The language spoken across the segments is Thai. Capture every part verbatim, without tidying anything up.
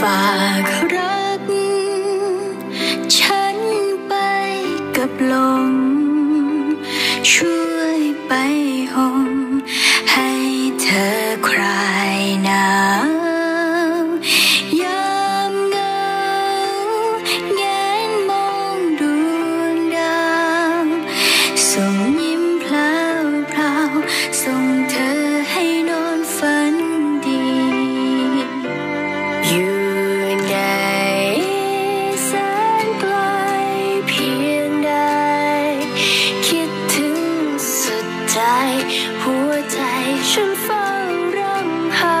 ากรักฉันไปกับลมช่วยไปห่มให้เธอคลายหนาวยามเหงาแงนมองดวงดาวส่งยิ้มพลาวพลาวส่งเธอให้นอนฝันดีอยู่ในแสนไกลเพียงใดคิดถึงสุดใจหัวใจฉันเฝ้ารำหา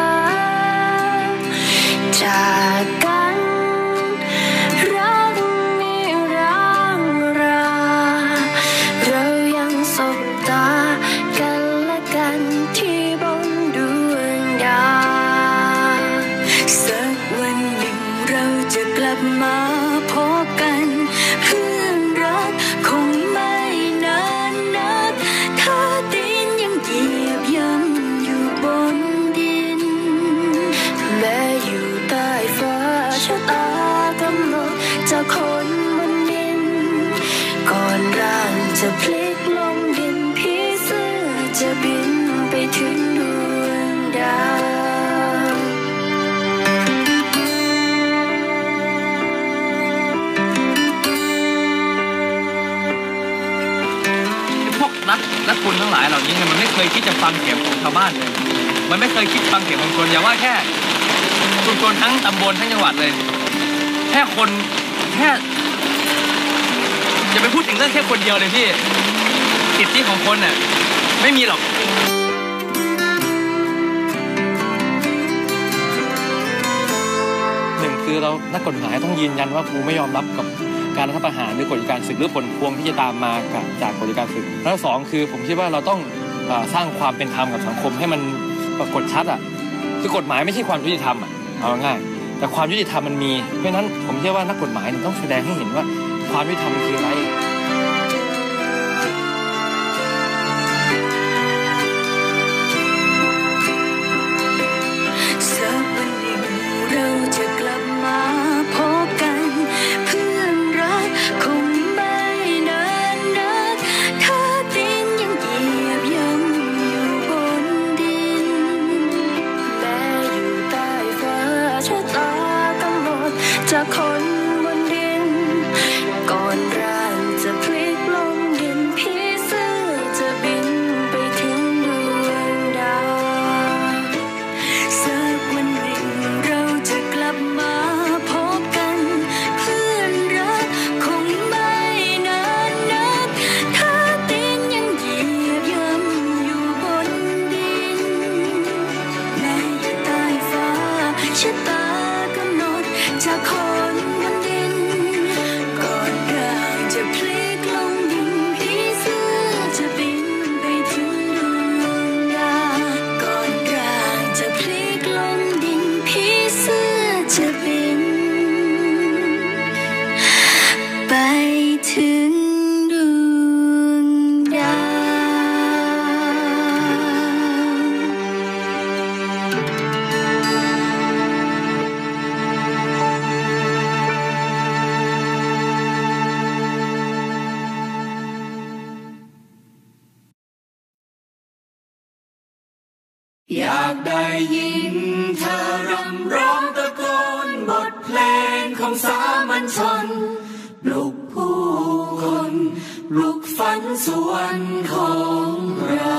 จากกันรักนิรันดร์เรายังสบตากันและกันที่บนดวงดาวสักวันหนึ่งเราจะกลับมาพบกันเพื่อนรักคงไม่นานนักถ้าดินยังเหยียบย่ำอยู่บนดินแม้อยู่ใต้ฟ้าชะตากำหนดจากคนบนดินก่อนร่างจะพลิกลงดินผีเสื้อจะบินไปถึงดวงดาวพวกนักนักบุญทั้งหลายเหล่านี้เนี่ยมันไม่เคยคิดจะฟังเสียงของชาวบ้านเลยมันไม่เคยคิดฟังเสียงของคนอย่าว่าแค่ชุมชนทั้งตำบลทั้งจังหวัดเลยแค่คนแค่อย่าไปพูดถึงเรื่องแค่คนเดียวเลยพี่สิทธิของคนน่ะไม่มีหรอกหนึ่งคือเรานักกฎหมายต้องยืนยันว่ากูไม่ยอมรับกับการรัฐประหารหรือกฎการศึกหรือผลพวงที่จะตามมาจากกฎการศึกแล้วสองคือผมคิดว่าเราต้องสร้างความเป็นธรรมกับสังคมให้มันปรากฏชัดอ่ะคือกฎหมายไม่ใช่ความยุติธรรมอ่ะเอาง่ายแต่ความยุติธรรมมันมีเพราะฉะนั้นผมเชื่อว่านักกฎหมายต้องแสดงให้เห็นว่าความยุติธรรมมันคืออะไรสักวันหนึ่งเราจะกลับมาพบกันเพื่อนรักคงไม่นานนักถ้าดินยังเหยียบย่ำอยู่บนดินแม้อยู่ใต้ฟ้าชะตากำหนดจากคนบนดินก่อนร่างจะพลิกลงดินผีเสื้อจะบินไปถึงดวงดาวสักวันหนึ่งเราจะกลับมาพบกันเพื่อนรักคงไม่นานนักถ้าดินยังเหยียบย่ำอยู่บนดินแม้อยู่ใต้ฟ้าชะตากำหนดจากคนบนดินก่อนร่างจะพลิกลงดินผีเสื้อจะบินไปถึงดวงดาวก่อนร่างจะพลิกลงดินผีเสื้อจะบินไปถึงดวงดาวอยากได้ยินเธอรำร้องตะโกนบทเพลงของสามัญชนปลุกผู้คนปลุกฝันสวรรค์ของเรา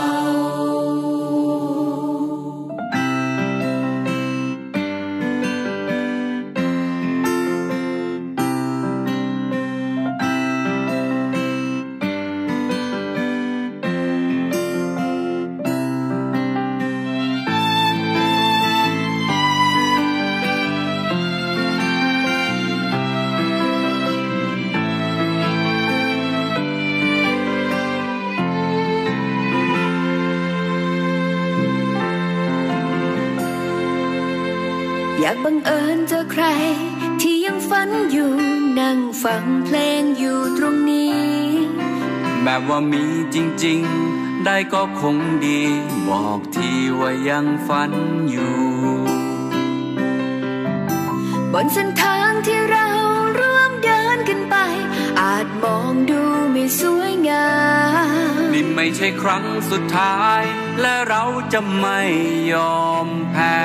อยากบังเอิญเจอใครที่ยังฝันอยู่นั่งฟังเพลงอยู่ตรงนี้แบบว่ามีจริงๆได้ก็คงดีบอกทีว่ายังฝันอยู่บนเส้นทางที่เราร่วมเดินกันไปอาจมองดูไม่สวยงามนี่ไม่ใช่ครั้งสุดท้ายและเราจะไม่ยอมแพ้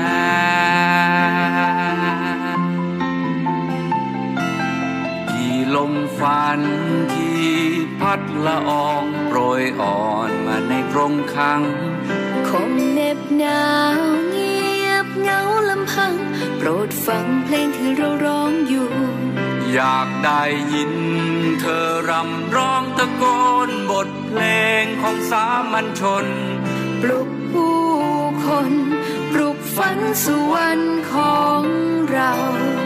กี่ลมฝันที่พัดละอองโปรยอ่อนมาในกรงขังคงเหน็บหนาวเงียบเหงาลำพังโปรดฟังเพลงที่เราร้องอยู่อยากได้ยินเธอรำร้องตะโกนบทเพลงของสามัญชนปลุกผู้คนปลุกฝันสู่วันของเรา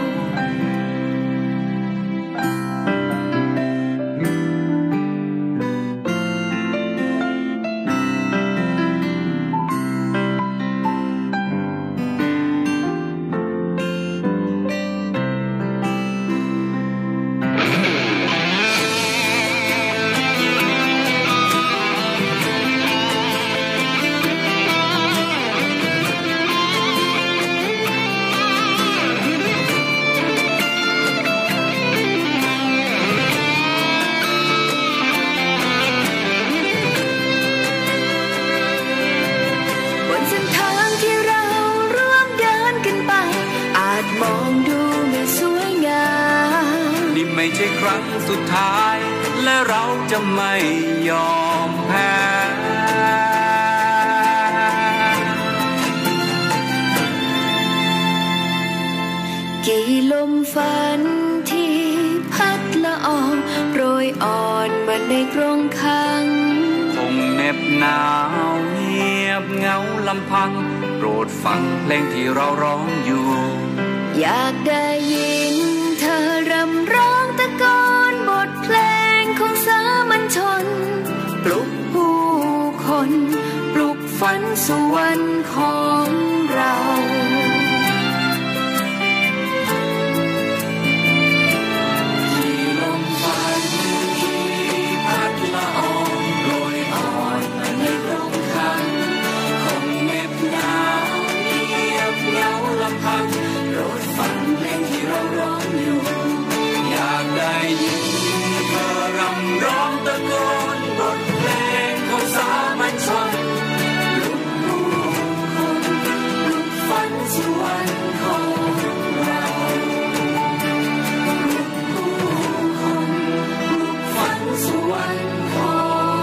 ไม่ใช่ครั้งสุดท้ายและเราจะไม่ยอมแพ้กี่ลมฝันที่พัดละอองโปรยอ่อนมาในกรงขังคงเหน็บหนาวเงียบเหงาลำพังโปรดฟังเพลงที่เราร้องอยู่อยากได้ยินเธอรำร้องตะโกนบทเพลงของสามัญชนปลุกผู้คนปลุกฝันสู่วันของเราที่ลมฝันที่พัดละอองโรยอ่อนมาในกรงขังคงเหน็บหนาวเงียบเหงาลำพังโปรดฟังเพลงที่เราร้องอยู่อยากได้ยินเธอรำร้องตะโกนบทเพลงของสามัญชนปลุกผู้คนปลุกฝันสู่วันของเราปลุกผู้คนปลุกฝันสู่วันของ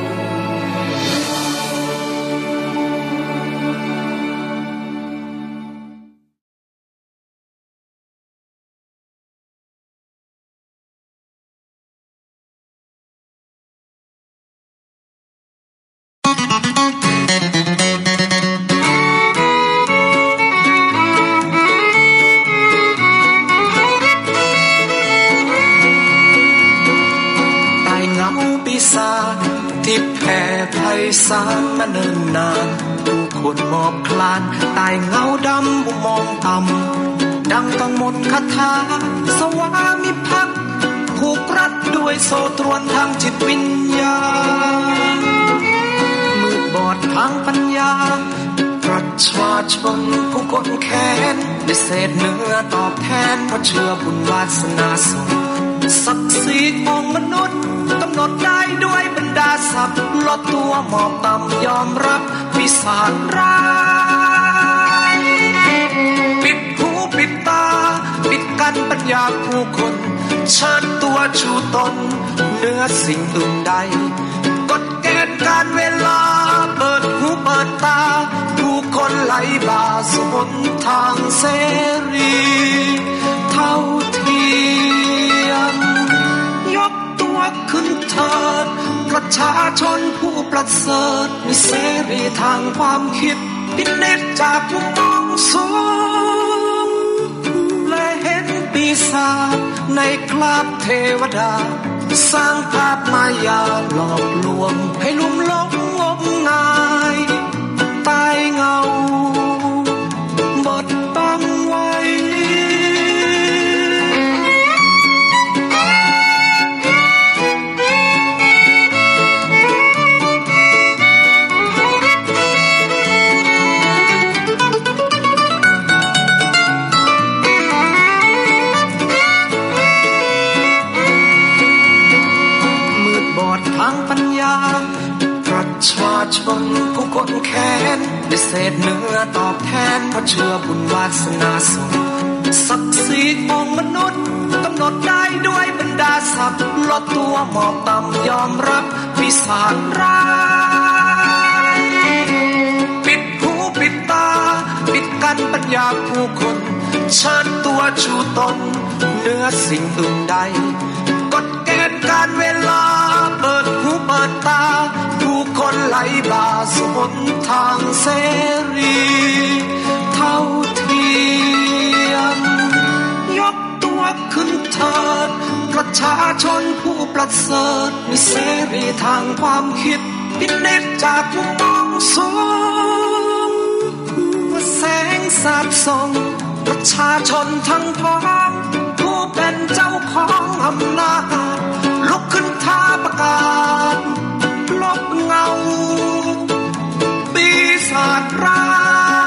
ที่แผ่ไพศาลมาเนิ่นนานผู้คนมอบคลานใต้เงาดำมุมมองต่ำดังต้องหมดคาถาสวามิภักดิ์ผูกรัดด้วยโซ่ตรวนทางจิตวิญญาณมืดบอดทางปัญญาประชาชนผู้คนแค้นได้เศษเนื้อตอบแทนเพราะเชื่อบุญวาสนาส่งศักดิ์ศรีของมนุษย์กำหนดได้ด้วยบรรดาศัพท์ลดตัวหมอบต่ำยอมรับปีศาจร้ายปิดหูปิดตาปิดกั้นปัญญาผู้คนเชิดตัวชูตนเหนือสิ่งอื่นใดกฎเกณฑ์การเวลาเปิดหูเปิดตาผู้คนไหลบ่าสู่หนทางเสรีเท่าเทียมยกตัวขึ้นเถิดประชาชนผู้ประเสริฐมีเสรีทางความคิดพิเนตจากผู้มองสูงและเห็นปีศาจในคราบเทวดาสร้างภาพมายาหลอกลวงให้ลุ่มหลงงมงายใต้เงาบดบังไว้ตอบแทนเพราะเชื่อบุญวาสนาส่งศักดิ์ศรีของมนุษย์กำหนดได้ด้วยบรรดาศักดิ์ลดตัวหมอบต่ำยอมรับปีศาจร้ายปิดหูปิดตาปิดกั้นปัญญาผู้คนเชิญตัวชูตนเหนือสิ่งอื่นใดกฎเกณฑ์การเวลาเปิดหูเปิดตาผู้คนไหลบ่าสวนทางเสรีเท่าเทียมยกตัวขึ้นเถิดประชาชนผู้ประเสริฐมีเสรีทางความคิดพิเนตจากมุมมองสูงว่าแสงสาดส่องประชาชนทั้งพ้องผู้เป็นเจ้าของอำนาจลุกขึ้นท้าประกาศลบเงาปีศาจร้าย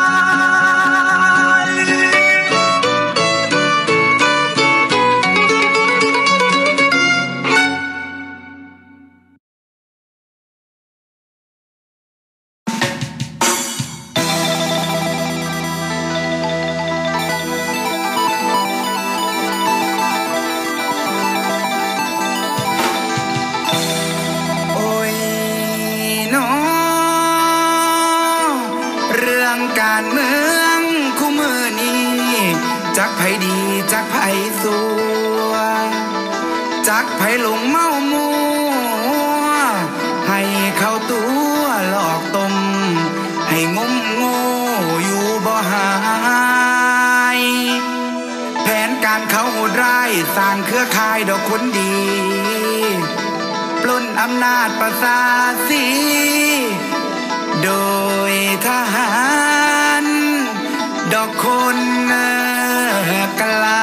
จักไผดีจักไผสัวจักไผหลงเมามัวให้เข้าตัวหลอกตมให้งมโง่อยู่บ่หายแผนการเขาโหดร้ายสร้างเครือข่ายดอกคนดีปล้นอำนาจประสาทสีโดยทหารดอกคนกลา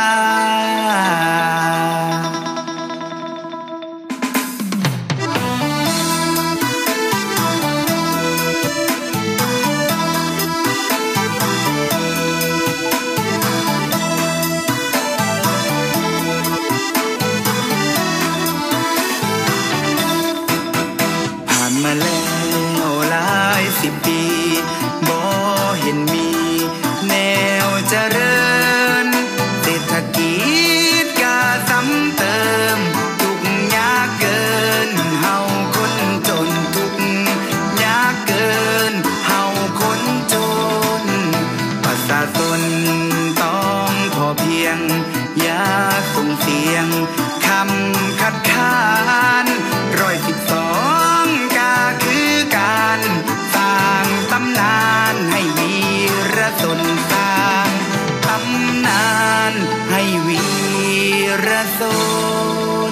ผ่านมาแล้วหลายสิบปีบ่เห็นมีแนวเจริญเศรษฐกิจก็ซ้ำเติมทุกข์ยากเกินเฮาคนจนทุกข์ยากเกินเฮาคนจนประชาชนต้องพอเพียงอย่าส่งเสียงคำคัดค้านร้อยสิบสองก็คือการสร้างตำนานให้วีรชนสร้างตำนานให้วีรชน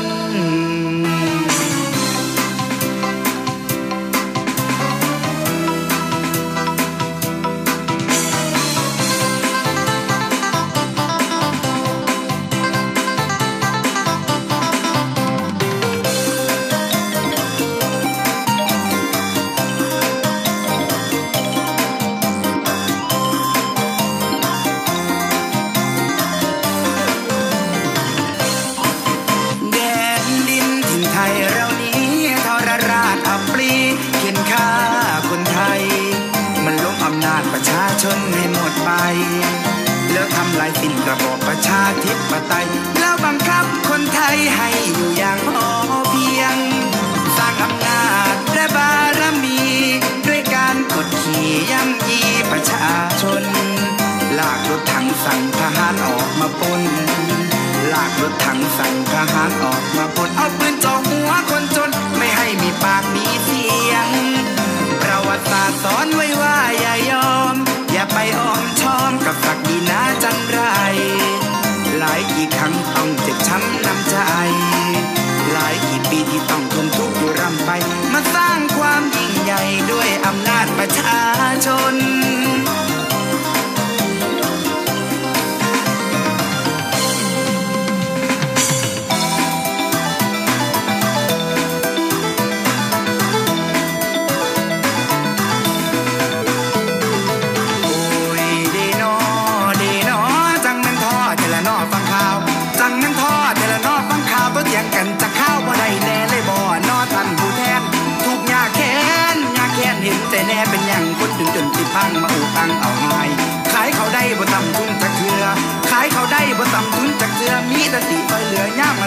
ให้หมดไปแล้วทำลายสิ้นระบอบประชาธิปไตยแล้วบังคับคนไทยให้อยู่อย่างพอเพียงสร้างอำนาจและบารมีด้วยการกดขี่ย่ำยีประชาชนลากรถถังสั่งทหารออกมาปล้นลากรถถังสั่งทหารออกมาปล้นเอาปืนจ่อหัวคนจนไม่ให้มีปากมีเสียงประวัติศาสตร์สอนไว้ว่าอย่ายอมอย่าไปอ้อมชอมกับศักดินาจันไรหลายกี่ครั้งต้องเจ็บช้ำน้ำใจหลายกี่ปีที่ต้องทนทุกข์อยู่ร่ำไปมาสร้างความยิ่งใหญ่ด้วยอำนาจประชาชนกันจะเข้าบ่ได้แน่เลยบ่นอท่านผู้แทนทุกยากแค้นยากแค้นเห็นแต่แน่เป็นอย่างคนถึงจนสิพังมาอู่ตังเอาหาย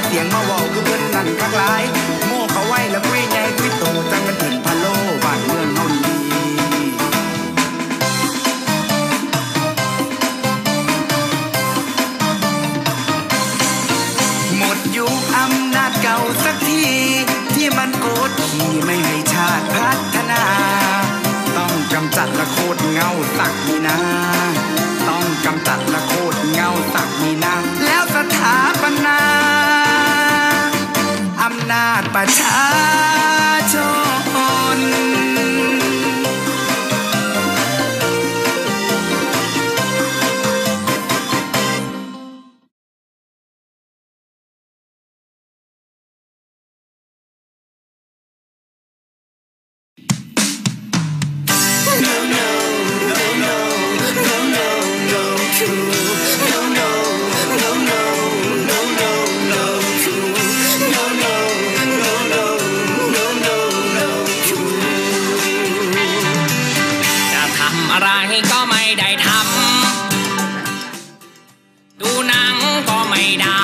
เสียงมาบอกคือเพิ่นนั่นคักหลายโม่เขาไว้แล้วคุยใหญ่คุยโตจังกันถึงพะโลบ้านเมืองเฮาดีหมดยุคอำนาจเก่าสักทีที่มันโกดขี่ไม่ให้ชาติพัฒนาต้องกำจัดละโคตรเงาสักมีนาต้องกำจัดละโคตรเงาสักมีนาแล้วสถาปนาอำนาจประชาชนก็ไม่ได้ทำดูหนังก็ไม่ได้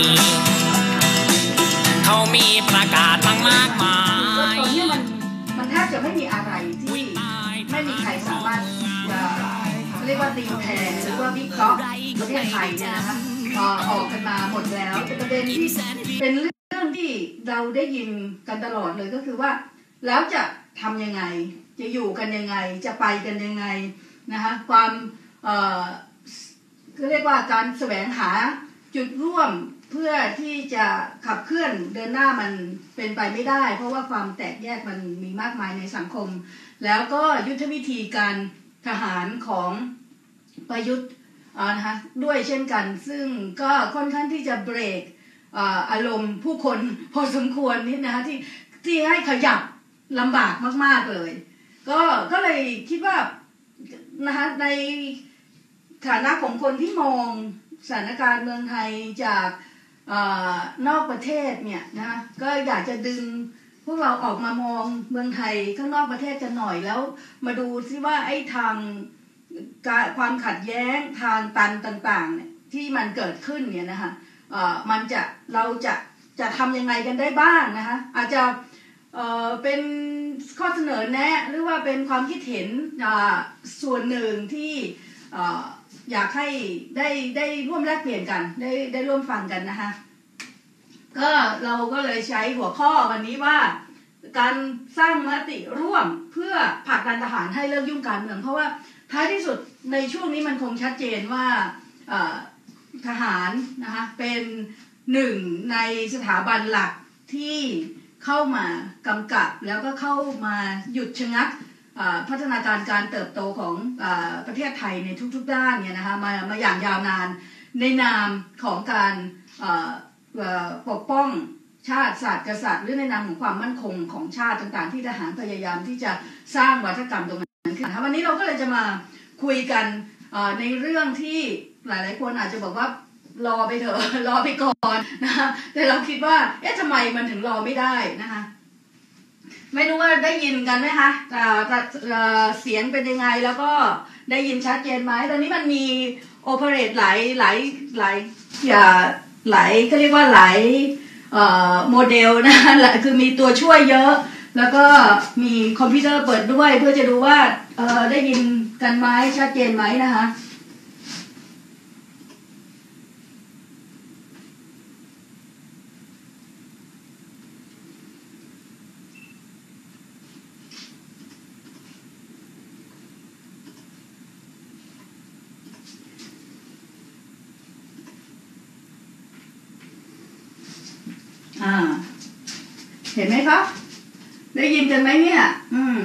เขามีประกาศตั้งมากมายตอนนี้มันมันแทบจะไม่มีอะไรที่ไม่มีใครสามารถจะเรียกว่าตีแผ่หรือว่าวิเคราะห์ประเทศไทยเนี่ยนะคะออกกันมาหมดแล้วเป็นประเด็นที่เป็นเรื่องที่เราได้ยินกันตลอดเลยก็คือว่าแล้วจะทำยังไงจะอยู่กันยังไงจะไปกันยังไงนะคะความเอ่อก็เรียกว่าการแสวงหาจุดร่วมเพื่อที่จะขับเคลื่อนเดินหน้ามันเป็นไปไม่ได้เพราะว่าความแตกแยกมันมีมากมายในสังคมแล้วก็ยุทธวิธีการทหารของประยุทธ์นะคะด้วยเช่นกันซึ่งก็ค่อนข้างที่จะเบรกอารมณ์ผู้คนพอสมควรนิดนะคะที่ที่ให้ขยับลำบากมากๆเลยก็ก็เลยคิดว่านะคะในฐานะของคนที่มองสถานการณ์เมืองไทยจากเอ่อนอกประเทศเนี่ยนะก็อยากจะดึงพวกเราออกมามองเมืองไทยข้างนอกประเทศกันหน่อยแล้วมาดูซิว่าไอ้ทางความขัดแย้งทางตันต่างๆเนี่ยที่มันเกิดขึ้นเนี่ยนะคะเอ่อมันจะเราจะจะทำยังไงกันได้บ้างนะคะอาจจะเอ่อเป็นข้อเสนอแนะหรือว่าเป็นความคิดเห็นส่วนหนึ่งที่อยากให้ได้ได้ร่วมแลกเปลี่ยนกันได้ได้ร่วมฟังกันนะคะก็เราก็เลยใช้หัวข้อวันนี้ว่าการสร้างมติร่วมเพื่อผลักดันทหารให้เลิกยุ่งการเมืองเพราะว่าท้ายที่สุดในช่วงนี้มันคงชัดเจนว่าทหารนะคะเป็นหนึ่งในสถาบันหลักที่เข้ามากำกับแล้วก็เข้ามาหยุดชะงักพัฒนาการการเติบโตของประเทศไทยในทุกๆด้านเนี่ยนะคะมามาอย่างยาวนานในนามของการปกป้องชาติศาสตร์กษัตริย์หรือในนามของความมั่นคงของชาติต่างๆที่ทหารพยายามที่จะสร้างวัฒกรรมตรงนั้นขึ้นนะคะวันนี้เราก็เลยจะมาคุยกันในเรื่องที่หลายๆคนอาจจะบอกว่ารอไปเถอะรอไปก่อนนะคะแต่เราคิดว่าเอ๊ะทำไมมันถึงรอไม่ได้นะคะไม่รู้ว่าได้ยินกันไหมคะเสียงเป็นยังไงแล้วก็ได้ยินชัดเจนไหมตอนนี้มันมีโอเปเรตหลายหลายหลายหลายก็เรียกว่าหลายโมเดลนะคือมีตัวช่วยเยอะแล้วก็มีคอมพิวเตอร์เปิดด้วยเพื่อจะดูว่าได้ยินกันไหมชัดเจนไหมนะคะอ่าเห็นไหมครับได้ยินกันไหมเนี่ยอืม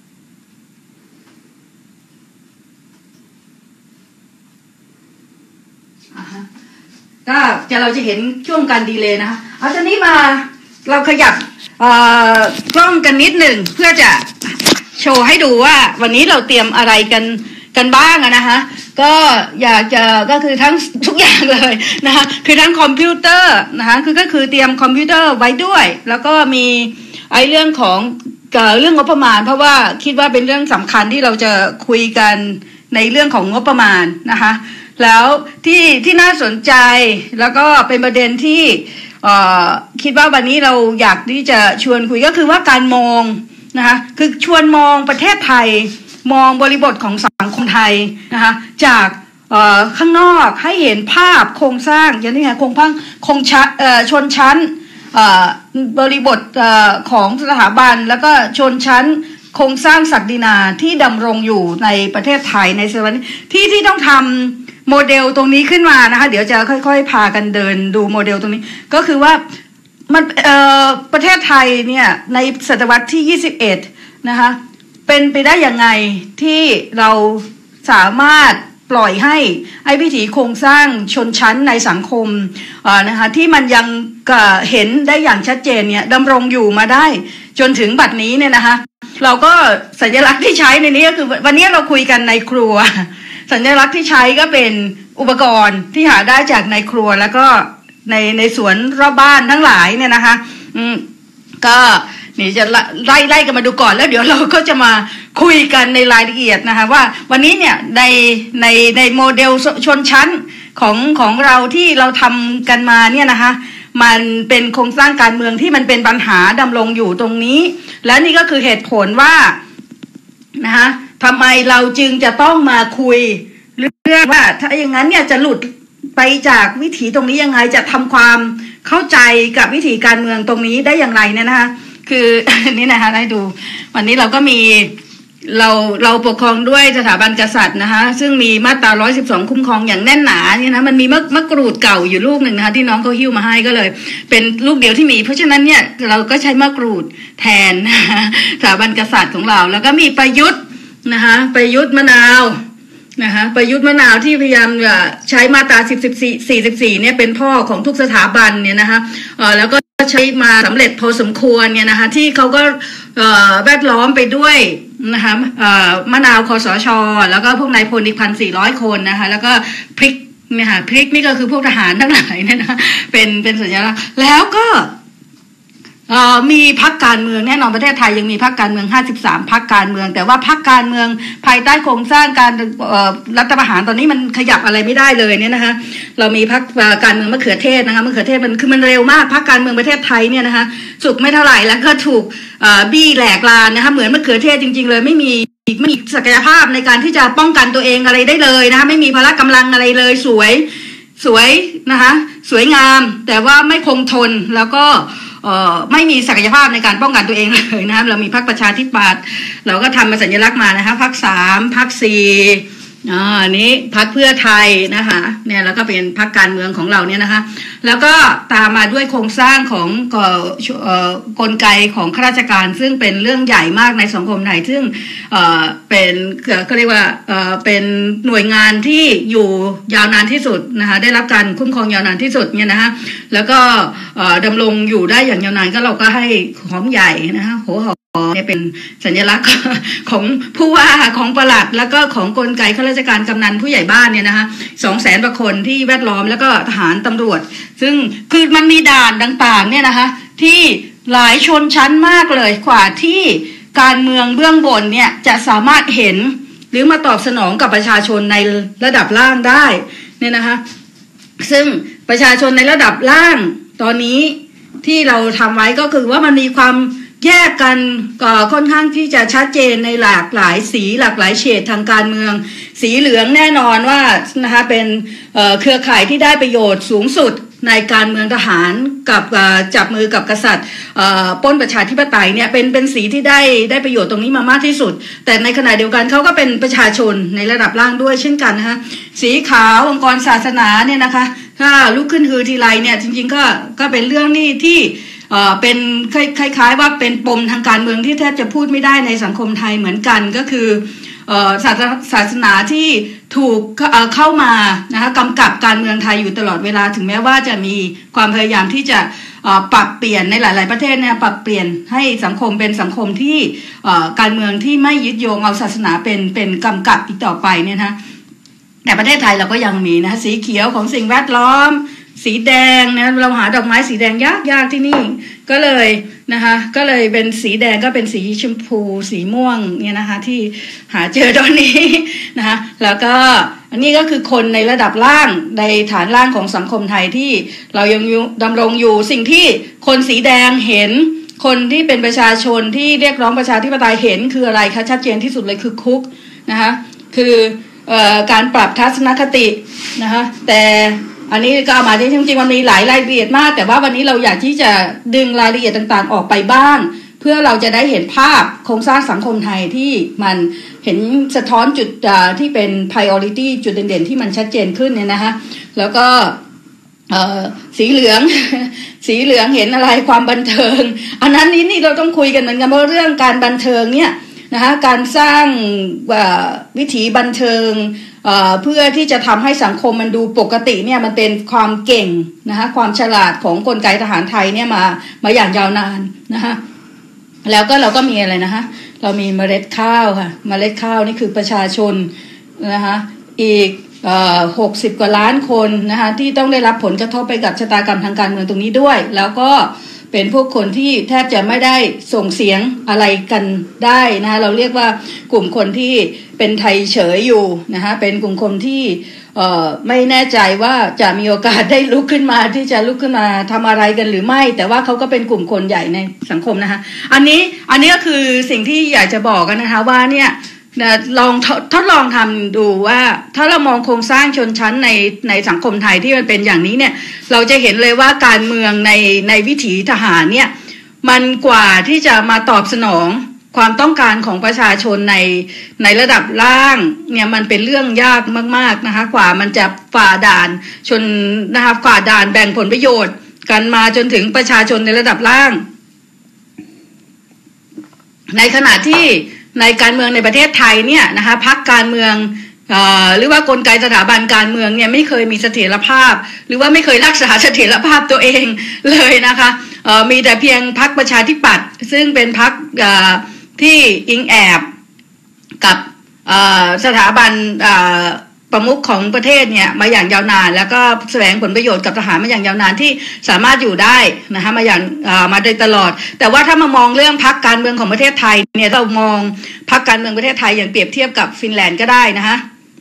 อ่าฮะก็จะเราจะเห็นช่วงการดีเลย์นะคะเอาตอนนี้มาเราขยับเอ่อกล้องกันนิดหนึ่งเพื่อจะโชว์ให้ดูว่าวันนี้เราเตรียมอะไรกันกันบ้างอะนะคะก็อยากจะก็คือทั้งทุกอย่างเลยนะคะคือทั้งคอมพิวเตอร์นะคะคือก็คือเตรียมคอมพิวเตอร์ไว้ด้วยแล้วก็มีไอ้เรื่องของเรื่องงบประมาณเพราะว่าคิดว่าเป็นเรื่องสำคัญที่เราจะคุยกันในเรื่องของงบประมาณนะคะแล้วที่ที่น่าสนใจแล้วก็เป็นประเด็นที่คิดว่าวันนี้เราอยากที่จะชวนคุยก็คือว่าการมองนะคะคือชวนมองประเทศไทยมองบริบทของสังคมไทยนะคะจากข้างนอกให้เห็นภาพโครงสร้างอย่างนี้ค่ะโครงพังโครงชั้นชนชั้นบริบทของสถาบันแล้วก็ชนชั้นโครงสร้างศักดินาที่ดำรงอยู่ในประเทศไทยในสมัยที่ที่ต้องทำโมเดลตรงนี้ขึ้นมานะคะเดี๋ยวจะค่อยๆพากันเดินดูโมเดลตรงนี้ก็คือว่ามันประเทศไทยเนี่ยในศตวรรษที่ยี่สิบเอ็ดนะคะเป็นไปได้ยังไงที่เราสามารถปล่อยให้ไอ้วิถีโครงสร้างชนชั้นในสังคมนะคะที่มันยังเห็นได้อย่างชัดเจนเนี่ยดำรงอยู่มาได้จนถึงบัดนี้เนี่ยนะคะเราก็สัญลักษณ์ที่ใช้ในนี้ก็คือวันนี้เราคุยกันในครัวสัญลักษณ์ที่ใช้ก็เป็นอุปกรณ์ที่หาได้จากในครัวแล้วก็ในในสวนรอบบ้านทั้งหลายเนี่ยนะคะอืมก็นี่จะไล่ไล่กันมาดูก่อนแล้วเดี๋ยวเราก็จะมาคุยกันในรายละเอียดนะคะว่าวันนี้เนี่ยในในในโมเดลชนชั้นของของเราที่เราทำกันมาเนี่ยนะคะมันเป็นโครงสร้างการเมืองที่มันเป็นปัญหาดำรงอยู่ตรงนี้และนี่ก็คือเหตุผลว่านะคะทำไมเราจึงจะต้องมาคุยเรื่องว่าถ้าอย่างนั้นเนี่ยจะหลุดไปจากวิถีตรงนี้ยังไงจะทำความเข้าใจกับวิถีการเมืองตรงนี้ได้อย่างไรเนี่ยนะคะคือนี่นะคะให้ดูวันนี้เราก็มีเราเราปกครองด้วยสถาบันกษัตริย์นะคะซึ่งมีมาตราหนึ่งร้อยสิบสองคุ้มครองอย่างแน่นหนาเนี่ยนะมันมีมะมะกรูดเก่าอยู่ลูกหนึ่งนะคะที่น้องเขาหิ้วมาให้ก็เลยเป็นลูกเดียวที่มีเพราะฉะนั้นเนี่ยเราก็ใช้มะกรูดแทนสถาบันกษัตริย์ของเราแล้วก็มีประยุทธ์นะคะประยุทธ์มะนาวนะคะประยุทธ์มะนาวที่พยายามใช้มาตราสิบ สิบสี่ สี่สิบสี่เนี่ยเป็นพ่อของทุกสถาบันเนี่ยนะคะเอ่อแล้วก็ใช้มาสำเร็จพอสมควรเนี่ยนะคะที่เขาก็เอ่อแวดล้อมไปด้วยนะคะเอ่อมะนาวคสช.แล้วก็พวกนายพลอีก หนึ่งพันสี่ร้อย คนนะคะแล้วก็พริกเนี่ยค่ะพริกนี่ก็คือพวกทหารทั้งหลายเนี่ยนะคะเป็นเป็นสัญลักษณ์แล้วก็มีพรรคการเมืองแน่นอนประเทศไทยยังมีพรรคการเมืองห้าสิบสามพรรคการเมืองแต่ว่าพรรคการเมืองภายใต้โครงสร้างการรัฐประหารตอนนี้มันขยับอะไรไม่ได้เลยเนี่ยนะคะเรามีพรรคการเมืองมะเขือเทศนะคะมะเขือเทศมันคือมันเร็วมากพรรคการเมืองประเทศไทยเนี่ยนะคะสุกไม่เท่าไหร่แล้วก็ถูกบี้แหลกลานนะคะเหมือนมะเขือเทศจริงๆเลยไม่มีไม่มีศักยภาพในการที่จะป้องกันตัวเองอะไรได้เลยนะคะไม่มีพละกำลังอะไรเลยสวยสวยนะคะสวยงามแต่ว่าไม่คงทนแล้วก็เอ่อไม่มีศักยภาพในการป้องกันตัวเองเลยนะครับเรามีพรรคประชาธิปัตย์เราก็ทำมาสัญลักษณ์มานะคะพรรคสามพรรคสี่อ่าอันนี้พรรคเพื่อไทยนะคะเนี่ยแล้วก็เป็นพรรคการเมืองของเราเนี่ยนะคะแล้วก็ตามมาด้วยโครงสร้างของเอ่อกลไกของข้าราชการซึ่งเป็นเรื่องใหญ่มากในสังคมไทยซึ่งเอ่อเป็นก็เรียกว่าเอ่อเป็นหน่วยงานที่อยู่ยาวนานที่สุดนะคะได้รับการคุ้มครองยาวนานที่สุดเนี่ยนะคะแล้วก็เอ่อดำรงอยู่ได้อย่างยาวนานก็เราก็ให้หอมใหญ่นะคะหัวหอมเนี่ยเป็นสัญลักษณ์ของผู้ว่าของปลัดแล้วก็ของกลไกข้าราชการกำนันผู้ใหญ่บ้านเนี่ยนะคะสองแสนกว่าคนที่แวดล้อมแล้วก็ทหารตำรวจซึ่งคือมันมีด่านต่างๆเนี่ยนะคะที่หลายชนชั้นมากเลยกว่าที่การเมืองเบื้องบนเนี่ยจะสามารถเห็นหรือมาตอบสนองกับประชาชนในระดับล่างได้เนี่ยนะคะซึ่งประชาชนในระดับล่างตอนนี้ที่เราทำไว้ก็คือว่ามันมีความแยกกันก็ค่อนข้างที่จะชัดเจนในหลากหลายสีหลากหลายเฉดทางการเมืองสีเหลืองแน่นอนว่านะคะเป็นเอ่อเครือข่ายที่ได้ประโยชน์สูงสุดในการเมืองทหารกับจับมือกับกษัตริย์ปล้นประชาธิปไตยเนี่ยเป็นเป็นสีที่ได้ได้ประโยชน์ตรงนี้มามากที่สุดแต่ในขณะเดียวกันเขาก็เป็นประชาชนในระดับล่างด้วยเช่นกันนะคะสีขาวองค์กรศาสนาเนี่ยนะคะถ้าลุกขึ้นฮือทีไรเนี่ยจริงๆก็ก็เป็นเรื่องนี้ที่เอ่อเป็นคล้ายๆว่าเป็นปมทางการเมืองที่แทบจะพูดไม่ได้ในสังคมไทยเหมือนกันก็คือศาสศาสนาที่ถูกเข้ามานะคะกำกับการเมืองไทยอยู่ตลอดเวลาถึงแม้ว่าจะมีความพยายามที่จะปรับเปลี่ยนในหลายๆประเทศเนี่ยปรับเปลี่ยนให้สังคมเป็นสังคมที่การเมืองที่ไม่ยึดโยงเอาศาสนาเป็นเป็นกำกับอีกต่อไปเนี่ยนะแต่ประเทศไทยเราก็ยังมีนะสีเขียวของสิ่งแวดล้อมสีแดงนะเราหาดอกไม้สีแดงยากยากที่นี่ก็เลยนะคะก็เลยเป็นสีแดงก็เป็นสีชมพูสีม่วงเนี่ยนะคะที่หาเจอตอนนี้นะคะแล้วก็อันนี้ก็คือคนในระดับล่างในฐานล่างของสังคมไทยที่เรายังดำรงอยู่สิ่งที่คนสีแดงเห็นคนที่เป็นประชาชนที่เรียกร้องประชาธิปไตยเห็นคืออะไรคะชัดเจนที่สุดเลยคือคุกนะคะคือเอ่อการปรับทัศนคตินะคะแต่อันนี้ก็เอามาที่จริงๆมันมีหลายรายละเอียดมากแต่ว่าวันนี้เราอยากที่จะดึงรายละเอียดต่างๆออกไปบ้างเพื่อเราจะได้เห็นภาพโครงสร้างสังคมไทยที่มันเห็นสะท้อนจุดที่เป็น priority จุดเด่นๆที่มันชัดเจนขึ้นเนี่ยนะคะแล้วก็สีเหลืองสีเหลืองเห็นอะไรความบันเทิงอันนั้นนี้นี่เราต้องคุยกันเหมือนกันเพราะเรื่องการบันเทิงเนี่ยนะคะการสร้างวิถีบันเทิงเพื่อที่จะทำให้สังคมมันดูปกติเนี่ยมันเป็นความเก่งนะคะความฉลาดของกลไกทหารไทยเนี่ยมามาอย่างยาวนานนะคะแล้วก็เราก็มีอะไรนะคะเรามีเมล็ดข้าวค่ะเมล็ดข้าวนี่คือประชาชนนะคะอีกหกสิบกว่าล้านคนนะคะที่ต้องได้รับผลกระทบไปกับชะตากรรมทางการเมืองตรงนี้ด้วยแล้วก็เป็นพวกคนที่แทบจะไม่ได้ส่งเสียงอะไรกันได้นะคะเราเรียกว่ากลุ่มคนที่เป็นไทยเฉยอยู่นะคะเป็นกลุ่มคนที่เอ่อไม่แน่ใจว่าจะมีโอกาสได้ลุกขึ้นมาที่จะลุกขึ้นมาทำอะไรกันหรือไม่แต่ว่าเขาก็เป็นกลุ่มคนใหญ่ในสังคมนะคะอันนี้อันนี้ก็คือสิ่งที่อยากจะบอกกันนะคะว่าเนี่ยลองทดลองทำดูว่าถ้าเรามองโครงสร้างชนชั้นในในสังคมไทยที่มันเป็นอย่างนี้เนี่ยเราจะเห็นเลยว่าการเมืองในในวิถีทหารเนี่ยมันกว่าที่จะมาตอบสนองความต้องการของประชาชนในในระดับล่างเนี่ยมันเป็นเรื่องยากมากๆนะคะกว่ามันจะฝ่าด่านชนนะคะฝ่าด่านแบ่งผลประโยชน์กันมาจนถึงประชาชนในระดับล่างในขณะที่ในการเมืองในประเทศไทยเนี่ยนะคะพรรคการเมืองหรือว่ากลไกสถาบันการเมืองเนี่ยไม่เคยมีเสถียรภาพหรือว่าไม่เคยรักษาเสถียรภาพตัวเองเลยนะคะมีแต่เพียงพรรคประชาธิปัตย์ซึ่งเป็นพรรคที่อิงแอบกับสถาบันประมุขของประเทศเนี่ยมาอย่างยาวนานแล้วก็แสวงผลประโยชน์กับทหารมาอย่างยาวนานที่สามารถอยู่ได้นะคะมาอย่างมาโดยตลอดแต่ว่าถ้ามามองเรื่องพรรคการเมืองของประเทศไทยเนี่ยเรามองพรรคการเมืองประเทศไทยอย่างเปรียบเทียบกับฟินแลนด์ก็ได้นะคะ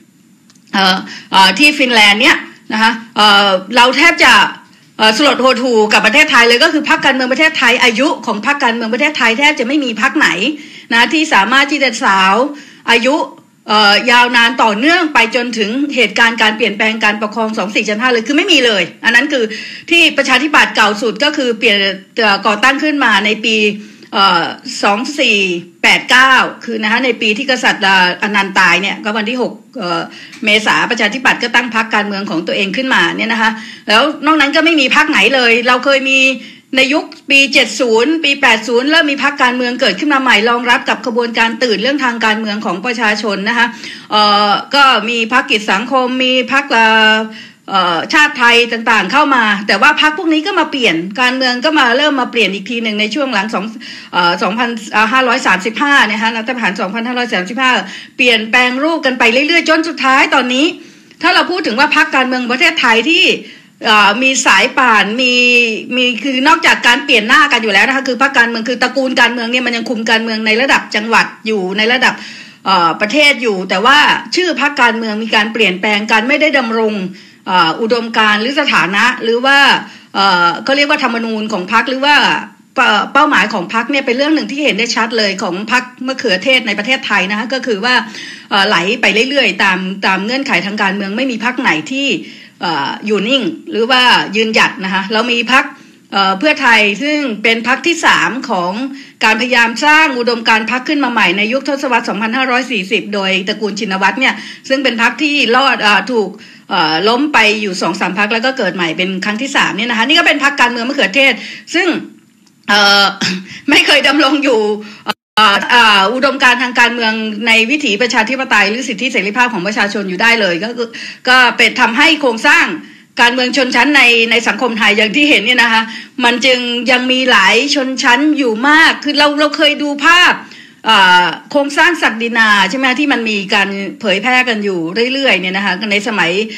ที่ฟินแลนด์เนี่ยนะคะเราแทบจะสลดโหดหู่กับประเทศไทยเลยก็คือพรรคการเมืองประเทศไทยอายุของพรรคการเมืองประเทศไทยแทบจะไม่มีพรรคไหนนะที่สามารถที่จะสาวอายุยาวนานต่อเนื่องไปจนถึงเหตุการณ์การเปลี่ยนแปลงการปกครองสองสี่เจ็ดห้าเลยคือไม่มีเลยอันนั้นคือที่ประชาธิปัตย์เก่าสุดก็คือเปลี่ยนก่อตั้งขึ้นมาในปีสองสี่แปดเก้าคือนะคะในปีที่กษัตริย์อนันต์ตายเนี่ยก็วันที่หกเมษาประชาธิปัตย์ก็ตั้งพรรคการเมืองของตัวเองขึ้นมาเนี่ยนะคะแล้วนอกนั้นก็ไม่มีพรรคไหนเลยเราเคยมีในยุคปีเจ็ดสิบปีแปดสิบเริ่มมีพรรคการเมืองเกิดขึ้นมาใหม่รองรับกับขบวนการตื่นเรื่องทางการเมืองของประชาชนนะคะเอ่อก็มีพรรคกิจสังคมมีพรรคชาติไทยต่างๆเข้ามาแต่ว่าพรรคพวกนี้ก็มาเปลี่ยนการเมืองก็มาเริ่มมาเปลี่ยนอีกทีหนึ่งในช่วงหลังสองพันห้าร้อยสามสิบห้านะคะรัฐประหารสองพันห้าร้อยสามสิบห้าเปลี่ยนแปลงรูปกันไปเรื่อยๆจนสุดท้ายตอนนี้ถ้าเราพูดถึงว่าพรรคการเมืองประเทศไทยที่มีสายป่านมีมีคือนอกจากการเปลี่ยนหน้ากันอยู่แล้วนะคะคือพรรคการเมืองคือตระกูลการเมืองเนี่ยมันยังคุมการเมืองในระดับจังหวัดอยู่ในระดับประเทศอยู่แต่ว่าชื่อพรรคการเมืองมีการเปลี่ยนแปลงการไม่ได้ดำรงอุดมการณ์หรือสถานะหรือว่าเขาเรียกว่าธรรมนูญของพรรคหรือว่าเป้าหมายของพรรคเนี่ยเป็นเรื่องหนึ่งที่เห็นได้ชัดเลยของพรรคมะเขือเทศในประเทศไทยนะคะก็คือว่าไหลไปเรื่อยๆตามตามเงื่อนไขทางการเมืองไม่มีพรรคไหนที่อยู่นิ่งหรือว่ายืนหยัดนะคะเรามีพรรคเพื่อไทยซึ่งเป็นพรรคที่สามของการพยายามสร้างอุดมการณ์พรรคขึ้นมาใหม่ในยุคทศวรรษสองพันห้าร้อยสี่สิบโดยตระกูลชินวัตรเนี่ยซึ่งเป็นพรรคที่รอดถูกล้มไปอยู่ สองสาม พรรคแล้วก็เกิดใหม่เป็นครั้งที่สามเนี่ยนะคะนี่ก็เป็นพรรคการเมืองมะเขือเทศซึ่งไม่เคยดำรงอยู่อุดมการณ์ทางการเมืองในวิถีประชาธิปไตยหรือสิทธิเสรีภาพของประชาชนอยู่ได้เลยก็ก็เป็นทำให้โครงสร้างการเมืองชนชั้นในในสังคมไทยอย่างที่เห็นเนี่ยนะคะมันจึงยังมีหลายชนชั้นอยู่มากคือเราเราเคยดูภาพโครงสร้างศักดินาใช่ไหมที่มันมีการเผยแพร่กันอยู่เรื่อยๆเนี่ยนะคะในสมัย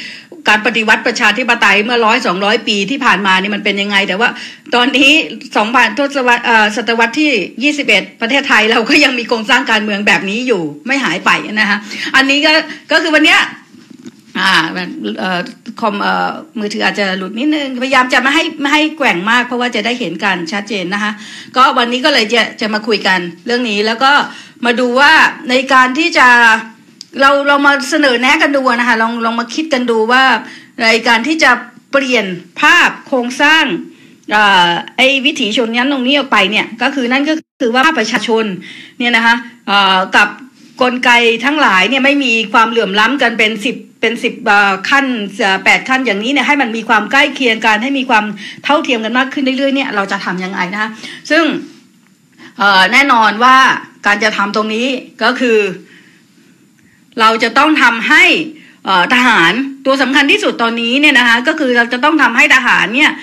การปฏิวัติประชาธิปไตยเมื่อร้อยสองร้อยปีที่ผ่านมานี่มันเป็นยังไงแต่ว่าตอนนี้สองพันทศวรรษเอ่อศตวรรษที่ยี่สิบเอ็ดประเทศไทยเราก็ยังมีโครงสร้างการเมืองแบบนี้อยู่ไม่หายไปนะคะอันนี้ก็ก็คือวันเนี้ยอ่าเอ่อคอมเอ่อมือถืออาจจะหลุดนิดนึงพยายามจะไม่ให้ไม่ให้แกว่งมากเพราะว่าจะได้เห็นกันชัดเจนนะคะก็วันนี้ก็เลยจะจะมาคุยกันเรื่องนี้แล้วก็มาดูว่าในการที่จะเราเรามาเสนอแนะกันดูนะคะลองลองมาคิดกันดูว่าในการที่จะเปลี่ยนภาพโครงสร้างเอ่อไอ้วิถีชนนั้นตรงนี้ออกไปเนี่ยก็คือนั่นก็คือว่าประชาชนเนี่ยนะคะเอ่อกับกลไกทั้งหลายเนี่ยไม่มีความเหลื่อมล้ำกันเป็นสิบเป็นสิบขั้นแปดขั้นอย่างนี้เนี่ยให้มันมีความใกล้เคียงกันให้มีความเท่าเทียมกันมากขึ้นเรื่อยๆเนี่ยเราจะทำยังไงนะคะซึ่งแน่นอนว่าการจะทำตรงนี้ก็คือเราจะต้องทำให้ทหารตัวสำคัญที่สุดตอนนี้เนี่ยนะคะก็คือเราจะต้องทำให้ทหารเนี่ย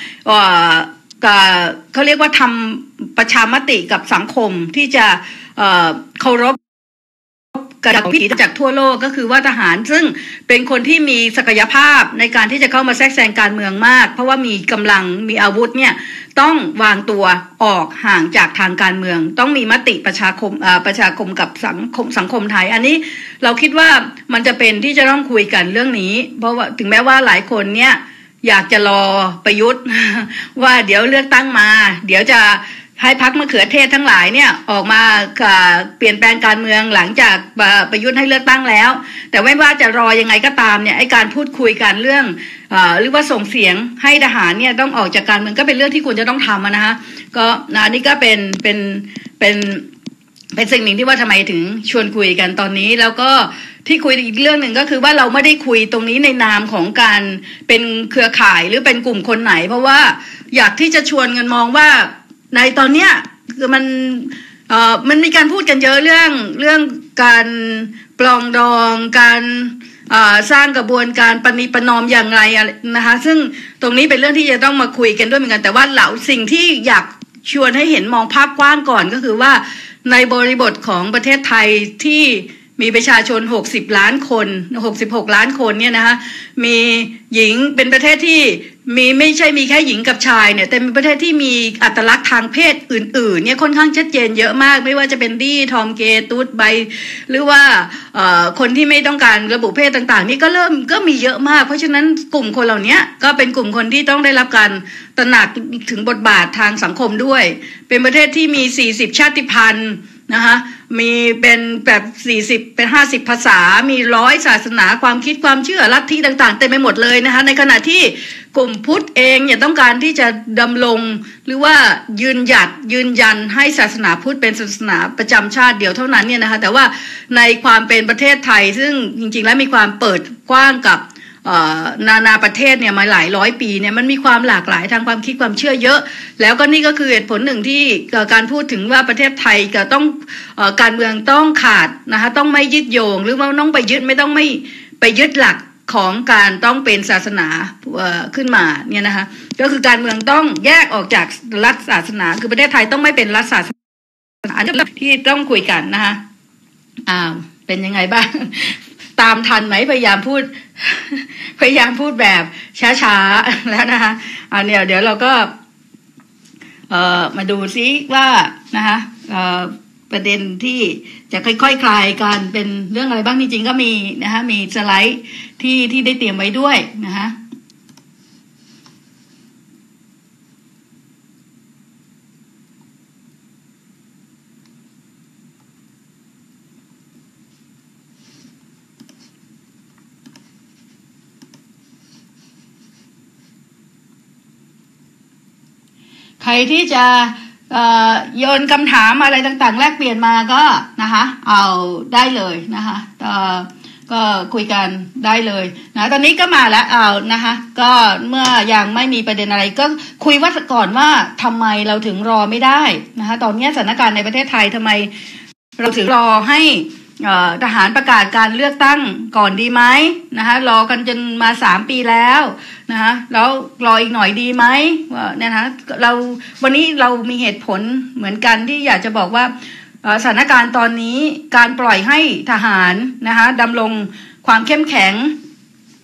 เขาเรียกว่าทำประชามติกับสังคมที่จะเคารพการวิถีจากทั่วโลกก็คือว่าทหารซึ่งเป็นคนที่มีศักยภาพในการที่จะเข้ามาแทรกแซงการเมืองมากเพราะว่ามีกำลังมีอาวุธเนี่ยต้องวางตัวออกห่างจากทางการเมืองต้องมีมติประชาคมประชาคมกับสังคมสังคมไทยอันนี้เราคิดว่ามันจะเป็นที่จะต้องคุยกันเรื่องนี้เพราะว่าถึงแม้ว่าหลายคนเนี่ยอยากจะรอประยุทธ์ว่าเดี๋ยวเลือกตั้งมาเดี๋ยวจะให้พรรคมะเขือเทศทั้งหลายเนี่ยออกมาเปลี่ยนแปลงการเมืองหลังจากประยุทธ์ให้เลือกตั้งแล้วแต่ไม่ว่าจะรอยังไงก็ตามเนี่ยไอ้การพูดคุยกันเรื่องหรือว่าส่งเสียงให้ทหารเนี่ยต้องออกจากการเมืองก็เป็นเรื่องที่ควรจะต้องทำนะคะก็นะนี่ก็เป็นเป็นเป็นเป็นสิ่งหนึ่งที่ว่าทำไมถึงชวนคุยกันตอนนี้แล้วก็ที่คุยอีกเรื่องหนึ่งก็คือว่าเราไม่ได้คุยตรงนี้ในนามของการเป็นเครือข่ายหรือเป็นกลุ่มคนไหนเพราะว่าอยากที่จะชวนกันมองว่าในตอนเนี้ยคือมันเอ่อมันมีการพูดกันเยอะเรื่องเรื่องการปลองดองการเอ่อสร้างกระบวนการปณิประนอมอย่างไรนะคะซึ่งตรงนี้เป็นเรื่องที่จะต้องมาคุยกันด้วยเหมือนกันแต่ว่าเหล่าสิ่งที่อยากชวนให้เห็นมองภาพกว้างก่อนก็คือว่าในบริบทของประเทศไทยที่มีประชาชนหกสิบล้านคนหกสิบหกล้านคนเนี่ยนะคะมีหญิงเป็นประเทศที่มีไม่ใช่มีแค่หญิงกับชายเนี่ยแต่เป็นประเทศที่มีอัตลักษณ์ทางเพศอื่นๆเนี่ยค่อนข้างชัดเจนเยอะมากไม่ว่าจะเป็นดี้ทอมเกย์ตูดไบหรือว่าคนที่ไม่ต้องการระบุเพศต่างๆนี่ก็เริ่มก็มีเยอะมากเพราะฉะนั้นกลุ่มคนเหล่านี้ก็เป็นกลุ่มคนที่ต้องได้รับการตระหนักถึงบทบาททางสังคมด้วยเป็นประเทศที่มีสี่สิบชาติพันธุ์นะคะมีเป็นแบบสี่สิบเป็นห้าสิบภาษามีร้อยศาสนาความคิดความเชื่อลัทธิต่างๆเต็มไปหมดเลยนะคะในขณะที่กลุ่มพุทธเองเนี่ยต้องการที่จะดำรงหรือว่ายืนหยัดยืนยันให้ศาสนาพุทธเป็นศาสนาประจำชาติเดียวเท่านั้นเนี่ยนะคะแต่ว่าในความเป็นประเทศไทยซึ่งจริงๆแล้วมีความเปิดกว้างกับนานาประเทศเนี่ยมาหลายร้อยปีเนี่ยมันมีความหลากหลายทางความคิดความเชื่อเยอะแล้วก็นี่ก็คือเหตุผลหนึ่งที่การพูดถึงว่าประเทศไทยก็ต้องการเมืองต้องขาดนะคะต้องไม่ยึดโยงหรือว่าต้องไปยึดไม่ต้องไม่ไปยึดหลักของการต้องเป็นศาสนาขึ้นมาเนี่ยนะคะก็คือการเมืองต้องแยกออกจากรัฐศาสนาคือประเทศไทยต้องไม่เป็นรัฐศาสนาที่ต้องคุยกันนะคะอ้าวเป็นยังไงบ้างตามทันไหมพยายามพูดพยายามพูดแบบช้าๆแล้วนะคะอ่าเนี่ยเดี๋ยวเราก็เอ่อมาดูซิว่านะคะเอ่อประเด็นที่จะค่อยๆ ค, คลายกันเป็นเรื่องอะไรบ้างจริงๆก็มีนะคะมีสไลด์ที่ที่ได้เตรียมไว้ด้วยนะคะใครที่จะโยนคำถามอะไรต่างๆแลกเปลี่ยนมาก็นะคะเอาได้เลยนะคะก็คุยกันได้เลยนะตอนนี้ก็มาแล้วเอานะคะก็เมื่อยังไม่มีประเด็นอะไรก็คุยว่าก่อนว่าทำไมเราถึงรอไม่ได้นะคะตอนนี้สถานการณ์ในประเทศไทยทำไมเราถึงรอให้ทหารประกาศการเลือกตั้งก่อนดีไหมนะคะรอกันจนมาสามปีแล้วนะคะแล้วรออีกหน่อยดีไหมว่าเนี่ยนะคะเราวันนี้เรามีเหตุผลเหมือนกันที่อยากจะบอกว่าสถานการณ์ตอนนี้การปล่อยให้ทหารนะคะดำรงความเข้มแข็ง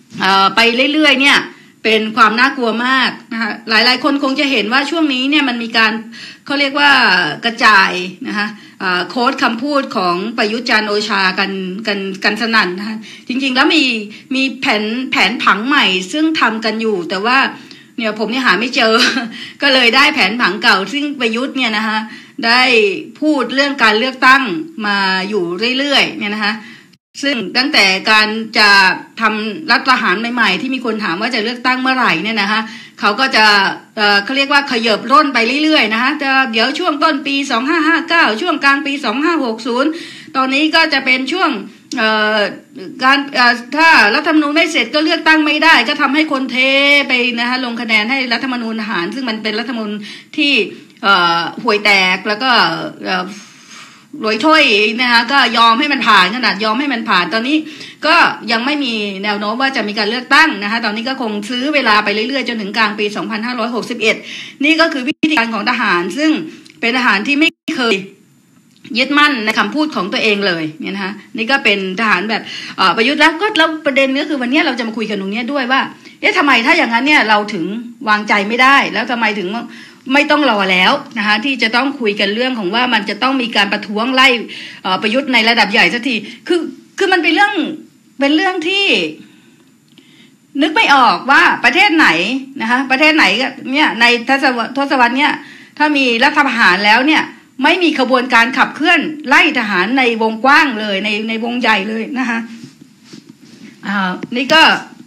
ไปเรื่อยๆเนี่ยเป็นความน่ากลัวมากนะคะหลายๆคนคงจะเห็นว่าช่วงนี้เนี่ยมันมีการเขาเรียกว่ากระจายนะคะโค้ดคำพูดของประยุทธ์จันทร์โอชากันกันกันสนั่นนะคะจริงๆแล้วมีมีแผนแผนผังใหม่ซึ่งทำกันอยู่แต่ว่าเนี่ยผมเนี่ยหาไม่เจอ ก็เลยได้แผนผังเก่าซึ่งประยุทธ์เนี่ยนะคะได้พูดเรื่องการเลือกตั้งมาอยู่เรื่อยๆเนี่ยนะคะซึ่งตั้งแต่การจะทำรัฐประหารใหม่ๆที่มีคนถามว่าจะเลือกตั้งเมื่อไหร่เนี่ยนะคะเขาก็จะเอ่อเขาเรียกว่าขยับร่นไปเรื่อยๆนะคะจะเดี๋ยวช่วงต้นปีสองพันห้าร้อยห้าสิบเก้าช่วงกลางปีสองพันห้าร้อยหกสิบตอนนี้ก็จะเป็นช่วงเอ่อการเอ่อถ้ารัฐธรรมนูญไม่เสร็จก็เลือกตั้งไม่ได้ก็ทำให้คนเทไปนะคะลงคะแนนให้รัฐธรรมนูญทหารซึ่งมันเป็นรัฐธรรมนูญที่เอ่อห่วยแตกแล้วก็เอ่อรวยถ้วยนะคะก็ยอมให้มันผ่านขนาดยอมให้มันผ่านตอนนี้ก็ยังไม่มีแนวโน้มว่าจะมีการเลือกตั้งนะคะตอนนี้ก็คงซื้อเวลาไปเรื่อยๆจนถึงกลางปีสองพันห้าร้อยหกสิบเอ็ดนี่ก็คือวิธีการของทหารซึ่งเป็นทหารที่ไม่เคยยึดมั่นในคำพูดของตัวเองเลยเนี่ยนะคะนี่ก็เป็นทหารแบบประยุทธ์แล้วก็แล้วประเด็นก็คือวันนี้เราจะมาคุยกันตรงนี้ด้วยว่าเอ๊ะทำไมถ้าอย่างนั้นเนี่ยเราถึงวางใจไม่ได้แล้วทำไมถึงไม่ต้องรอแล้วนะคะที่จะต้องคุยกันเรื่องของว่ามันจะต้องมีการประท้วงไล่ประยุทธ์ในระดับใหญ่สักทีคือคือมันเป็นเรื่องเป็นเรื่องที่นึกไม่ออกว่าประเทศไหนนะคะประเทศไหนเนี่ยในทศวรรษทศวรรษเนี่ยถ้ามีรัฐประหารแล้วเนี่ยไม่มีขบวนการขับเคลื่อนไล่ทหารในวงกว้างเลยในในวงใหญ่เลยนะคะอ่านี่ก็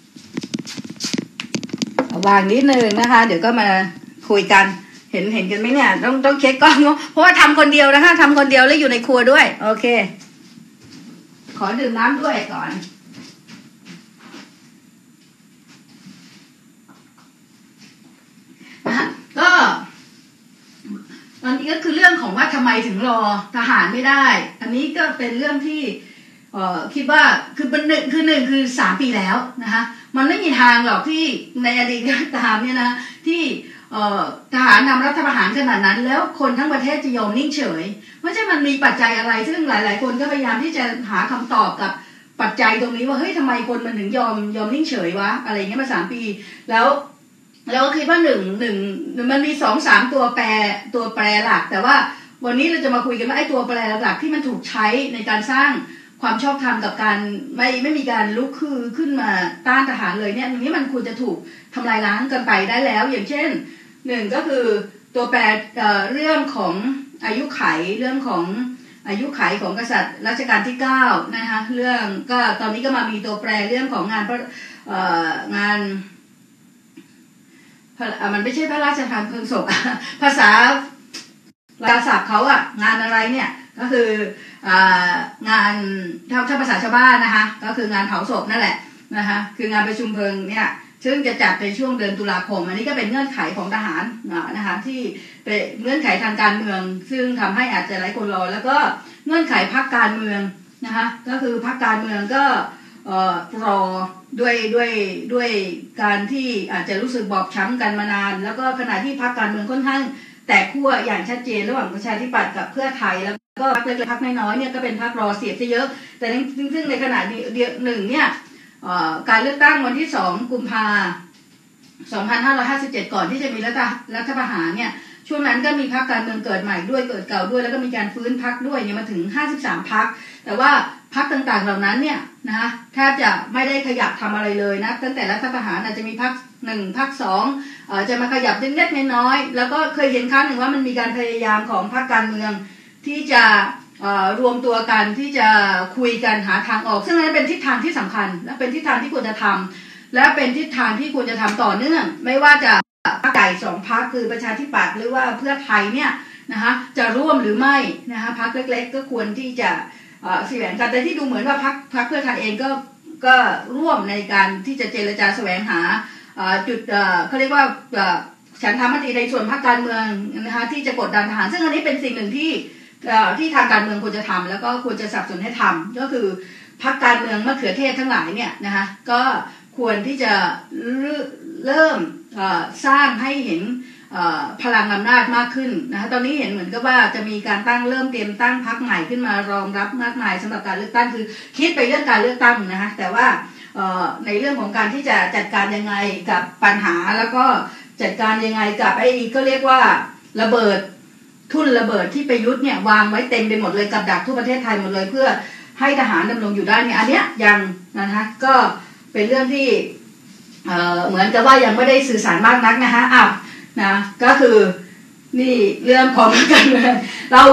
วางนิดนึงนะคะเดี๋ยวก็มาคุยกันเห็นเห็นกันไหมเนี่ยต้องต้องเช็คกล้องเพราะว่าทำคนเดียวนะคะทำคนเดียวแล้วอยู่ในครัวด้วยโอเคขอดื่มน้ำด้วยก่อนนะก็ตอนนี้ก็คือเรื่องของว่าทำไมถึงรอทหารไม่ได้อันนี้ก็เป็นเรื่องที่เอ่อคิดว่าคือเป็นหนึ่งคือหนึ่งคือสามปีแล้วนะคะมันไม่มีทางหรอกที่ในอดีตก็ตามเนี่ยนะที่ทหารนำรัฐประหารขนาดนั้นแล้วคนทั้งประเทศจะยอมนิ่งเฉยเพราะฉะนั้นมันมีปัจจัยอะไรซึ่งหลายๆคนก็พยายามที่จะหาคำตอบกับปัจจัยตรงนี้ว่าเฮ้ยทำไมคนมันถึงยอมยอมนิ่งเฉยวะอะไรเงี้ยมาสามปีแล้วแล้วคิดว่าหนึ่งหนึ่งมันมีสองสามตัวแปรตัวแปรหลักแต่ว่าวันนี้เราจะมาคุยกันว่าไอ้ตัวแปรหลักที่มันถูกใช้ในการสร้างความชอบธรรมกับการไม่ไม่มีการลุกคือขึ้นมาต้านทหารเลยเนี่ยตรงนี้มันควรจะถูกทำลายล้างกันไปได้แล้วอย่างเช่นหนึ่งก็คือตัวแปรเรื่องของอายุไขเรื่องของอายุไขของกษัตริย์รัชกาลที่เก้านะคะเรื่องก็ตอนนี้ก็มามีตัวแปรเรื่องของงานงานมันไม่ใช่พระราชทานเพลิงศพภาษาภาษาเขาอะงานอะไรเนี่ยก็คืองานถ้าภาษาชาวบ้านนะคะก็คืองานเผาศพนั่นแหละนะคะคืองานประชุมเพลิงเนี่ยซึ่งจะจัดในช่วงเดือนตุลาคมอันนี้ก็เป็นเงื่อนไขของทหารนะคะที่เป็นเงื่อนไขทางการเมืองซึ่งทำให้อาจจะหลายคนรอแล้วก็เงื่อนไขพรรคการเมืองนะคะก็คือพรรคการเมืองก็รอด้วยด้วยด้วยการที่อาจจะรู้สึกบอบช้ำกันมานานแล้วก็ขณะที่พรรคการเมืองค่อนข้างแตกขั้วอย่างชัดเจนระหว่างประชาธิปัตย์กับเพื่อไทยแล้วก็พรรคเล็กๆพรรคน้อยๆเนี่ยก็เป็นพรรครอเสียบซะเยอะแต่ซึ่งในขณะนี้หนึ่งเนี่ยการเลือกตั้งวันที่สองกุมภาพันธ์สองพันห้าร้อยห้าสิบเจ็ดก่อนที่จะมีรัฐรัฐประหารเนี่ยช่วงนั้นก็มีพรรคการเมืองเกิดใหม่ด้วยเกิดเก่าด้วยแล้วก็มีการฟื้นพรรคด้วยเนี่ยมาถึงห้าสิบสามพรรคแต่ว่าพรรคต่างๆเหล่านั้นเนี่ยนะคะแทบจะไม่ได้ขยับทำอะไรเลยนะตั้งแต่รัฐประหารอาจจะมีพรรคหนึ่งพรรคสองเอ่อจะมาขยับเล็กๆน้อยๆแล้วก็เคยเห็นครั้งหนึ่งว่ามันมีการพยายามของพรรคการเมืองที่จะรวมตัวกันที่จะคุยกันหาทางออกซึ่งนั้นเป็นทิศทางที่สำคัญและเป็นทิศทางที่ควรจะทำและเป็นทิศทางที่ควรจะทำต่อเนื่องไม่ว่าจะพรรคใหญ่สองพรรคคือประชาธิปัตย์หรือว่าเพื่อไทยเนี่ยนะคะจะร่วมหรือไม่นะคะพรรคเล็กๆก็ควรที่จะแสวงกันแต่ที่ดูเหมือนว่าพรรคพรรคเพื่อไทยเองก็ก็ร่วมในการที่จะเจรจาแสวงหาจุดเขาเรียกว่าฉันทามติในส่วนพรรคการเมืองนะคะที่จะกดดันทหารซึ่งอันนี้เป็นสิ่งหนึ่งที่ที่ทางการเมืองควรจะทำแล้วก็ควรจะสนับสนุนให้ทำก็คือพรรคการเมืองมะเขือเทศทั้งหลายเนี่ยนะคะก็ควรที่จะเริ่มสร้างให้เห็นพลังอำนาจมากขึ้นนะคะตอนนี้เห็นเหมือนกับว่าจะมีการตั้งเริ่มเตรียมตั้งพรรคใหม่ขึ้นมารองรับมากมายสำหรับการเลือกตั้งคือคิดไปเรื่องการเลือกตั้งนะคะแต่ว่าในเรื่องของการที่จะจัดการยังไงกับปัญหาแล้วก็จัดการยังไงกับไอ้ก็เรียกว่าระเบิดทุ่นระเบิดที่ประยุทธ์เนี่ยวางไว้เต็มไปหมดเลยกับดักทั่วประเทศไทยหมดเลยเพื่อให้ทหารดำรงอยู่ได้เนี่ยอันเนี้ยยังนะคะก็เป็นเรื่องที่เอ่อเหมือนกับว่ายังไม่ได้สื่อสารมากนักนะคะอ้าวนะก็คือนี่เรื่องของการเมืองเรา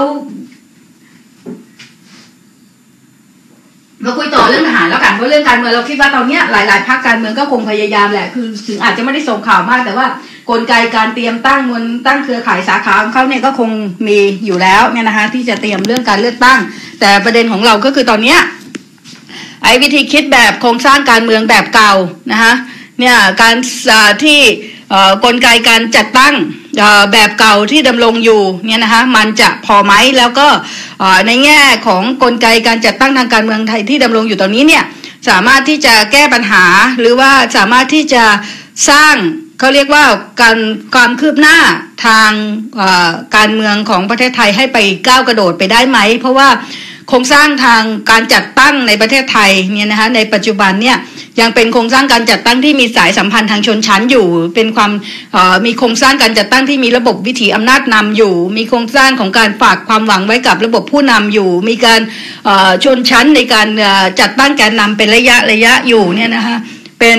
เราคุยต่อเรื่องทหารแล้วกันเพราะเรื่องการเมืองเราคิดว่าตอนนี้หลายๆพรรคการเมืองก็คงพยายามแหละคือถึงอาจจะไม่ได้ส่งข่าวมากแต่ว่ากลไกการเตรียมตั้งมวลตั้งเครือข่ายสาขาของเขาเนี่ยก็คงมีอยู่แล้วเนี่ยนะคะที่จะเตรียมเรื่องการเลือกตั้งแต่ประเด็นของเราก็คือตอนนี้ไอ้วิธีคิดแบบโครงสร้างการเมืองแบบเก่านะคะเนี่ยการที่กลไกการจัดตั้งแบบเก่าที่ดำรงอยู่เนี่ยนะคะมันจะพอไหมแล้วก็ในแง่ของกลไกการจัดตั้งทางการเมืองไทยที่ดำรงอยู่ตอนนี้เนี่ยสามารถที่จะแก้ปัญหาหรือว่าสามารถที่จะสร้างเขาเรียกว่าการความคืบหน้าทางการเมืองของประเทศไทยให้ไปก้าวกระโดดไปได้ไหมเพราะว่าโครงสร้างทางการจัดตั้งในประเทศไทยเนี่ยนะคะในปัจจุบันเนี่ยยังเป็นโครงสร้างการจัดตั้งที่มีสายสัมพันธ์ทางชนชั้นอยู่เป็นความมีโครงสร้างการจัดตั้งที่มีระบบวิถีอำนาจนำอยู่มีโครงสร้างของการฝากความหวังไว้กับระบบผู้นำอยู่มีการชนชั้นในการจัดตั้งแกนนำเป็นระยะระยะอยู่เนี่ยนะคะเป็น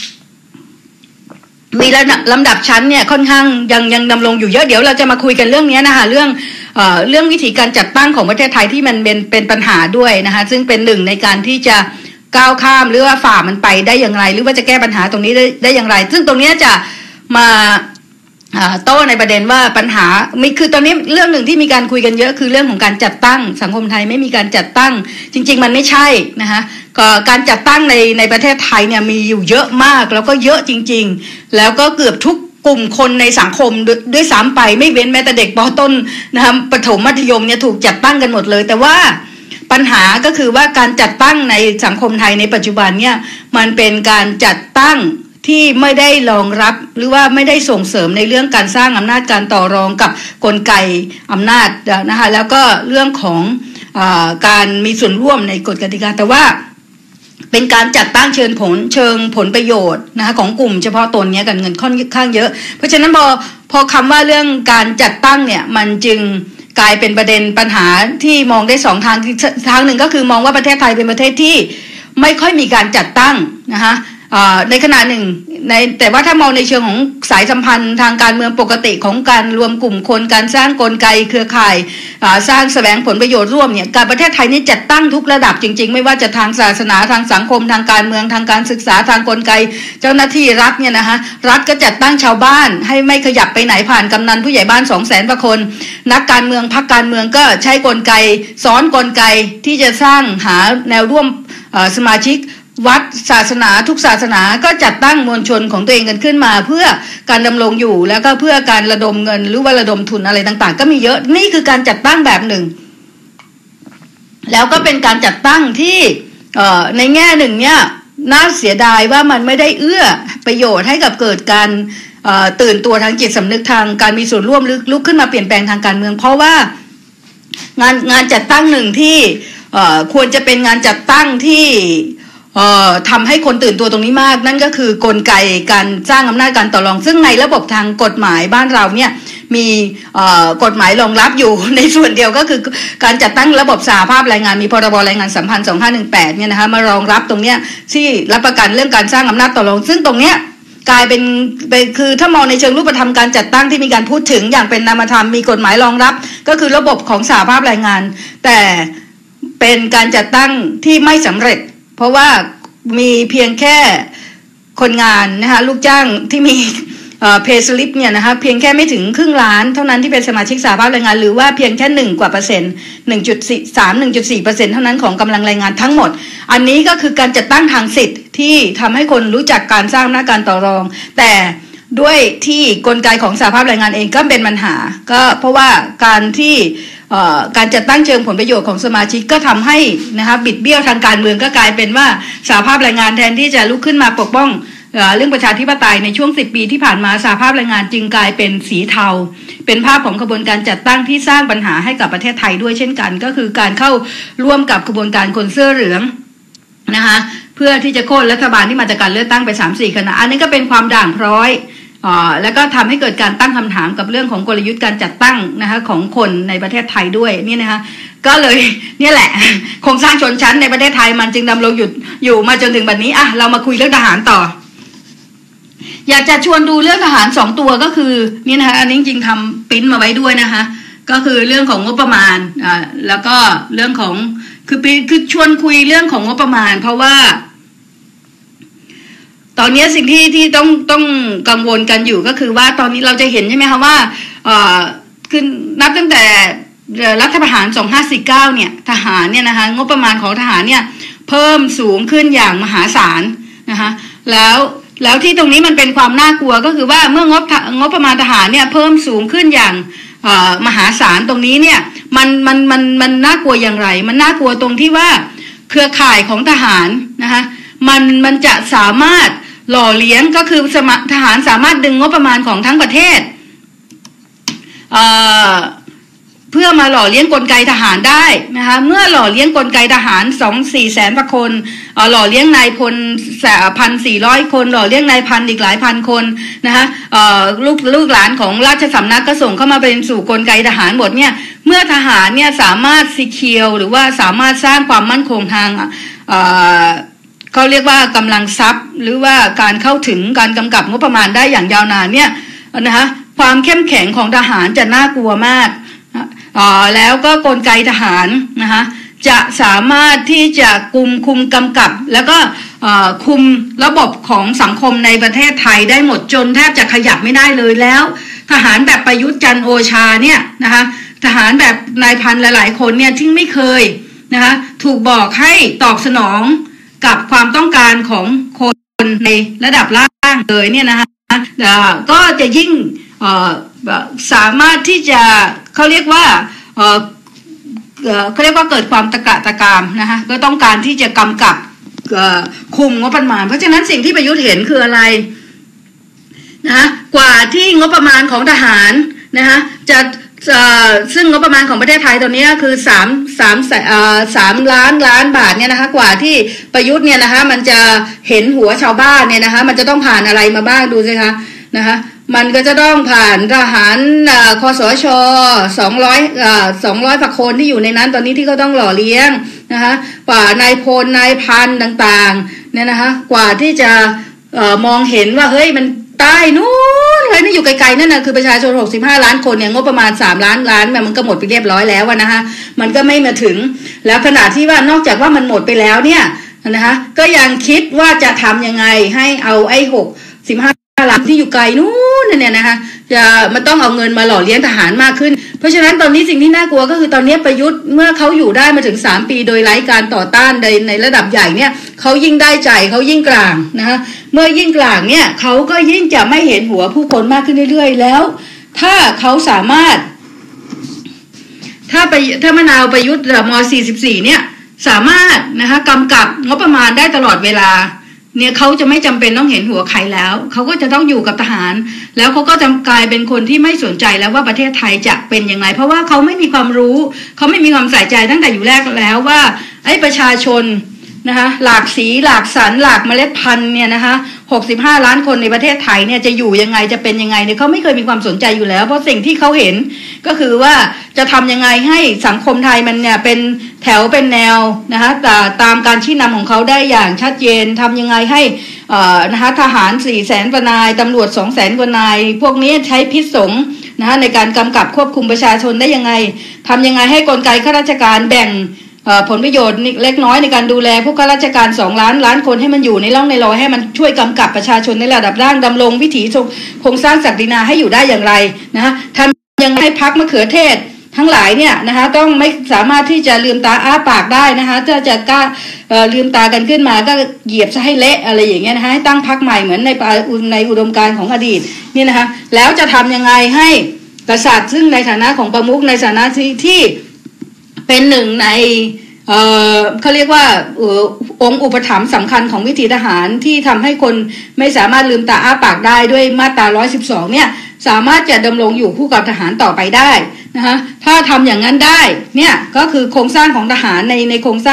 มีลำดับชั้นเนี่ยค่อนข้างยังยังดำรงอยู่เยอะเดี๋ยวเราจะมาคุยกันเรื่องนี้นะคะเรื่องเอ่อเรื่องวิธีการจัดตั้งของประเทศไทยที่มันเป็นเป็นปัญหาด้วยนะคะซึ่งเป็นหนึ่งในการที่จะก้าวข้ามหรือว่าฝ่ามันไปได้อย่างไรหรือว่าจะแก้ปัญหาตรงนี้ได้ได้อย่างไรซึ่งตรงนี้จะมาโต้ในประเด็นว่าปัญหามีคือตอนนี้เรื่องหนึ่งที่มีการคุยกันเยอะคือเรื่องของการจัดตั้งสังคมไทยไม่มีการจัดตั้งจริงๆมันไม่ใช่นะคะก็การจัดตั้งในในประเทศไทยเนี่ยมีอยู่เยอะมากแล้วก็เยอะจริงๆแล้วก็เกือบทุกกลุ่มคนในสังคมด้วยซ้ำไปไม่เว้นแม้แต่เด็กป.ต้นนะคะประถมมัธยมเนี่ยถูกจัดตั้งกันหมดเลยแต่ว่าปัญหาก็คือว่าการจัดตั้งในสังคมไทยในปัจจุบันเนี่ยมันเป็นการจัดตั้งที่ไม่ได้รองรับหรือว่าไม่ได้ส่งเสริมในเรื่องการสร้างอำนาจการต่อรองกับกลไกอำนาจนะคะแล้วก็เรื่องของอ่าการมีส่วนร่วมในกฎกติกาแต่ว่าเป็นการจัดตั้งเชิญผลเชิงผลประโยชน์นะคะของกลุ่มเฉพาะตนเนี้ยกันเงินค่อนข้างเยอะเพราะฉะนั้นพอพอคำว่าเรื่องการจัดตั้งเนี่ยมันจึงกลายเป็นประเด็นปัญหาที่มองได้สองทางทางหนึ่งก็คือมองว่าประเทศไทยเป็นประเทศที่ไม่ค่อยมีการจัดตั้งนะคะในขณะหนึ่งในแต่ว่าถ้ามองในเชิงของสายสัมพันธ์ทางการเมืองปกติของการรวมกลุ่มคนการสร้างกลไกเครือข่ายสร้างแสวงผลประโยชน์ร่วมเนี่ยการประเทศไทยนี่จัดตั้งทุกระดับจริงๆไม่ว่าจะทางศาสนาทางสังคมทางการเมืองทางการศึกษาทางกลไกเจ้าหน้าที่รัฐเนี่ยนะคะรัฐก็จัดตั้งชาวบ้านให้ไม่ขยับไปไหนผ่านกำนันผู้ใหญ่บ้านสองแสนกว่าคนนักการเมืองพรรคการเมืองก็ใช้กลไกซ้อนกลไกที่จะสร้างหาแนวร่วมสมาชิกวัดศาสนาทุกศาสนาก็จัดตั้งมวลชนของตัวเองกันขึ้นมาเพื่อการดำรงอยู่แล้วก็เพื่อการระดมเงินหรือว่าระดมทุนอะไรต่างๆก็มีเยอะนี่คือการจัดตั้งแบบหนึ่งแล้วก็เป็นการจัดตั้งที่ในแง่หนึ่งเนี่ยน่าเสียดายว่ามันไม่ได้เอื้อประโยชน์ให้กับเกิดการตื่นตัวทางจิตสำนึกทางการมีส่วนร่วมลุกขึ้นมาเปลี่ยนแปลงทางการเมืองเพราะว่างานงานจัดตั้งหนึ่งที่ควรจะเป็นงานจัดตั้งที่เอ่อทำให้คนตื่นตัวตรงนี้มากนั่นก็คือกลไกการสร้างอำนาจการต่อรองซึ่งในระบบทางกฎหมายบ้านเราเนี่ยมีเอ่อกฎหมายรองรับอยู่ในส่วนเดียวก็คือการจัดตั้งระบบสหภาพแรงงานมีพรบแรงงานสัมพันธ์สองห้าหนึ่งแปดเนี่ยนะคะมารองรับตรงเนี้ยที่รับประกันเรื่องการสร้างอำนาจต่อรองซึ่งตรงเนี้ยกลายเป็นเป็นคือถ้ามองในเชิงรูปธรรมการจัดตั้งที่มีการพูดถึงอย่างเป็นนามธรรมมีกฎหมายรองรับก็คือระบบของสหภาพแรงงานแต่เป็นการจัดตั้งที่ไม่สำเร็จเพราะว่ามีเพียงแค่คนงานนะคะลูกจ้างที่มีเอ่อเพย์สลิปเนี่ยนะคะเพียงแค่ไม่ถึงครึ่งล้านเท่านั้นที่เป็นสมาชิกสหภาพแรงงานหรือว่าเพียงแค่หนึ่งกว่าเปอร์เซ็นต์ หนึ่งจุดสาม หนึ่งจุดสี่เปอร์เซ็นต์ เท่านั้นของกำลังแรงงานทั้งหมดอันนี้ก็คือการจัดตั้งทางสิทธิ์ที่ทำให้คนรู้จักการสร้างอำนาจการต่อรองแต่ด้วยที่กลไกของสหภาพแรงงานเองก็เป็นปัญหาก็เพราะว่าการที่การจัดตั้งเชิงผลประโยชน์ของสมาชิกก็ทำให้นะคะบิดเบี้ยวทางการเมืองก็กลายเป็นว่าสหภาพแรงงานแทนที่จะลุกขึ้นมาปกป้องเรื่องประชาธิปไตยในช่วงสิบปีที่ผ่านมาสหภาพแรงงานจึงกลายเป็นสีเทาเป็นภาพของกระบวนการจัดตั้งที่สร้างปัญหาให้กับประเทศไทยด้วยเช่นกันก็คือการเข้าร่วมกับกระบวนการคนเสื้อเหลืองนะคะพื่อที่จะโค่นรัฐบาลที่มาจากการเลือกตั้งไป สามสี่ คณะอันนี้ก็เป็นความด่างพร้อยอ่าแล้วก็ทำให้เกิดการตั้งคำถามกับเรื่องของกลยุทธ์การจัดตั้งนะคะของคนในประเทศไทยด้วยนี่นะคะก็เลยเนี่ยแหละโครงสร้างชนชั้นในประเทศไทยมันจึงดำรงหยุดอยู่มาจนถึงบัดนี้อ่ะเรามาคุยเรื่องทหารต่ออยากจะชวนดูเรื่องทหารสองตัวก็คือนี่นะคะอันนี้จริงๆทำปริ้นมาไว้ด้วยนะคะก็คือเรื่องของงบประมาณอ่าแล้วก็เรื่องของคือคือชวนคุยเรื่องของงบประมาณเพราะว่าตอนนี้สิ่งที่ที่ต้องต้องกังวลกันอยู่ก็คือว่าตอนนี้เราจะเห็นใช่ไหมคะว่าเอ่อคือนับตั้งแต่รัฐประหารสองห้าสี่เก้าเนี่ยทหารเนี่ยนะคะงบประมาณของทหารเนี่ยเพิ่มสูงขึ้นอย่างมหาศาลนะคะแล้วแล้วที่ตรงนี้มันเป็นความน่ากลัวก็คือว่าเมื่องบงบประมาณทหารเนี่ยเพิ่มสูงขึ้นอย่างมหาศาลตรงนี้เนี่ยมันมันมันมันน่ากลัวอย่างไรมันน่ากลัวตรงที่ว่าเครือข่ายของทหารนะคะมันมันจะสามารถหล่อเลี้ยงก็คือสมทหารสามารถดึงงบประมาณของทั้งประเทศเอ่อเพื่อมาหล่อเลี้ยงกลไกทหารได้นะคะเมื่อหล่อเลี้ยงกลไกทหารสองสี่แสนกว่าคนเอ่อหล่อเลี้ยงนายพลพันสี่ร้อยคนหล่อเลี้ยงนายพันอีกหลายพันคนนะคะเอ่อลูกลูกหลานของราชสำนักก็ส่งเข้ามาเป็นสู่กลไกทหารหมดเนี่ยเมื่อทหารเนี่ยสามารถซีเคียวหรือว่าสามารถสร้างความมั่นคงทางเอ่อเขาเรียกว่ากำลังทรัพย์หรือว่าการเข้าถึงการกำกับงบประมาณได้อย่างยาวนานเนี่ยนะคะความเข้มแข็งของทหารจะน่ากลัวมากอ่าแล้วก็กลไกทหารนะคะจะสามารถที่จะคุมคุมกำกับแล้วก็คุมระบบของสังคมในประเทศไทยได้หมดจนแทบจะขยับไม่ได้เลยแล้วทหารแบบประยุทธ์จันทร์โอชาเนี่ยนะคะทหารแบบนายพันหลายๆคนเนี่ยที่ไม่เคยนะคะถูกบอกให้ตอบสนองกับความต้องการของคนในระดับล่างเลยเนี่ยนะคะก็จะยิ่งสามารถที่จะเขาเรียกว่าเขาเรียกว่าเกิดความตะกะตะกามนะคะก็ต้องการที่จะกำกับคุมงบประมาณเพราะฉะนั้นสิ่งที่ประยุทธ์เห็นคืออะไรนะคะกว่าที่งบประมาณของทหารนะคะจะซึ่งงบประมาณของประเทศไทยตอนนี้คือสามสามสามล้านล้านบาทเนี่ยนะคะกว่าที่ประยุทธ์เนี่ยนะคะมันจะเห็นหัวชาวบ้านเนี่ยนะคะมันจะต้องผ่านอะไรมาบ้างดูสิคะนะคะมันก็จะต้องผ่านทหารคสชสองร้อยอ่าสองร้อยกว่าคนที่อยู่ในนั้นตอนนี้ที่เขาต้องหล่อเลี้ยงนะคะกว่านายพลนายพันต่างๆเนี่ยนะคะกว่าที่จะเอ่อมองเห็นว่าเฮ้ยมันใต้นู้นเลยนี่อยู่ไกลๆนั่นน่ะคือประชาชนหกสิบห้าล้านคนเนี่ยงบประมาณสามล้านล้านมันก็หมดไปเรียบร้อยแล้วนะคะมันก็ไม่มาถึงแล้วขณะที่ว่านอกจากว่ามันหมดไปแล้วเนี่ยนะคะก็ยังคิดว่าจะทำยังไงให้เอาไอ้หกสิบห้าล้านที่อยู่ไกลนู้นเนี่ยนะคะจะมันต้องเอาเงินมาหล่อเลี้ยงทหารมากขึ้นเพราะฉะนั้นตอนนี้สิ่งที่น่ากลัวก็คือตอนนี้ประยุทธ์เมื่อเขาอยู่ได้มาถึงสามปีโดยไร้การต่อต้านในในระดับใหญ่เนี่ยเขายิ่งได้ใจเขายิ่งกลางนะคะเมื่อยิ่งกลางเนี่ยเขาก็ยิ่งจะไม่เห็นหัวผู้คนมากขึ้นเรื่อยๆแล้วถ้าเขาสามารถถ้าไปถ้ามะนาวประยุทธ์ม.สี่สิบสี่เนี่ยสามารถนะคะกำกับงบประมาณได้ตลอดเวลาเนี่ยเขาจะไม่จำเป็นต้องเห็นหัวใครแล้วเขาก็จะต้องอยู่กับทหารแล้วเขาก็จะกลายเป็นคนที่ไม่สนใจแล้วว่าประเทศไทยจะเป็นยังไงเพราะว่าเขาไม่มีความรู้เขาไม่มีความใส่ใจตั้งแต่อยู่แรกแล้วว่าไอ้ประชาชนนะคะหลากสีหลากสันหลากเมล็ดพันธุ์เนี่ยนะคะหกสิบห้าล้านคนในประเทศไทยเนี่ยจะอยู่ยังไงจะเป็นยังไงเนี่ยเขาไม่เคยมีความสนใจอยู่แล้วเพราะสิ่งที่เขาเห็นก็คือว่าจะทำยังไงให้สังคมไทยมันเนี่ยเป็นแถวเป็นแนวนะคะตามการชี้นำของเขาได้อย่างชัดเจนทำยังไงให้นะคะทหารสี่แสนกว่านายตำรวจสองแสนกว่านายพวกนี้ใช้พิษสงนะคะในการกำกับควบคุมประชาชนได้ยังไงทำยังไงให้กลไกข้าราชการแบ่งผลประโยชน์เล็กน้อยในการดูแลพวกข้าราชการสองล้านล้านคนให้มันอยู่ในร่องในรอยให้มันช่วยกำกับประชาชนในระดับล่างดำรงวิถีโครงสร้างศักดินาให้อยู่ได้อย่างไรนะคะทำยังไงให้พรรคมะเขือเทศทั้งหลายเนี่ยนะคะต้องไม่สามารถที่จะลืมตาอ้าปากได้นะคะถ้าจะกล้าลืมตากันขึ้นมาก็เหยียบซะให้เละอะไรอย่างเงี้ยนะคะให้ตั้งพรรคใหม่เหมือนในในอุดมการณ์ของอดีตนี่นะคะแล้วจะทำยังไงให้กษัตริย์ซึ่งในฐานะของประมุขในฐานะที่ที่เป็นหนึ่งในเอ่อเขาเรียกว่าอองค์อุปถัมภ์สำคัญของวิถีทหารที่ทำให้คนไม่สามารถลืมตาอ้าปากได้ด้วยมาตราหนึ่งร้อยสิบสองเนี่ยสามารถจะดำรงอยู่คู่กับทหารต่อไปได้นะคะถ้าทำอย่างนั้นได้เนี่ยก็คือโครงสร้างของทหารในในโครงสร้าง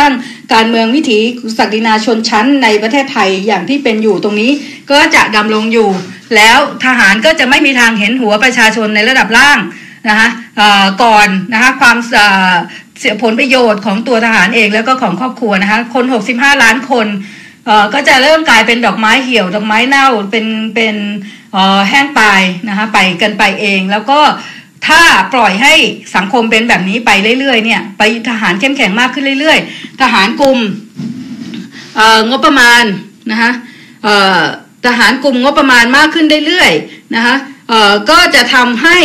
การเมืองวิถีศักดินาชนชั้นในประเทศไทยอย่างที่เป็นอยู่ตรงนี้ก็จะดำรงอยู่แล้วทหารก็จะไม่มีทางเห็นหัวประชาชนในระดับล่างนะคะก่อนนะคะความเสียผลประโยชน์ของตัวทหารเองแล้วก็ของครอบครัวนะคะคนหกสิบห้าล้านคนก็จะเริ่มกลายเป็นดอกไม้เหี่ยวดอกไม้เน่าเป็นเป็นแห้งตายนะคะไปกันไปเองแล้วก็ถ้าปล่อยให้สังคมเป็นแบบนี้ไปเรื่อยๆเนี่ยไปทหารเข้มแข็งมากขึ้นเรื่อยๆทหารกลุ่มงบประมาณนะคะทหารกลุ่มงบประมาณมากขึ้นเรื่อยๆนะคะก็จะทำให้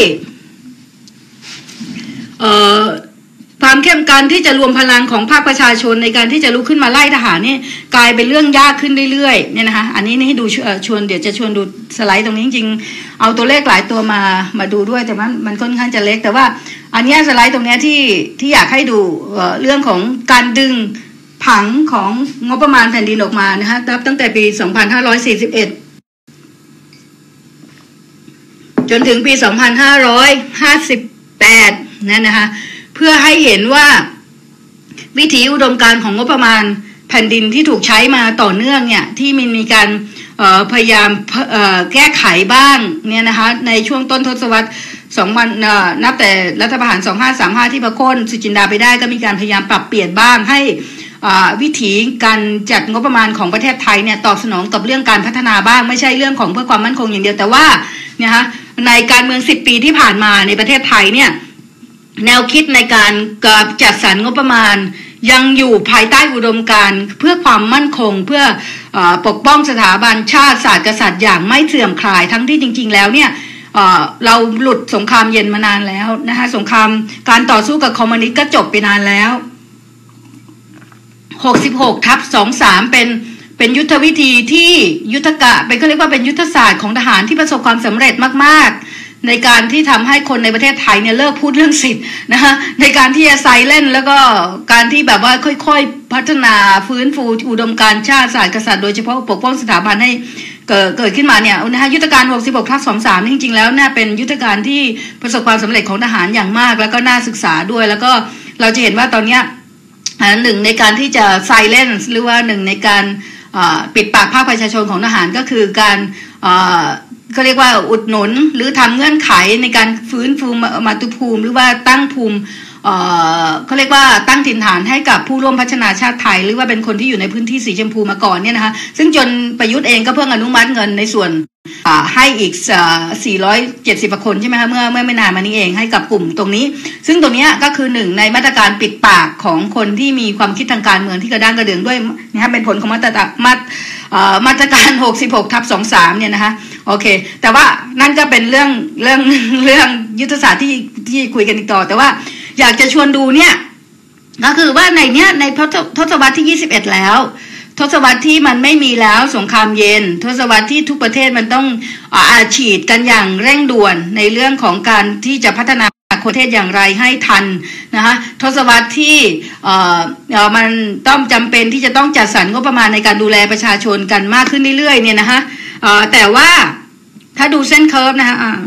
ความเข้มกันที่จะรวมพลังของภาคประชาชนในการที่จะลุกขึ้นมาไล่ทหารนี่กลายเป็นเรื่องยากขึ้นเรื่อยๆเนี่ยนะคะอันนี้นี่ให้ดูชวนเดี๋ยวจะชวนดูสไลด์ตรงนี้จริงๆเอาตัวเลขหลายตัวมามาดูด้วยแต่ว่ามันค่อนข้างจะเล็กแต่ว่าอันนี้สไลด์ตรงนี้ที่ที่อยากให้ดูเรื่องของการดึงผังของงบประมาณแผ่นดินออกมานะคะนับตั้งแต่ปีสองพันห้าร้อยสี่สิบเอ็ดจนถึงปีสองพันห้าร้อยห้าสิบแปดนั่นนะคะเพื่อให้เห็นว่าวิถีอุดมการณ์ของงบประมาณแผ่นดินที่ถูกใช้มาต่อเนื่องเนี่ยที่มีมีการพยายามแก้ไขบ้างเนี่ยนะคะในช่วงต้นทศวรรษสองพันนับแต่รัฐประหารสองพันห้าร้อยสามสิบห้าที่ประโค่นสุจินดาไปได้ก็มีการพยายามปรับเปลี่ยนบ้างให้วิถีการจัดงบประมาณของประเทศไทยเนี่ยตอบสนองกับเรื่องการพัฒนาบ้างไม่ใช่เรื่องของเพื่อความมั่นคงอย่างเดียวแต่ว่าเนี่ยฮะในการเมืองสิบปีที่ผ่านมาในประเทศไทยเนี่ยแนวคิดในการจัดสรรงบประมาณยังอยู่ภายใต้อุดมการณ์เพื่อความมั่นคงเพื่อเอ่อปกป้องสถาบันชาติศาสตร์กษัตริย์อย่างไม่เสื่อมคลายทั้งที่จริงๆแล้วเนี่ยเอ่อเราหลุดสงครามเย็นมานานแล้วนะคะสงครามการต่อสู้กับคอมมิวนิสต์ก็จบไปนานแล้วหกสิบหกทับสองสิบสามเป็นเป็นยุทธวิธีที่ยุทธกะเป็นก็เรียกว่าเป็นยุทธศาสตร์ของทหารที่ประสบความสำเร็จมากๆในการที่ทำให้คนในประเทศไทยเนี่ยเลิกพูดเรื่องสิทธิ์นะคะในการที่จะไซเลนแล้วก็การที่แบบว่าค่อยๆพัฒนาฟื้นฟูอุดมการณ์ชาติศาสตร์กษัตริย์โดยเฉพาะปกป้องสถาบันให้เกิดเกิดขึ้นมาเนี่ยนะคะยุทธการหกสิบหกทับสองสิบสามจริงๆแล้วเนี่ยเป็นยุทธการที่ประสบความสำเร็จของทหารอย่างมากแล้วก็น่าศึกษาด้วยแล้วก็เราจะเห็นว่าตอนนี้หนึ่งในการที่จะไซเลนหรือว่าหนึ่งในการปิดปากภาคประชาชนของทหารก็คือการเขาเรียกว่าอุดหนุนหรือทำเงื่อนไขในการฟื้นฟูมาตุภูมิหรือว่าตั้งภูมิเขาเรียกว่าตั้งถิ่นฐานให้กับผู้ร่วมพัฒนาชาติไทยหรือว่าเป็นคนที่อยู่ในพื้นที่สีชมพูมาก่อนเนี่ยนะคะซึ่งจนประยุทธ์เองก็เพิ่งอนุมัติเงินในส่วนให้อีกสี่ร้อยเจ็ดสิบคนใช่ไหมคะเมื่อเมื่อไม่นานมานี้เองให้กับกลุ่มตรงนี้ซึ่งตรงนี้ก็คือหนึ่งในมาตรการปิดปากของคนที่มีความคิดทางการเมืองที่กระด้างกระเดื่องด้วยนะคะเป็นผลของมาตรการมาตรการหกสิบหกทับสองสิบสามเนี่ยนะคะโอเคแต่ว่านั่นก็เป็นเรื่องเรื่องเรื่องยุทธศาสตร์ที่ที่คุยกันอีกต่อแต่ว่าอยากจะชวนดูเนี่ยก็คือว่าในเนี้ยในทศวรรษที่ยี่สิบเอ็ดแล้วทศวรรษที่มันไม่มีแล้วสงครามเย็นทศวรรษที่ทุกประเทศมันต้องอาฉีดกันอย่างเร่งด่วนในเรื่องของการที่จะพัฒนาประเทศอย่างไรให้ทันนะคะทศวรรษที่เอ่อเอ่อมันต้องจำเป็นที่จะต้องจัดสรรงบประมาณในการดูแลประชาชนกันมากขึ้นเรื่อยๆเนี่ยนะคะเอ่อแต่ว่าถ้าดูเส้นเคิร์ฟนะคะอ่า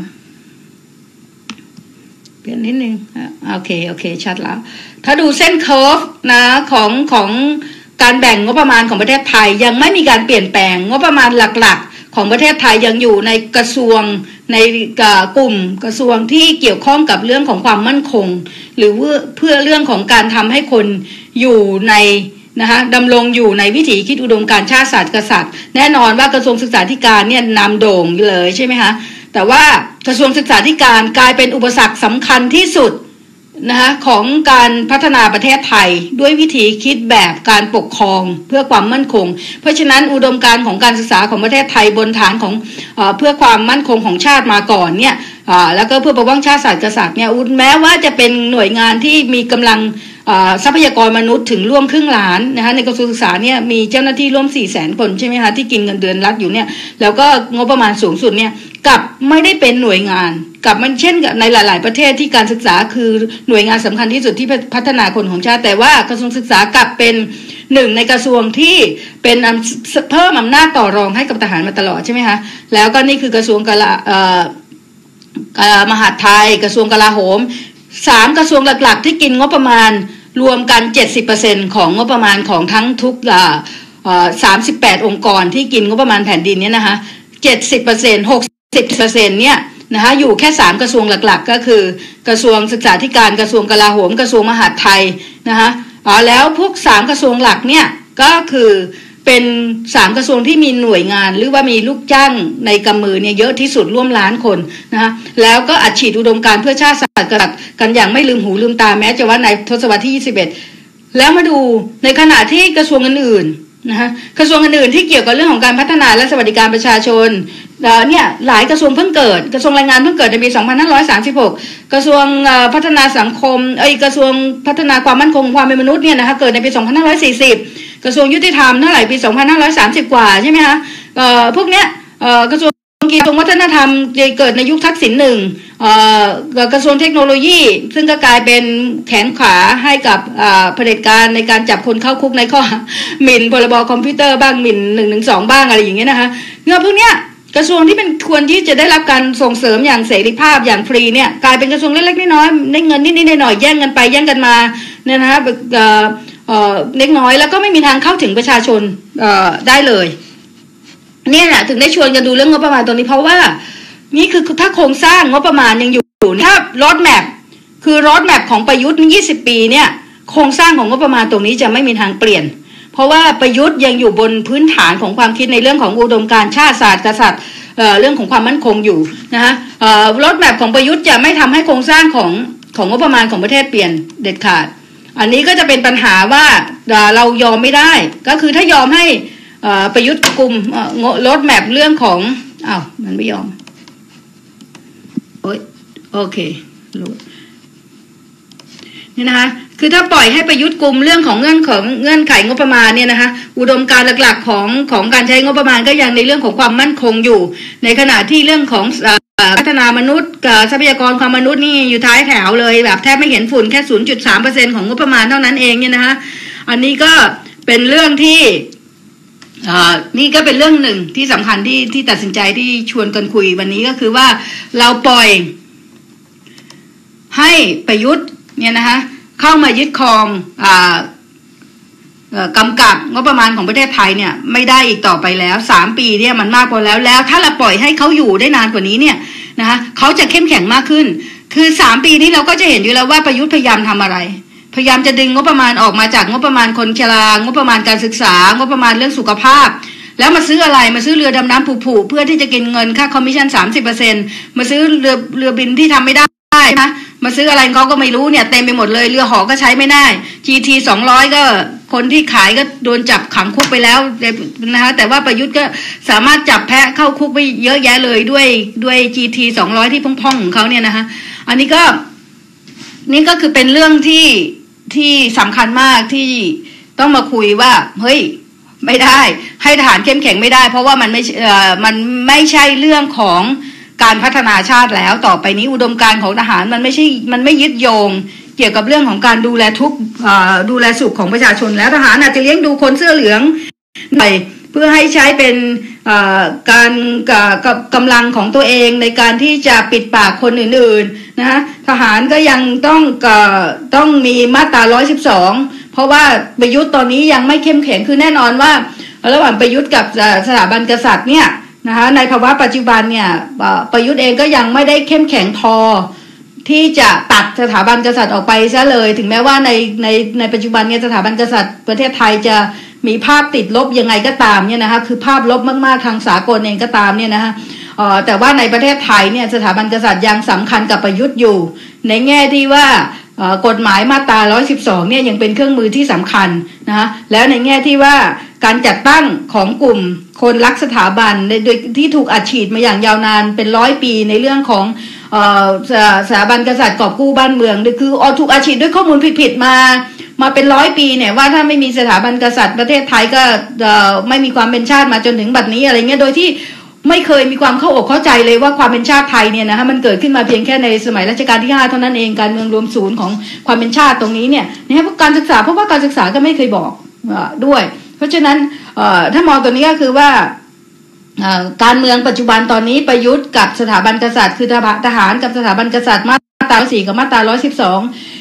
เปลี่ยนนิดนึงโอเคโอเคชัดแล้วถ้าดูเส้นเคิร์ฟนะของของการแบ่งงบประมาณของประเทศไทยยังไม่มีการเปลี่ยนแปลงงบประมาณหลักๆของประเทศไทยยังอยู่ในกระทรวงในกลุ่มกระทรวงที่เกี่ยวข้องกับเรื่องของความมั่นคงหรือเพื่อเรื่องของการทำให้คนอยู่ในนะคะดำรงอยู่ในวิถีคิดอุดมการณ์ชาติศาสตร์กษัตริย์แน่นอนว่ากระทรวงศึกษาธิการเนี่ยนำโด่งเลยใช่ไหมคะแต่ว่ากระทรวงศึกษาธิการกลายเป็นอุปสรรคสำคัญที่สุดนะคะของการพัฒนาประเทศไทยด้วยวิธีคิดแบบการปกครองเพื่อความมั่นคงเพราะฉะนั้นอุดมการณ์ของการศึกษาของประเทศไทยบนฐานของเอ่อเพื่อความมั่นคงของชาติมาก่อนเนี่ยอ่าแล้วก็เพื่อปกป้องชาติศาสตร์กษัตริย์เนี่ยแม้ว่าจะเป็นหน่วยงานที่มีกำลังทรัพยากรมนุษย์ถึงร่วมครึ่งล้านนะคะในกระทรวงศึกษาเนี่ยมีเจ้าหน้าที่ร่วมสี่แสนคนใช่ไหมคะที่กินเงินเดือนรัฐอยู่เนี่ยแล้วก็งบประมาณสูงสุดเนี่ยกับไม่ได้เป็นหน่วยงานกับมันเช่นกับในหลายๆประเทศที่การศึกษาคือหน่วยงานสำคัญที่สุดที่พัฒนาคนของชาติแต่ว่ากระทรวงศึกษากลับเป็นหนึ่งในกระทรวงที่เป็นเพิ่มอำนาจต่อรองให้กับทหารมาตลอดใช่ไหมคะแล้วก็นี่คือกระทรวงกลาเอ่อมหาดไทยกระทรวงกลาโหมสามกระทรวงหลักๆที่กินงบประมาณรวมกัน เจ็ดสิบเปอร์เซ็นต์ ของงบประมาณของทั้งทุกสามสิบแปดองค์กรที่กินงบประมาณแผ่นดินเนี่ยนะคะ เจ็ดสิบเปอร์เซ็นต์ หกสิบเปอร์เซ็นต์ เนี่ยนะคะอยู่แค่สามกระทรวงหลักๆก็คือกระทรวงศึกษาธิการกระทรวงกลาโหมกระทรวงมหาดไทยนะคะอ๋อแล้วพวกสามกระทรวงหลักเนี่ยก็คือเป็นสามกระทรวงที่มีหน่วยงานหรือว่ามีลูกจ้างในกำมือเนี่ยเยอะที่สุดร่วมล้านคนนะคะแล้วก็อัดฉีดอุดมการณ์เพื่อชาติศาสตร์กันอย่างไม่ลืมหูลืมตาแม้จะว่าในทศวรรษที่ยี่สิบเอ็ดแล้วมาดูในขณะที่กระทรวงอื่นๆนะคะกระทรวงอื่นๆที่เกี่ยวกับเรื่องของการพัฒนาและสวัสดิการประชาชนเนี่ยหลายกระทรวงเพิ่งเกิดกระทรวงแรงงานเพิ่งเกิดในปีสองพันห้าร้อยสามสิบหกกระทรวงพัฒนาสังคมเอ้ยกระทรวงพัฒนาความมั่นคงความเป็นมนุษย์เนี่ยนะคะเกิดในปีสองพันห้าร้อยสี่สิบกระทรวงยุติธรรมเท่าไหร่ปีสองพันห้าร้อยสามสิบกว่าใช่ไหมคะเอ่อพวกเนี้ยเอ่อกระทรวงกระทรวงวัฒนธรรมเกิดในยุคทักษิณหนึ่งเอ่อกระทรวงเทคโนโลยีซึ่งก็กลายเป็นแขนขาให้กับอ่าเผด็จการในการจับคนเข้าคุกในข้อหมิ่นพรบคอมพิวเตอร์บ้างหมิ่นหนึ่งหนึ่งสองบ้างอะไรอย่างเงี้ยนะคะเงื่อนพวกเนี้ยกระทรวงที่เป็นควรที่จะได้รับการส่งเสริมอย่างเสรีภาพอย่างฟรีเนี่ยกลายเป็นกระทรวงเล็กๆน้อยๆได้เงินนิดๆหน่อยๆแย่งกันไปแย่งกันมาเนี่ยนะคะเอ่อเอ่อเล็กน้อยแล้วก็ไม่มีทางเข้าถึงประชาชนเอ่อได้เลยเนี่ยแหละถึงได้ชวนกันดูเรื่องงบประมาณตัวนี้เพราะว่านี่คือถ้าโครงสร้างงบประมาณยังอยู่ถ้ารถแมพคือรถแมพของประยุทธ์ยี่สิบปีเนี่ยโครงสร้างของงบประมาณตรงนี้จะไม่มีทางเปลี่ยนเพราะว่าประยุทธ์ยังอยู่บนพื้นฐานของความคิดในเรื่องของอุดมการณ์ชาติศาสตร์กษัตริย์ เอ่อ เรื่องของความมั่นคงอยู่นะคะรถแมพของประยุทธ์จะไม่ทำให้โครงสร้างของของงบประมาณของประเทศเปลี่ยนเด็ดขาดอันนี้ก็จะเป็นปัญหาว่าเรายอมไม่ได้ก็คือถ้ายอมให้ประยุทธ์กลุ่มรถแมพเรื่องของอ้าวมันไม่ยอมโอ้ยโอเคนี่นะคะคือถ้าปล่อยให้ประยุทธ์กลุ่มเรื่องของเงื่อนของเงื่อนไของบประมาณเนี่ยนะคะอุดมการณ์หลักๆของของการใช้งบประมาณก็ยังในเรื่องของความมั่นคงอยู่ในขณะที่เรื่องของพัฒนามนุษย์กับทรัพยากรความมนุษย์นี่อยู่ท้ายแถวเลยแบบแทบไม่เห็นฝุ่นแค่ ศูนย์จุดสามเปอร์เซ็นต์ ของงบประมาณเท่านั้นเองเนี่ยนะคะอันนี้ก็เป็นเรื่องที่อ่านี่ก็เป็นเรื่องหนึ่งที่สำคัญที่ที่ตัดสินใจที่ชวนกันคุยวันนี้ก็คือว่าเราปล่อยให้ประยุทธ์เนี่ยนะคะเข้ามายึดครองอ่ากำกับงบประมาณของประเทศไทยเนี่ยไม่ได้อีกต่อไปแล้วสามปีเนี่ยมันมากพอแล้วแล้วถ้าเราปล่อยให้เขาอยู่ได้นานกว่านี้เนี่ยนะคะเขาจะเข้มแข็งมากขึ้นคือสามปีนี้เราก็จะเห็นอยู่แล้วว่าประยุทธ์พยายามทำอะไรพยายามจะดึงงบประมาณออกมาจากงบประมาณคนชรางบประมาณการศึกษางบประมาณเรื่องสุขภาพแล้วมาซื้ออะไรมาซื้อเรือดำน้ำผูๆเพื่อที่จะกินเงินค่าคอมมิชชั่น สามสิบเปอร์เซ็นต์ มาซื้อเรือเรือบินที่ทำไม่ได้นะมาซื้ออะไรเขาก็ไม่รู้เนี่ยเต็มไปหมดเลยเรือหอก็ใช้ไม่ได้ จี ที สองร้อยก็คนที่ขายก็โดนจับขังคุกไปแล้วนะคะแต่ว่าประยุทธ์ก็สามารถจับแพะเข้าคุกไปเยอะแยะเลยด้วยด้วย จี ที สองร้อยที่พ่องๆของเขาเนี่ยนะคะอันนี้ก็นี่ก็คือเป็นเรื่องที่ที่สำคัญมากที่ต้องมาคุยว่าเฮ้ยไม่ได้ให้ทหารเข้มแข็งไม่ได้เพราะว่ามันไม่เอ่อมันไม่ใช่เรื่องของการพัฒนาชาติแล้วต่อไปนี้อุดมการณ์ของทหารมันไม่ใช่มันไม่ยึดโยงเกี่ยวกับเรื่องของการดูแลทุกดูแลสุขของประชาชนแล้วทหารอาจจะเลี้ยงดูคนเสื้อเหลืองหน่อยเพื่อให้ใช้เป็นการกำลังของตัวเองในการที่จะปิดปากคนอื่นๆนะคะทหารก็ยังต้องต้องมีมาตราหนึ่งร้อยสิบสองเพราะว่าประยุทธ์ตอนนี้ยังไม่เข้มแข็งคือแน่นอนว่าระหว่างประยุทธ์กับสถาบันกษัตริย์เนี่ยนะคะในภาวะปัจจุบันเนี่ยประยุทธ์เองก็ยังไม่ได้เข้มแข็งพอที่จะตัดสถาบันกษัตริย์ออกไปซะเลยถึงแม้ว่าในในในปัจจุบันเนี่ยสถาบันกษัตริย์ประเทศไทยจะมีภาพติดลบยังไงก็ตามเนี่ยนะคะคือภาพลบมากๆทางสากลเองก็ตามเนี่ยนะคะเอ่อแต่ว่าในประเทศไทยเนี่ยสถาบันกษัตริย์ยังสำคัญกับประยุทธ์อยู่ในแง่ที่ว่ากฎหมายมาตราหนึ่งร้อยสิบสองเนี่ยยังเป็นเครื่องมือที่สำคัญนะคะแล้วในแง่ที่ว่าการจัดตั้งของกลุ่มคนรักสถาบันโดยที่ถูกอัดฉีดมาอย่างยาวนานเป็นร้อยปีในเรื่องของสถาบันกษัตริย์กอบกู้บ้านเมืองคือถูกอัดฉีดด้วยข้อมูลผิดๆมามาเป็นร้อยปีเนี่ยว่าถ้าไม่มีสถาบันกษัตริย์ประเทศไทยก็ไม่มีความเป็นชาติมาจนถึงบัดนี้อะไรเงี้ยโดยที่ไม่เคยมีความเข้าอกเข้าใจเลยว่าความเป็นชาติไทยเนี่ยนะคะมันเกิดขึ้นมาเพียงแค่ในสมัยรัชกาลที่ห้าเท่านั้นเองการเมืองรวมศูนย์ของความเป็นชาติตรงนี้เนี่ยนะฮะพวกการศึกษาเพราะว่าการศึกษาก็ไม่เคยบอกด้วยเพราะฉะนั้นถ้ามองตัวนี้ก็คือว่าการเมืองปัจจุบันตอนนี้ประยุทธ์กับสถาบันกษัตริย์คือทหารกับสถาบันกษัตริย์มาตราสี่กับมาตราหนึ่งร้อยสิบสอง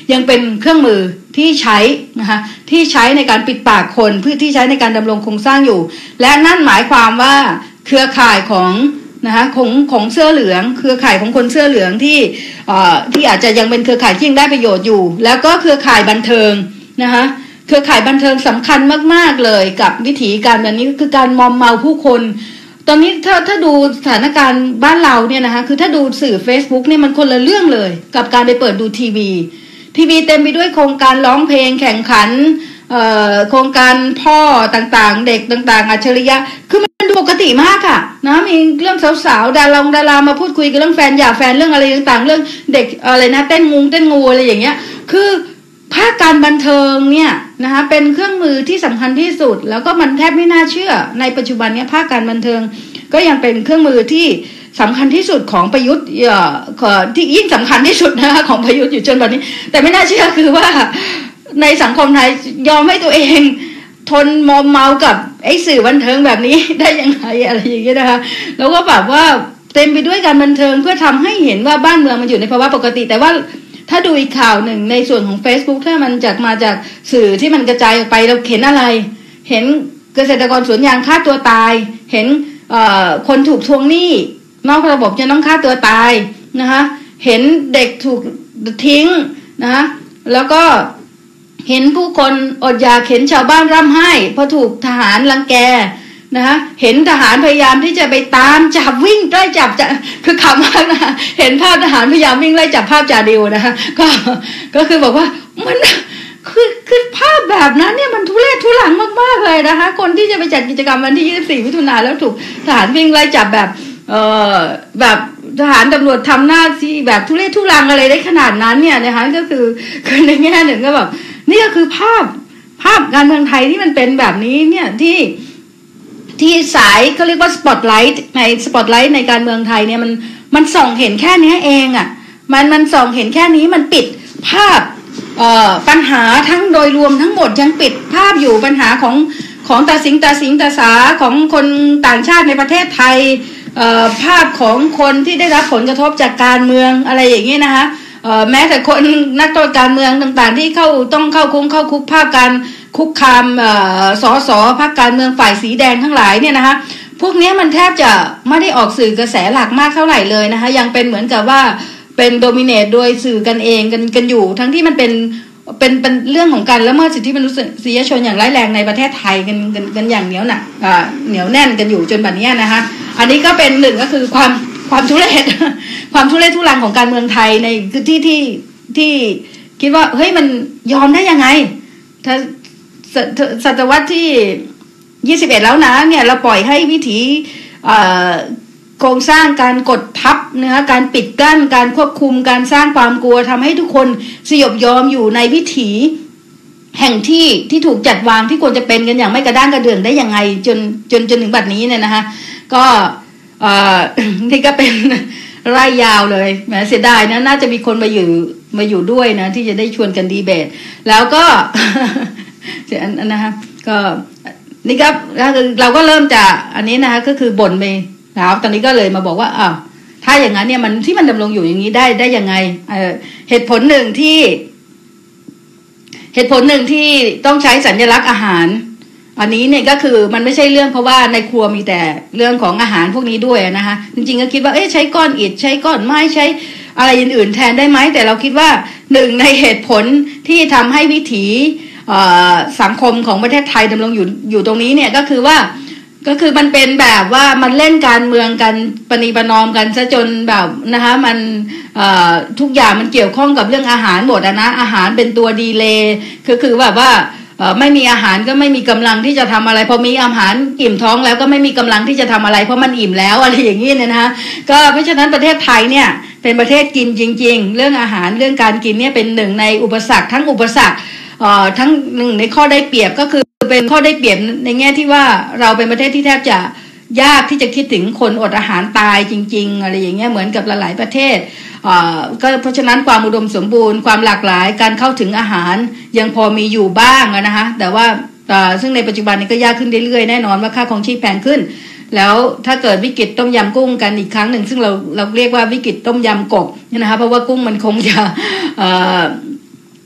ยังเป็นเครื่องมือที่ใช้นะคะที่ใช้ในการปิดปากคนเพื่อที่ใช้ในการดำรงโครงสร้างอยู่และนั่นหมายความว่าเครือข่ายของนะคะของของเสื้อเหลืองเครือข่ายของคนเสื้อเหลืองที่เอ่อที่อาจจะยังเป็นเครือข่ายที่ยังได้ประโยชน์อยู่แล้วก็เครือข่ายบันเทิงนะคะเครือข่ายบันเทิงสำคัญมากๆเลยกับวิถีการแบบนี้คือการมอมเมาผู้คนตอนนี้ถ้าถ้าดูสถานการณ์บ้านเราเนี่ยนะคะคือถ้าดูสื่อ Facebook เนี่ยมันคนละเรื่องเลยกับการไปเปิดดูทีวีทีวีเต็มไปด้วยโครงการร้องเพลงแข่งขันเอ่อโครงการพ่อต่างๆเด็กต่างๆอัจฉริยะคือมันดูปกติมากอะนะมีเรื่องสาวๆดาราดารามาพูดคุยกันเรื่องแฟนหย่าแฟนเรื่องอะไรต่างๆเรื่องเด็กอะไรนะเต้นงูเต้นงูอะไรอย่างเงี้ยคือภาคการบันเทิงเนี่ยนะคะเป็นเครื่องมือที่สำคัญที่สุดแล้วก็มันแทบไม่น่าเชื่อในปัจจุบันเนี้ยภาคการบันเทิงก็ยังเป็นเครื่องมือที่สำคัญที่สุดของประยุทธ์เอ่อที่ยิ่งสำคัญที่สุดนะคะของประยุทธ์อยู่จนบัดนี้แต่ไม่น่าเชื่อคือว่าในสังคมไทยยอมให้ตัวเองทนมอมเมากับไอ้สื่อบันเทิงแบบนี้ได้ยังไงอะไรอย่างเงี้ยนะคะแล้วก็แบบว่าเต็มไปด้วยการบันเทิงเพื่อทำให้เห็นว่าบ้านเมืองมันอยู่ในภาวะปกติแต่ว่าถ้าดูอีกข่าวหนึ่งในส่วนของ Facebook ถ้ามันจากมาจากสื่อที่มันกระจายออกไปเราเห็นอะไรเห็นเกษตรกรสวนยางฆ่าตัวตายเห็นคนถูกทวงหนี้นอกระบบจะต้องฆ่าตัวตายนะคะเห็นเด็กถูกทิ้งนะแล้วก็เห็นผู้คนอดอยากเห็นชาวบ้านร่ำไห้เพราะถูกทหารรังแกนะคะเห็นทหารพยายามที่จะไปตามจับวิ่งไล่จับจะคือขำมากนะเห็นภาพทหารพยายามวิ่งไล่จับภาพจาดิวนะคะก็ก็คือบอกว่ามันคือคือภาพแบบนั้นเนี่ยมันทุเรศทุรังมากๆเลยนะคะคนที่จะไปจัดกิจกรรมวันที่ยี่สิบสี่มิถุนายนแล้วถูกทหารวิ่งไล่จับแบบเอ่อแบบทหารตำรวจทำหน้าที่แบบทุเรศทุรังอะไรได้ขนาดนั้นเนี่ยนะคะก็คือคือในแง่หนึ่งก็แบบนี่ก็คือภาพภาพการเมืองไทยที่มันเป็นแบบนี้เนี่ยที่ที่สายเขาเรียกว่าสปอตไลท์ในสปอตไลท์ในการเมืองไทยเนี่ยมันมันส่องเห็นแค่นี้เองอ่ะมันมันส่องเห็นแค่นี้มันปิดภาพเอ่อปัญหาทั้งโดยรวมทั้งหมดยังปิดภาพอยู่ปัญหาของของตาสิงตาสิงตาสาของคนต่างชาติในประเทศไทยเอ่อภาพของคนที่ได้รับผลกระทบจากการเมืองอะไรอย่างนี้นะคะเอ่อแม้แต่คนนักโทษการเมืองต่างๆที่เข้าต้องเข้าคุกเข้าคุกภาพการคุกคามเอ่อสสพรรคการเมืองฝ่ายสีแดงทั้งหลายเนี่ยนะคะพวกนี้มันแทบจะไม่ได้ออกสื่อกระแสหลักมากเท่าไหร่เลยนะคะยังเป็นเหมือนกับว่าเป็นโดมิเนตโดยสื่อกันเองกันกันอยู่ทั้งที่มันเป็นเป็นเป็นเรื่องของการละเมิดสิทธิมนุษยชนอย่างร้ายแรงในประเทศไทยกันกันกันอย่างเหนียวหนักอ่าเหนียวแน่นกันอยู่จนบัดนี้นะคะอันนี้ก็เป็นหนึ่งก็คือความความทุเรศความทุเรศทุรังของการเมืองไทยในที่ที่ที่คิดว่าเฮ้ยมันยอมได้ยังไงถ้าศตวรรษที่ยี่สิบเอ็ดแล้วนะเนี่ยเราปล่อยให้วิถีโครงสร้างการกดทับนะคะการปิดกั้นการควบคุมการสร้างความกลัวทำให้ทุกคนสยบยอมอยู่ในวิถีแห่งที่ที่ถูกจัดวางที่ควรจะเป็นกันอย่างไม่กระด้างกระเดื่องได้ยังไงจนจนจนถึงบัดนี้เนี่ยนะคะก็นี่ก็เป็นไร่ยาวเลยแหมเสียดายนะน่าจะมีคนมาอยู่มาอยู่ด้วยนะที่จะได้ชวนกันดีเบตแล้วก็อันนะคะก็นี่ก็เราก็เริ่มจากอันนี้นะคะก็คือบ่นไปแล้วตอนนี้ก็เลยมาบอกว่าอ้าวถ้าอย่างนั้นเนี่ยมันที่มันดำรงอยู่อย่างนี้ได้ได้ยังไงเอ่อเหตุผลหนึ่งที่เหตุผลหนึ่งที่ต้องใช้สัญลักษณ์อาหารอันนี้เนี่ยก็คือมันไม่ใช่เรื่องเพราะว่าในครัวมีแต่เรื่องของอาหารพวกนี้ด้วยนะคะจริงๆก็คิดว่าเอ๊ะใช้ก้อนอิฐใช้ก้อนไม้ใช้อะไรอื่นๆแทนได้ไหมแต่เราคิดว่าหนึ่งในเหตุผลที่ทำให้วิถีสังคมของประเทศไทยดำรงอยู่อยู่ตรงนี้เนี่ยก็คือว่าก็คือมันเป็นแบบว่ามันเล่นการเมืองกันปณีประนอมกันซะจนแบบนะคะมันทุกอย่างมันเกี่ยวข้องกับเรื่องอาหารหมดนะอาหารเป็นตัวดีเลย์คือคือแบบว่าไม่มีอาหารก็ไม่มีกำลังที่จะทำอะไรพอมีอาหารอิ่มท้องแล้วก็ไม่มีกำลังที่จะทำอะไรเพราะมันอิ่มแล้วอะไรอย่างนี้เนี่ยนะคะก็เพราะฉะนั้นประเทศไทยเนี่ยเป็นประเทศกินจริงๆเรื่องอาหารเรื่องการกินเนี่ยเป็นหนึ่งในอุปสรรคทั้งอุปสรรคทั้งหนึ่งในข้อได้เปรียบก็คือเป็นข้อได้เปรียบในแง่ที่ว่าเราเป็นประเทศที่แทบจะยากที่จะคิดถึงคนอดอาหารตายจริงๆอะไรอย่างเงี้ยเหมือนกับหลายๆประเทศก็เพราะฉะนั้นความอุดมสมบูรณ์ความหลากหลายการเข้าถึงอาหารยังพอมีอยู่บ้างนะคะแต่ว่าซึ่งในปัจจุบันนี้ก็ยากขึ้นเรื่อยๆแน่นอนว่าค่าครองชีพแพงขึ้นแล้วถ้าเกิดวิกฤตต้มยำกุ้งกันอีกครั้งหนึ่งซึ่งเราเราเรียกว่าวิกฤตต้มยำกบนะคะเพราะว่ากุ้งมันคงจะ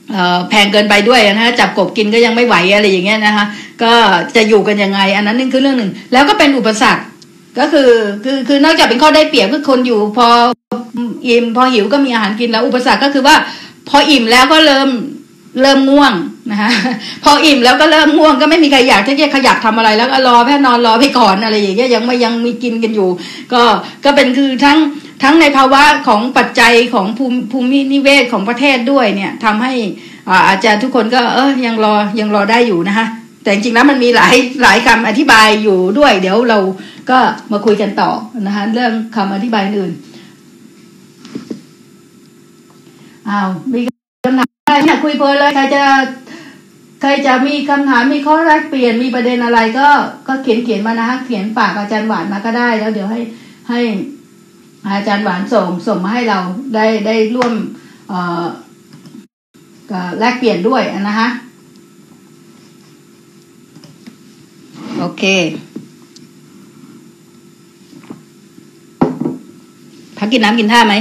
แพงเกินไปด้วยนะคะจับกบกินก็ยังไม่ไหวอะไรอย่างเงี้ยนะคะก็จะอยู่กันยังไงอันนั้นนึงคือเรื่องหนึ่งแล้วก็เป็นอุปสรรคก็คือคือคือนอกจากเป็นข้อได้เปรียบคือคนอยู่พออิ่มพอหิวก็มีอาหารกินแล้วอุปสรรคก็คือว่าพออิ่มแล้วก็เริ่มเริ่มง่วงนะคะพออิ่มแล้วก็เริ่มง่วงก็ไม่มีใครอยากที่จะขยับทำอะไรแล้วก็รอแค่นอนรอไปก่อนอะไรอย่างเงี้ยยังไม่ยังมีกินกันอยู่ก็ก็เป็นคือทั้งทั้งในภาวะของปัจจัยของภูมิภูมินิเวศของประเทศด้วยเนี่ยทำให้อาจจะทุกคนก็เออยังรอยังรอได้อยู่นะคะแต่จริงๆแล้วมันมีหลายหลายคำอธิบายอยู่ด้วยเดี๋ยวเราก็มาคุยกันต่อนะคะเรื่องคำอธิบายอื่นอ้าวมีคำถามอะไรเนี่ยคุยเพลินเลยใครจะใครจะมีคำถามมีข้อแรกเปลี่ยนมีประเด็นอะไรก็ก็เขียนเขียนมานะคะเขียนฝากอาจารย์หวานมาก็ได้แล้วเดี๋ยวให้ให้อาจารย์หวานส่งส่งมาให้เราได้ได้ร่วมเอ่อแลกเปลี่ยนด้วยนะคะโอเคพักกินน้ำกินท่าไหม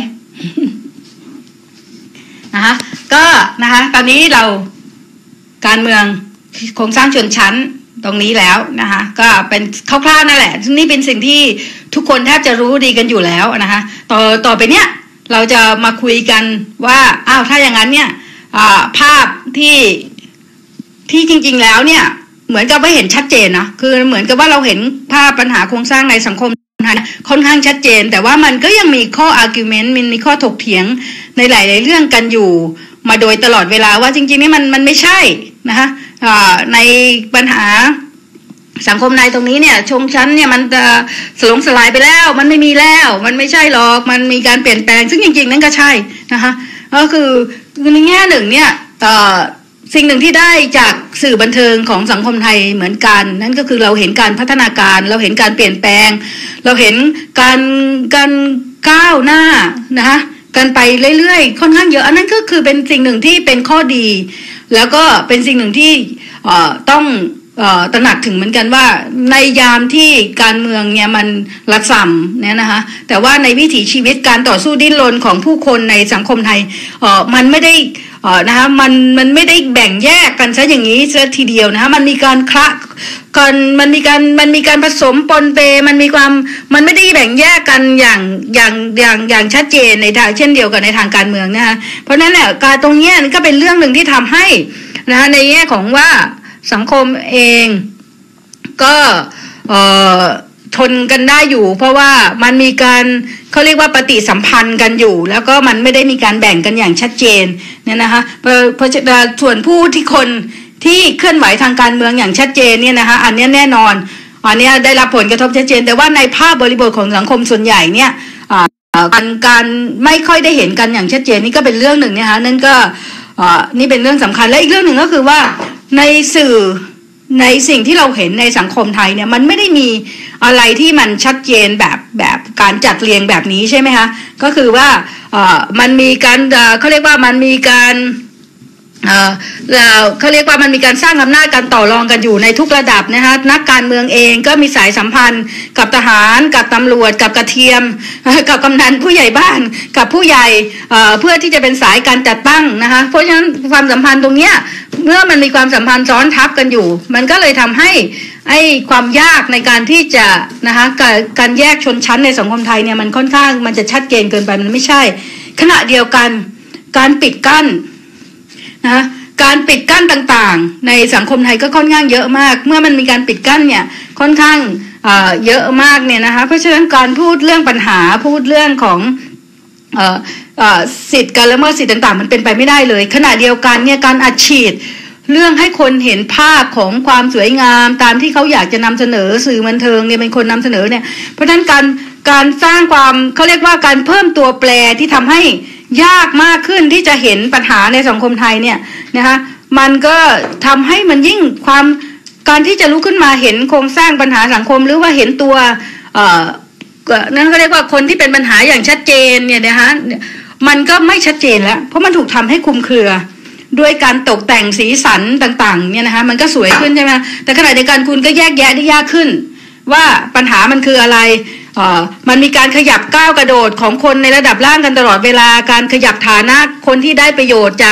นะคะก็นะคะตอนนี้เราการเมืองโครงสร้างชนชั้นตรงนี้แล้วนะคะก็เป็นคร่าวๆนั่นแหละนี่เป็นสิ่งที่ทุกคนแทบจะรู้ดีกันอยู่แล้วนะคะต่อต่อไปเนี้ยเราจะมาคุยกันว่าอ้าวถ้าอย่างนั้นเนี่ยภาพที่ที่จริงๆแล้วเนี่ยเหมือนกับว่าเห็นชัดเจนนะคือเหมือนกับว่าเราเห็นภาพปัญหาโครงสร้างในสังคมไทยค่อนข้างชัดเจนแต่ว่ามันก็ยังมีข้อ argument มันมีข้อถกเถียงในหลายๆเรื่องกันอยู่มาโดยตลอดเวลาว่าจริงๆนี่มันมันไม่ใช่นะคะในปัญหาสังคมในตรงนี้เนี่ยชนชั้นเนี่ยมันจะสลงสลายไปแล้วมันไม่มีแล้วมันไม่ใช่หรอกมันมีการเปลี่ยนแปลงซึ่งจริงๆนั่นก็ใช่นะคะก็คือในแง่หนึ่งเนี่ยสิ่งหนึ่งที่ได้จากสื่อบันเทิงของสังคมไทยเหมือนกันนั่นก็คือเราเห็นการพัฒนาการเราเห็นการเปลี่ยนแปลงเราเห็นการการก้าวหน้านะคะกันไปเรื่อยๆค่อนข้างเยอะอันนั้นก็คือเป็นสิ่งหนึ่งที่เป็นข้อดีแล้วก็เป็นสิ่งหนึ่งที่ต้องตระหนักถึงเหมือนกันว่าในยามที่การเมืองเนี่ยมันระส่ำเนี่ยนะคะแต่ว่าในวิถีชีวิตการต่อสู้ดิ้นรนของผู้คนในสังคมไทยมันไม่ได้นะคะมันมันไม่ได้แบ่งแยกกันซะอย่างนี้ซะทีเดียวนะคะมันมีการคละกันมันมีการมันมีการผสมปนเปมันมีความมันไม่ได้แบ่งแยกกันอย่างอย่างอย่างอย่างชัดเจนในทางเช่นเดียวกันในทางการเมืองนะคะเพราะนั้นเนี่ยการตรงนี้ก็เป็นเรื่องหนึ่งที่ทำให้นะคะในแง่ของว่าสังคมเองก็เอ่อทนกันได้อยู่เพราะว่ามันมีการเขาเรียกว่าปฏิสัมพันธ์กันอยู่แล้วก็มันไม่ได้มีการแบ่งกันอย่างชัดเจนเนี่ยนะคะเพราะเพราะส่วนผู้ที่คนที่เคลื่อนไหวทางการเมืองอย่างชัดเจนเนี่ยนะคะอันนี้แน่นอนอันนี้ได้รับผลกระทบชัดเจนแต่ว่าในภาพบริบทของสังคมส่วนใหญ่เนี่ยการการไม่ค่อยได้เห็นกันอย่างชัดเจนนี่ก็เป็นเรื่องหนึ่งนะคะนั่นก็นี่เป็นเรื่องสำคัญและอีกเรื่องหนึ่งก็คือว่าในสื่อในสิ่งที่เราเห็นในสังคมไทยเนี่ยมันไม่ได้มีอะไรที่มันชัดเจนแบบแบบการจัดเรียงแบบนี้ใช่ไหมคะก็คือว่าเอ่อมันมีการเอ่อเขาเรียกว่ามันมีการเอ่อเขาเรียกว่ามันมีการสร้างอำนาจการต่อรองกันอยู่ในทุกระดับนะคะนักการเมืองเองก็มีสายสัมพันธ์กับทหารกับตำรวจกับกระเทียมกับกำนันผู้ใหญ่บ้านกับผู้ใหญ่เอ่อเพื่อที่จะเป็นสายการจัดตั้งนะคะเพราะฉะนั้นความสัมพันธ์ตรงเนี้ยเมื่อมันมีความสัมพันธ์ซ้อนทับกันอยู่มันก็เลยทำให้ไอ้ความยากในการที่จะนะคะการการแยกชนชั้นในสังคมไทยเนี่ยมันค่อนข้างมันจะชัดเจนเกินไปมันไม่ใช่ขณะเดียวกันการปิดกั้นนะการปิดกั้นต่างๆในสังคมไทยก็ค่อนข้างเยอะมากเมื่อมันมีการปิดกั้นเนี่ยค่อนข้างเอ่อเยอะมากเนี่ยนะคะเพราะฉะนั้นการพูดเรื่องปัญหาพูดเรื่องของเอ่อเอ่อสิทธิ์การละเมิดสิทธิ์ต่างๆมันเป็นไปไม่ได้เลยขณะเดียวกันเนี่ยการอัดฉีดเรื่องให้คนเห็นภาพของความสวยงามตามที่เขาอยากจะนำเสนอสื่อบันเทิงเนี่ยเป็นคนนำเสนอเนี่ยเพราะฉะนั้นการการสร้างความเขาเรียกว่าการเพิ่มตัวแปรที่ทำให้ยากมากขึ้นที่จะเห็นปัญหาในสังคมไทยเนี่ยนะคะมันก็ทำให้มันยิ่งความการที่จะลุกขึ้นมาเห็นโครงสร้างปัญหาสังคมหรือว่าเห็นตัวเอ่อนั่นก็เรียกว่าคนที่เป็นปัญหาอย่างชัดเจนเนี่ยนะคะมันก็ไม่ชัดเจนแล้วเพราะมันถูกทำให้คลุมเครือด้วยการตกแต่งสีสันต่างๆเนี่ยนะคะมันก็สวยขึ้นใช่ไหมแต่ขณะเดียวกันคุณก็แยกแยะได้ยากขึ้นว่าปัญหามันคืออะไรเอ่อมันมีการขยับก้าวกระโดดของคนในระดับล่างกันตลอดเวลาการขยับฐานะคนที่ได้ประโยชน์จาก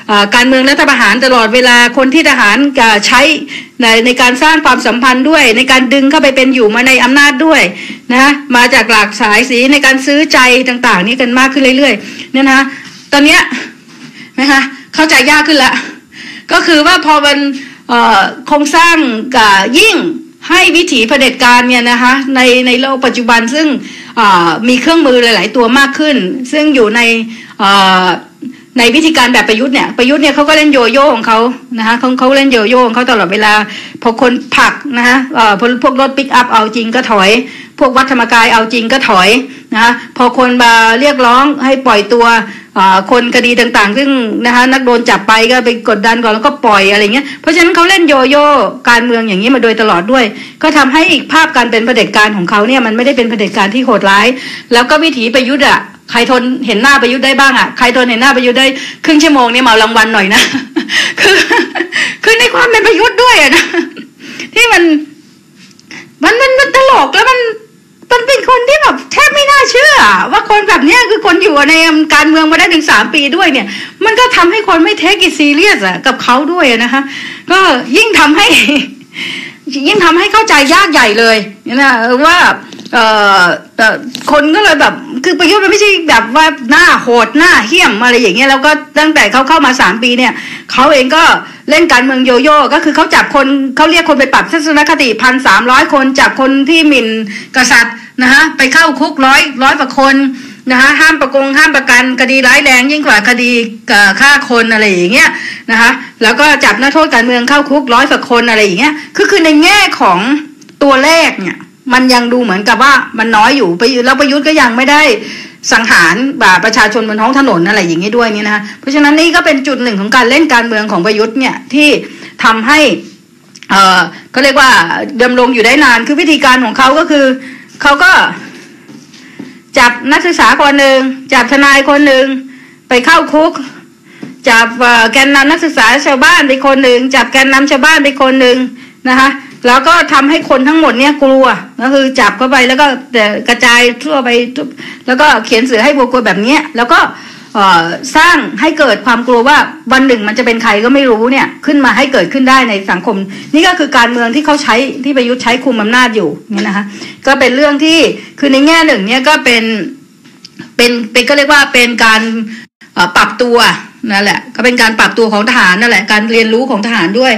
การเมืองรัฐประหารตลอดเวลาคนที่ทหารใช้ในในการสร้างความสัมพันธ์ด้วยในการดึงเข้าไปเป็นอยู่มาในอำนาจด้วยนะมาจากหลากสายสีในการซื้อใจต่างๆนี้กันมากขึ้นเรื่อยๆเนี่ยนะตอนเนี้ยนะคะเข้าใจยากขึ้นละก็คือว่าพอมันโครงสร้างยิ่งให้วิถีเผด็จการเนี่ยนะคะในในโลกปัจจุบันซึ่งมีเครื่องมือหลายๆตัวมากขึ้นซึ่งอยู่ในในวิธีการแบบประยุทธ์เนี่ยประยุทธ์เนี่ยเขาก็เล่นโยโย่ของเขานะคะเขาเขาเล่นโยโย่ของเขาตลอดเวลาพอคนผลักนะคะพวกรถปิกอัพเอาจริงก็ถอยพวกวัดธรรมกายเอาจริงก็ถอยนะคะพอคนมาเรียกร้องให้ปล่อยตัวคนคดีต่างๆซึ่งนะคะนักโดนจับไปก็ไปกดดันก่อนแล้วก็ปล่อยอะไรเงี้ยเพราะฉะนั้นเขาเล่นโยโย่การเมืองอย่างนี้มาโดยตลอดด้วยก็ทำให้อีกภาพการเป็นเผด็จการของเขาเนี่ยมันไม่ได้เป็นเผด็จการที่โหดร้ายแล้วก็วิถีประยุทธ์อ่ะใครทนเห็นหน้าประยุทธ์ได้บ้างอ่ะใครทนเห็นหน้าประยุทธ์ได้ครึ่งชั่วโมงเนี่ยเหมารางวัลหน่อยนะคือคือในความเป็นประยุทธ์ด้วยอ่ะนะที่มันมันมันมันตลกแล้วมันมันเป็นคนที่แบบแทบไม่น่าเชื่อว่าคนแบบนี้คือคนอยู่ในการเมืองมาได้ถึงสามปีด้วยเนี่ยมันก็ทำให้คนไม่เทคอิทซีเรียสอ่ะกับเขาด้วยนะคะก็ยิ่งทำให้ยิ่งทำให้เข้าใจยากใหญ่เลยนะว่าเอ่อคนก็เลยแบบคือประยุทธ์มันไม่ใช่แบบว่าหน้าโหดหน้าเหี้ยมอะไรอย่างเงี้ยแล้วก็ตั้งแต่เขาเข้ามาสามปีเนี่ยเขาเองก็เล่นการเมืองโยโย่ก็คือเขาจับคนเขาเรียกคนไปปรับทัศนคติพันสามร้อยคนจับคนที่หมิ่นกษัตริย์นะฮะไปเข้าคุกร้อยร้อยกว่าคนนะฮะห้ามประกงห้ามประกันคดีร้ายแรงยิ่งกว่าคดีฆ่าคนอะไรอย่างเงี้ยนะคะแล้วก็จับนักโทษการเมืองเข้าคุกร้อยกว่าคนอะไรอย่างเงี้ยคือคือในแง่ของตัวเลขเนี่ยมันยังดูเหมือนกับว่ามันน้อยอยู่ไปแล้วประยุทธ์ก็ยังไม่ได้สังหารแบบประชาชนบนท้องถนนอะไรอย่างนี้ด้วยนี่นะคะเพราะฉะนั้นนี่ก็เป็นจุดหนึ่งของการเล่นการเมืองของประยุทธ์เนี่ยที่ทำให้เออก็เรียกว่าดำรงอยู่ได้นานคือวิธีการของเขาก็คือเขาก็จับนักศึกษาคนหนึ่งจับทนายคนหนึ่งไปเข้าคุกจับแกนนำนักศึกษาชาวบ้านไปคนหนึ่งจับแกนนำชาวบ้านไปคนหนึ่งนะคะแล้วก็ทำให้คนทั้งหมดเนี่ยกลัวก็คือจับเข้าไปแล้วก็กระจายทั่วไปแล้วก็เขียนเสือให้วัวกลัวแบบนี้แล้วก็สร้างให้เกิดความกลัวว่าวันหนึ่งมันจะเป็นใครก็ไม่รู้เนี่ยขึ้นมาให้เกิดขึ้นได้ในสังคมนี่ก็คือการเมืองที่เขาใช้ที่ประยุทธ์ใช้คุมอำนาจอยู่เนี่ยนะคะก็เป็นเรื่องที่คือในแง่หนึ่งเนี่ยก็เป็นเป็นเป็นก็เรียกว่าเป็นการปรับตัวนั่นแหละก็เป็นการปรับตัวของทหารนั่นแหละการเรียนรู้ของทหารด้วย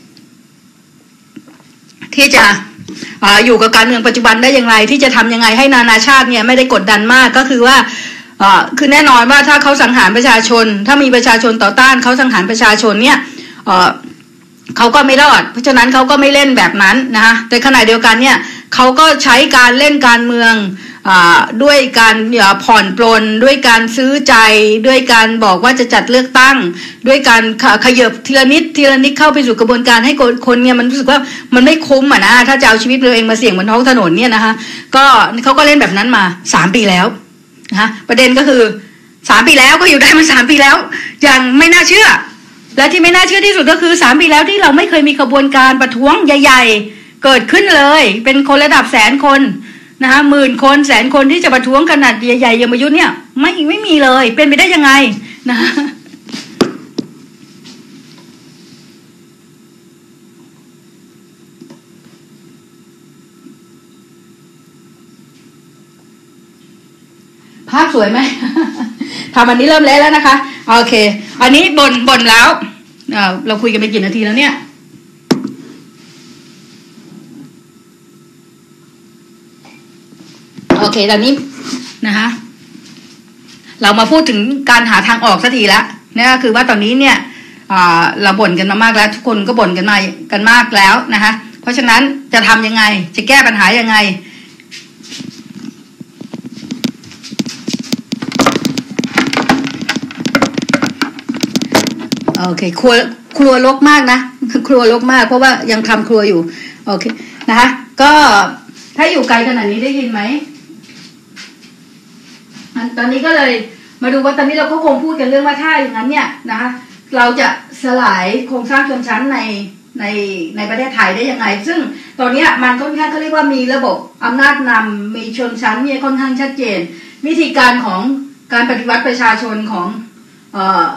ที่จะ อ, อยู่กับการเมืองปัจจุบันได้อย่างไรที่จะทำยังไงให้นานาชาติเนี่ยไม่ได้กดดันมากก็คือว่าคือแน่นอนว่าถ้าเขาสังหารประชาชนถ้ามีประชาชนต่อต้านเขาสังหารประชาชนเนี่ยเขาก็ไม่รอดเพราะฉะนั้นเขาก็ไม่เล่นแบบนั้นนะคะแต่ขณะเดียวกันเนี่ยเขาก็ใช้การเล่นการเมืองด้วยการผ่อนปลนด้วยการซื้อใจด้วยการบอกว่าจะจัดเลือกตั้งด้วยการขยับทีละนิดทีละนิดเข้าไปสู่กระบวนการให้คนเนี่ยมันรู้สึกว่ามันไม่คุ้มอ่ะนะถ้าจะเอาชีวิตตัวเองมาเสี่ยงบนท้องถนนเนี่ยนะคะก็เขาก็เล่นแบบนั้นมาสามปีแล้วนะคะประเด็นก็คือสามปีแล้วก็อยู่ได้มาสามปีแล้วอย่างไม่น่าเชื่อและที่ไม่น่าเชื่อที่สุดก็คือสามปีแล้วที่เราไม่เคยมีกระบวนการประท้วงใหญ่ๆเกิดขึ้นเลยเป็นคนระดับแสนคนนะคะหมื่นคนแสนคนที่จะประท้วงขนาดใหญ่ๆอย่างประยุทธ์เนี่ยไม่ไม่มีเลยเป็นไปได้ยังไงนะภาพสวยไหม ทำอันนี้เริ่มเละแล้วนะคะโอเคอันนี้บ่นบ่นแล้วเราคุยกันไปกี่นาทีแล้วเนี่ยโอเคตอนนี้นะคะเรามาพูดถึงการหาทางออกสักทีแล้วนี่ก็คือว่าตอนนี้เนี่ยเราบ่นกันมามากแล้วทุกคนก็บ่นกันมากันมากแล้วนะคะเพราะฉะนั้นจะทำยังไงจะแก้ปัญหายังไงโอเคครัวครัวรกมากนะครัวรกมากเพราะว่ายังทำครัวอยู่โอเคนะคะก็ถ้าอยู่ไกลขนาดนี้ได้ยินไหมตอนนี้ก็เลยมาดูว่าตอนนี้เราก็คงพูดกันเรื่องว่าถ้าอย่างนั้นเนี่ยนะคะเราจะสลายโครงสร้างชนชั้นในในในประเทศไทยได้ยังไงซึ่งตอนนี้มันค่อนข้างเขาเรียกว่ามีระบบอำนาจนำมีชนชั้นเนี่ยค่อนข้างชัดเจนวิธีการของการปฏิวัติประชาชนของเอ่อ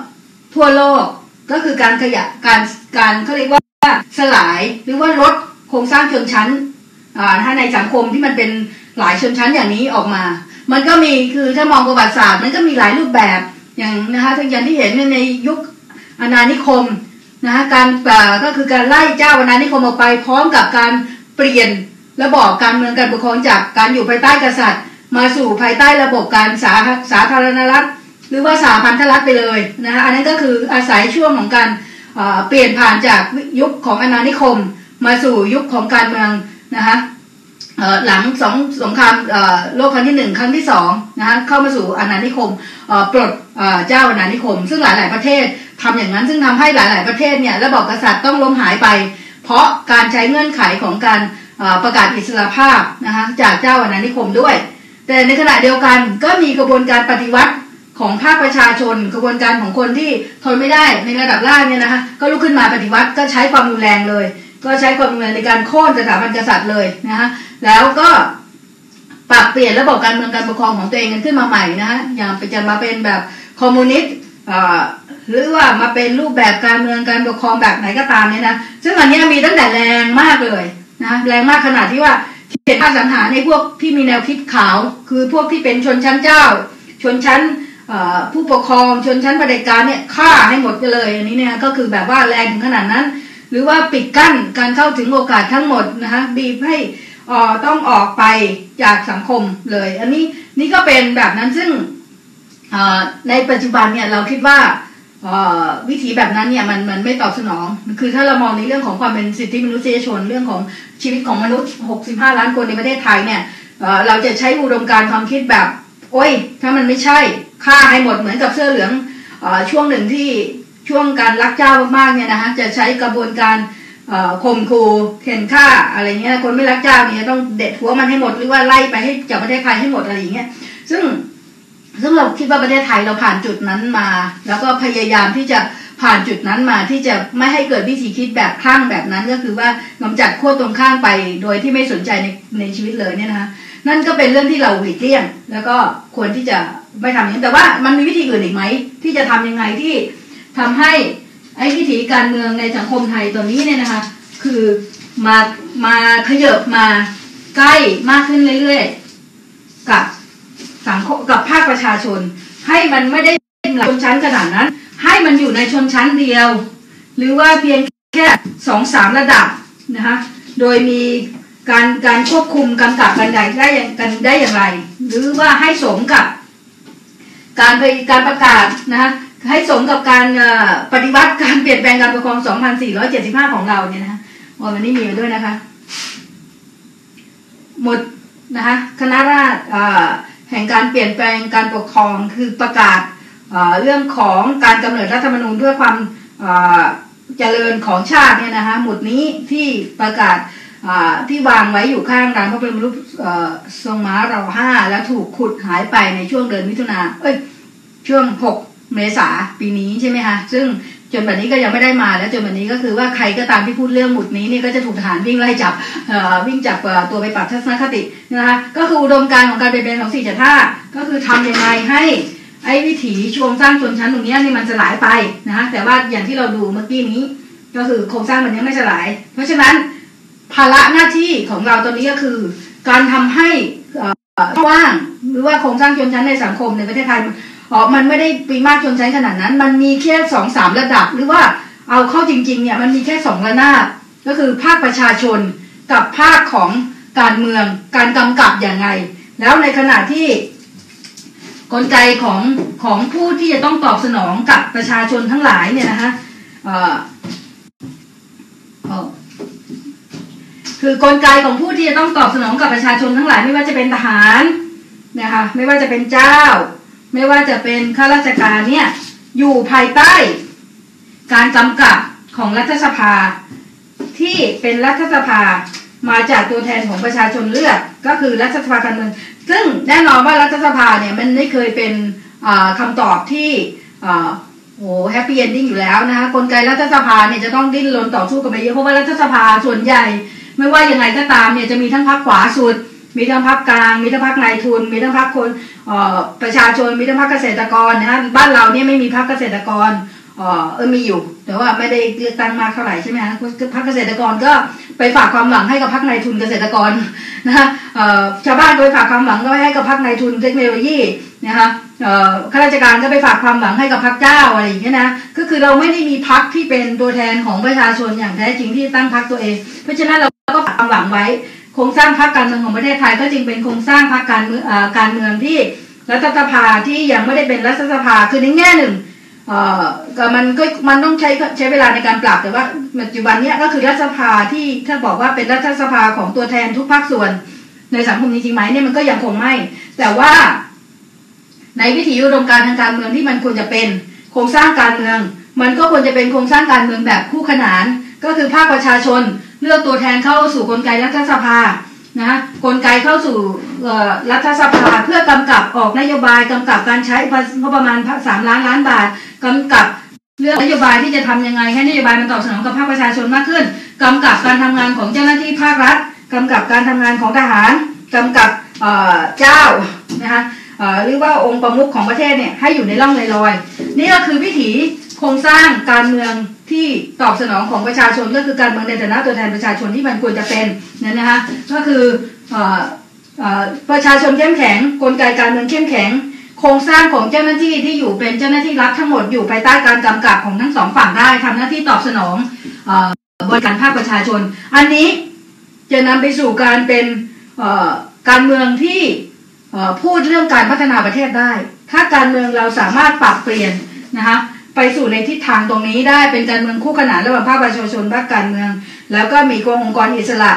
ทั่วโลกก็คือการขยะการการเขาเรียกว่าสลายหรือว่าลดโครงสร้างชนชั้นถ้าในสังคมที่มันเป็นหลายชนชั้นอย่างนี้ออกมามันก็มีคือถ้ามองประวัติศาสตร์มันก็มีหลายรูปแบบอย่างนะคะอย่างที่เห็นในยุคอาณานิคมนะคะการก็คือการไล่เจ้าอาณานิคมออกไปพร้อมกับการเปลี่ยนระบอบการเมืองการปกครองจากการอยู่ภายใต้กษัตริย์มาสู่ภายใต้ระบบการสาสาธารณรัฐหรือว่าสาพันธรัฐไปเลยนะคะอันนั้นก็คืออาศัยช่วงของการเปลี่ยนผ่านจากยุคของอาณานิคมมาสู่ยุคของการเมืองนะคะหลังสองสงครามโลกครั้งที่หนึ่งครั้งที่สองนะคะเข้ามาสู่อาณานิคมปลดเจ้าอาณานิคมซึ่งหลายๆประเทศทำอย่างนั้นซึ่งทำให้หลายๆประเทศเนี่ยระบอบกษัตริย์ต้องล้มหายไปเพราะการใช้เงื่อนไขของการประกาศอิสรภาพนะคะจากเจ้าอาณานิคมด้วยแต่ในขณะเดียวกันก็มีกระบวนการปฏิวัติของภาคประชาชนกระบวนการของคนที่ทนไม่ได้ในระดับล่างเนี่ยนะคะก็ลุกขึ้นมาปฏิวัติก็ใช้ความรุนแรงเลยก็ใช้ความรุนแรงในการโค่นสถาบันกษัตริย์เลยนะคะแล้วก็ปรับเปลี่ยนระบบการเมืองการปกครองของตัวเองกันขึ้นมาใหม่นะคะอย่างจะมาเป็นแบบคอมมิวนิสต์หรือว่ามาเป็นรูปแบบการเมืองการปกครองแบบไหนก็ตามเนี่ยนะซึ่งอันนี้มีตั้งแต่แรงมากเลยนะแรงมากขนาดที่ว่าเห็นภาพสังหารในพวกที่มีแนวคิดขาวคือพวกที่เป็นชนชั้นเจ้าชนชั้นผู้ปกครองชนชั้นเผด็จการเนี่ยฆ่าให้หมดไปเลยอันนี้เนี่ยก็คือแบบว่าแรงถึงขนาดนั้นหรือว่าปิดกั้นการเข้าถึงโอกาสทั้งหมดนะคะบีบให้ต้องออกไปจากสังคมเลยอันนี้นี่ก็เป็นแบบนั้นซึ่งในปัจจุบันเนี่ยเราคิดว่าวิถีแบบนั้นเนี่ยมันมันไม่ตอบสนองคือถ้าเรามองในเรื่องของความเป็นสิทธิมนุษยชนเรื่องของชีวิตของมนุษย์หกสิบห้าล้านคนในประเทศไทยเนี่ยเราจะใช้อุดมการณ์ความคิดแบบโอ้ยถ้ามันไม่ใช่ฆ่าให้หมดเหมือนกับเสื้อเหลืองช่วงหนึ่งที่ช่วงการลักเจ้ามากๆเนี่ยนะคะจะใช้กระบวนการข่มขู่เข็นฆ่าอะไรเงี้ยคนไม่รักเจ้าเนี่ยต้องเด็ดหัวมันให้หมดหรือว่าไล่ไปให้จากประเทศไทยให้หมดอะไรอย่างเงี้ยซึ่งซึ่งเราคิดว่าประเทศไทยเราผ่านจุดนั้นมาแล้วก็พยายามที่จะผ่านจุดนั้นมาที่จะไม่ให้เกิดวิธีคิดแบบคลั่งแบบนั้นก็คือว่ากำจัดขั้วตรงข้ามไปโดยที่ไม่สนใจในในชีวิตเลยเนี่ยนะคะนั่นก็เป็นเรื่องที่เราหลีกเลี่ยงแล้วก็ควรที่จะไม่ทำอย่างนั้นแต่ว่ามันมีวิธีอื่นอีกไหมที่จะทำยังไงที่ทำให้ไอ้วิถีการเมืองในสังคมไทยตัวนี้เนี่ยนะคะคือมามาขยับมาใกล้มากขึ้นเรื่อยๆกับสังคมกับภาคประชาชนให้มันไม่ได้เป็นชนชั้นขนาดนั้นให้มันอยู่ในชนชั้นเดียวหรือว่าเพียงแค่สองสามระดับนะคะโดยมีการการควบคุมกำกับกันได้ได้กันได้อย่างไรหรือว่าให้สมกับการไปการประกาศนะคะให้สมกับการปฏิวัติการเปลี่ยนแปลงการปกครองสองพันสี่ร้อยเจ็ดสิบห้าของเราเนี่ยนะคะวันนี้มีมาด้วยนะคะหมดนะคะคณะราษฎรแห่งการเปลี่ยนแปลงการปกครองคือประกาศเรื่องของการกำเนิดรัฐธรรมนูญเพื่อความเจริญของชาติเนี่ยนะคะหมุดนี้ที่ประกาศที่วางไว้อยู่ข้างร้านพระบรมรูปทรงม้ารอห้าแล้วถูกขุดหายไปในช่วงเดือนมิถุนาเอ้ยช่วงหกเมษาปีนี้ใช่ไหมคะซึ่งจนแบบนี้ก็ยังไม่ได้มาแล้วจนแบบนี้ก็คือว่าใครก็ตามที่พูดเรื่องหมุดนี้นี่ก็จะถูกทหารวิ่งไล่จับวิ่งจับตัวไปปรับทัศนคตินะคะก็คืออุดมการณ์ของการเปลี่ยนแปลงของสี่เจ็ดห้าก็คือทำยังไงให้ไอ้วิถีโครงสร้างชนชั้นตรงนี้นี่มันสลายไปนะคะแต่ว่าอย่างที่เราดูเมื่อกี้นี้ก็คือโครงสร้างมันยังไม่สลายเพราะฉะนั้นภาระหน้าที่ของเราตอนนี้ก็คือการทำให้กว้างหรือว่าโครงสร้างชนชั้นในสังคมในประเทศไทยอ๋อมันไม่ได้ปีมากชนชั้นขนาดนั้นมันมีแค่สองสามระดับหรือว่าเอาเข้าจริงๆเนี่ยมันมีแค่สองระนาบก็คือภาคประชาชนกับภาคของการเมืองการกำกับอย่างไรแล้วในขณะที่กลไกของของผู้ที่จะต้องตอบสนองกับประชาชนทั้งหลายเนี่ยนะคะเอ่อคือกลไกของผู้ที่จะต้องตอบสนองกับประชาชนทั้งหลายไม่ว่าจะเป็นทหารนะคะไม่ว่าจะเป็นเจ้าไม่ว่าจะเป็นข้าราชการเนี่ยอยู่ภายใต้การกำกับของรัฐสภาที่เป็นรัฐสภามาจากตัวแทนของประชาชนเลือกก็คือรัฐสภาการเมืองซึ่งแน่นอนว่ารัฐสภาเนี่ยมันไม่เคยเป็นคำตอบที่โอ้แฮปปี้เอนดิ้งอยู่แล้วนะคะกลไกรัฐสภาเนี่ยจะต้องดิ้นรนต่อสู้กันไปเยอะเพราะว่ารัฐสภาส่วนใหญ่ไม่ว่ายังไงก็ตามเนี่ยจะมีทั้งพรรคขวาสุดมีทั้งพรรคกลางมีทั้งพรรคนายทุนมีทั้งพรรคคนประชาชนมีทั้งพรรคเกษตรกรนะฮะบ้านเราเนี่ยไม่มีพรรคเกษตรกรเออเออมีอยู่แต่ว่าไม่ได้เลือกตั้งมากเท่าไหร่ใช่ไหมฮะพรรคเกษตรกรก็ไปฝากความหวังให้กับพรรคนายทุนเกษตรกรนะคะชาวบ้านก็ไปฝากความหวังก็ให้กับพรรคนายทุนเทคโนโลยีนะคะข้าราชการก็ไปฝากความหวังให้กับพรรคเจ้าอะไรอย่างเงี้ยนะก็คือเราไม่ได้มีพรรคที่เป็นตัวแทนของประชาชนอย่างแท้จริงที่ตั้งพรรคตัวเองเพราะฉะนั้นเราก็ฝากความหวังไว้โครงสร้างพรรคการเมืองของประเทศไทยก็จึงเป็นโครงสร้างพรรคการเมืองการเมืองที่รัฐสภาที่ยังไม่ได้เป็นรัฐสภาคือในแง่หนึ่งเอ่อก็มันก็มันต้องใช้ใช้เวลาในการปรับแต่ว่าปัจจุบันนี้ก็คือรัฐสภาที่ถ้าบอกว่าเป็นรัฐสภาของตัวแทนทุกภาคส่วนในสังคมจริงๆไหมเนี่ยมันก็ยังคงไม่แต่ว่าในวิถีอุดมการณ์ทางการเมืองที่มันควรจะเป็นโครงสร้างการเมืองมันก็ควรจะเป็นโครงสร้างการเมืองแบบคู่ขนานก็คือภาคประชาชนเลือกตัวแทนเข้าสู่กลไกรัฐสภานะกลไกเข้าสู่รัฐสภาเพื่อกำกับออกนโยบายกำกับการใช้งบประมาณสามล้านล้านบาทกำกับเรื่องนโยบายที่จะทำยังไงให้นโยบายมันตอบสนองกับภาคประชาชนมากขึ้นกำกับการทำงานของเจ้าหน้าที่ภาครัฐกำกับการทำงานของทหารกำกับเจ้านะคะหรือว่าองค์ประมุขของประเทศเนี่ยให้อยู่ในร่องในรอยนี่ก็คือวิถีโครงสร้างการเมืองที่ตอบสนองของประชาชนก็คือการเมืองในฐานะตัวแทนประชาชนที่มันควรจะเป็นนั่นนะคะก็คือประชาชนเข้มแข็งกลไกการเมืองเข้มแข็งโครงสร้างของเจ้าหน้าที่ที่อยู่เป็นเจ้าหน้าที่รัฐทั้งหมดอยู่ภายใต้การกำกับของทั้งสองฝั่งได้ทำหน้าที่ตอบสนองบริการภาคประชาชนอันนี้จะนำไปสู่การเป็นการเมืองที่พูดเรื่องการพัฒนาประเทศได้ถ้าการเมืองเราสามารถปรับเปลี่ยนนะคะไปสู่ในทิศทางตรงนี้ได้เป็นการเมืองคู่ขนานระหว่างภาคประชาชนภาคการเมืองแล้วก็มีกององค์กรอิสระ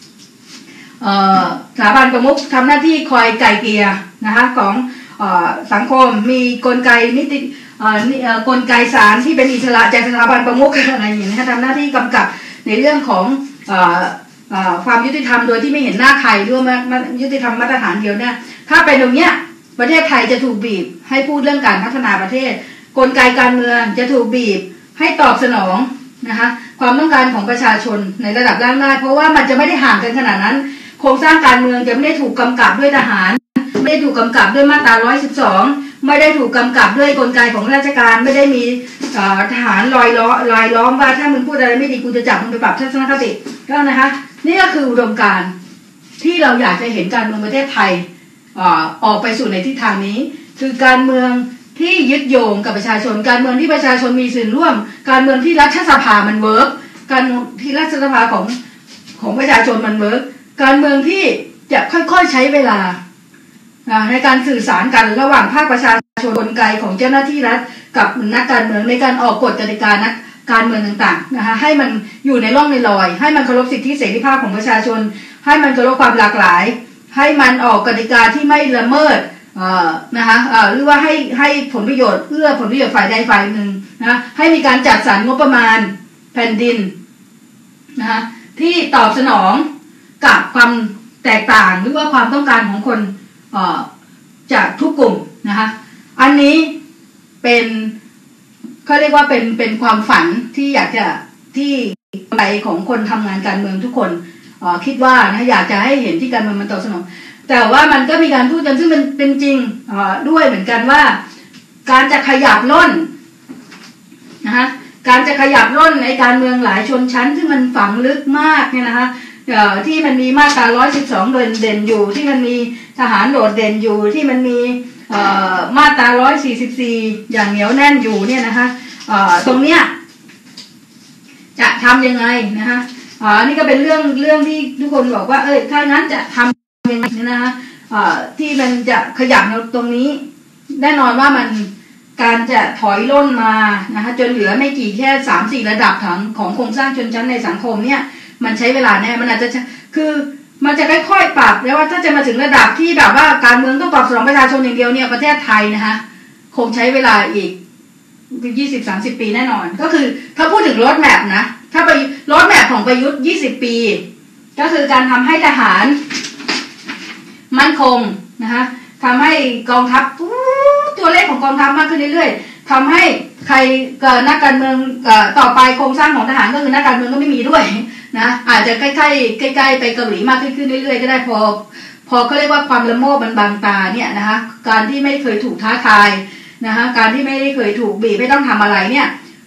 สถาบันประมุขทำหน้าที่คอยไก่เกลี่ยนะคะของสังคมมีกลไกนิติกลไกศาลที่เป็นอิสระจากสถาบันประมุขอะไรอย่างนี้นะคะทำหน้าที่กำกับในเรื่องของความยุติธรรมโดยที่ไม่เห็นหน้าใครร่วมยุติธรรมมาตรฐานเดียวเนี่ยถ้าเป็นตรงเนี้ยประเทศไทยจะถูกบีบให้พูดเรื่องการพัฒนาประเทศกลไกการเมืองจะถูกบีบให้ตอบสนองนะคะความต้องการของประชาชนในระดับล่างได้เพราะว่ามันจะไม่ได้ห่างกันขนาดนั้นโครงสร้างการเมืองจะไม่ได้ถูกกำกับด้วยทหารไม่ได้ถูกกำกับด้วยมาตราหนึ่งร้อยสิบสองไม่ได้ถูกกำกับด้วยกลไกของราชการไม่ได้มีทหารลอยล้อลอยล้อมว่าถ้ามึงพูดอะไรไม่ดีกูจะจับมึงไปปรับทัศนคติก็นะคะนี่ก็คืออุดมการณ์ที่เราอยากจะเห็นการเมืองประเทศไทยออกไปสู่ในทิศทางนี้คือการเมืองที่ยึดโยงกับประชาชนการเมืองที่ประชาชนมีส่วนร่วมการเมืองที่รัฐสภามันเวิร์กการที่รัฐสภาของของประชาชนมันเวิร์กการเมืองที่จะค่อยๆใช้เวลาในการสื่อสารกันระหว่างภาคประชาชนกลไกของเจ้าหน้าที่รัฐกับนักการเมืองในการออกกฎกติกานักการเมืองต่างๆนะคะให้มันอยู่ในร่องในรอยให้มันเคารพสิทธิเสรีภาพของประชาชนให้มันเคารพความหลากหลายให้มันออกกติกาที่ไม่ละเมิดนะคะหรือว่าให้ให้ผลประโยชน์เอื้อผลประโยชน์ฝ่ายใดฝ่ายหนึ่งนะให้มีการจัดสรรงบประมาณแผ่นดินนะคะที่ตอบสนองกับความแตกต่างหรือว่าความต้องการของคนจากทุกกลุ่มนะคะอันนี้เป็นเขาเรียกว่าเป็นเป็นความฝันที่อยากจะที่ใจของคนทำงานการเมืองทุกคนคิดว่านะอยากจะให้เห็นที่การเมืองมันตอบสนองแต่ว่ามันก็มีการพูดกันซึ่งมันเป็นจริงด้วยเหมือนกันว่าการจะขยับร่นนะคะการจะขยับร่นในการเมืองหลายชนชั้นซึ่งมันฝังลึกมากเนี่ยนะคะที่มันมีมาตราหนึ่งร้อยสิบสองโดดเด่นอยู่ที่มันมีทหารโดดเด่นอยู่ที่มันมีมาตราหนึ่งร้อยสี่สิบสี่อย่างเหนียวแน่นอยู่เนี่ยนะคะตรงเนี้ยจะทำยังไงนะคะอ๋อนี่ก็เป็นเรื่องเรื่องที่ทุกคนบอกว่าเอ้ยถ้างั้นจะทำยังไงนะคะที่มันจะขยับตรงนี้แน่นอนว่ามันการจะถอยล่นมานะคะจนเหลือไม่กี่แค่ สามสี่ ระดับของของโครงสร้างชนชั้นในสังคมเนี่ยมันใช้เวลาแน่มันอาจจะคือมันจะค่อยๆปรับแล้วว่าถ้าจะมาถึงระดับที่แบบว่าการเมืองต้องตอบสนองประชาชนอย่างเดียวเนี่ยประเทศไทยนะคะคงใช้เวลาอีก ยี่สิบถึงสามสิบ ปีแน่นอนก็คือถ้าพูดถึงโรดแมปนะถ้าไปโรดแมปของประยุทธ์ยี่สิบปีก็คือการทำให้ทหารมั่นคงนะคะทำให้กองทัพตัวเลขของกองทัพมากขึ้นเรื่อยๆทำให้ใครนักการเมืองต่อไปโครงสร้างของทหารก็คือนักการเมืองก็ไม่มีด้วยนะอาจจะใกล้ๆใกล้ๆไปเกาหลีมากขึ้นเรื่อยๆก็ได้พอพอเขาเรียกว่าความละโมบมันบางตาเนี่ยนะคะการที่ไม่เคยถูกท้าทายนะคะการที่ไม่ได้เคยถูกบีบไม่ต้องทำอะไรเนี่ย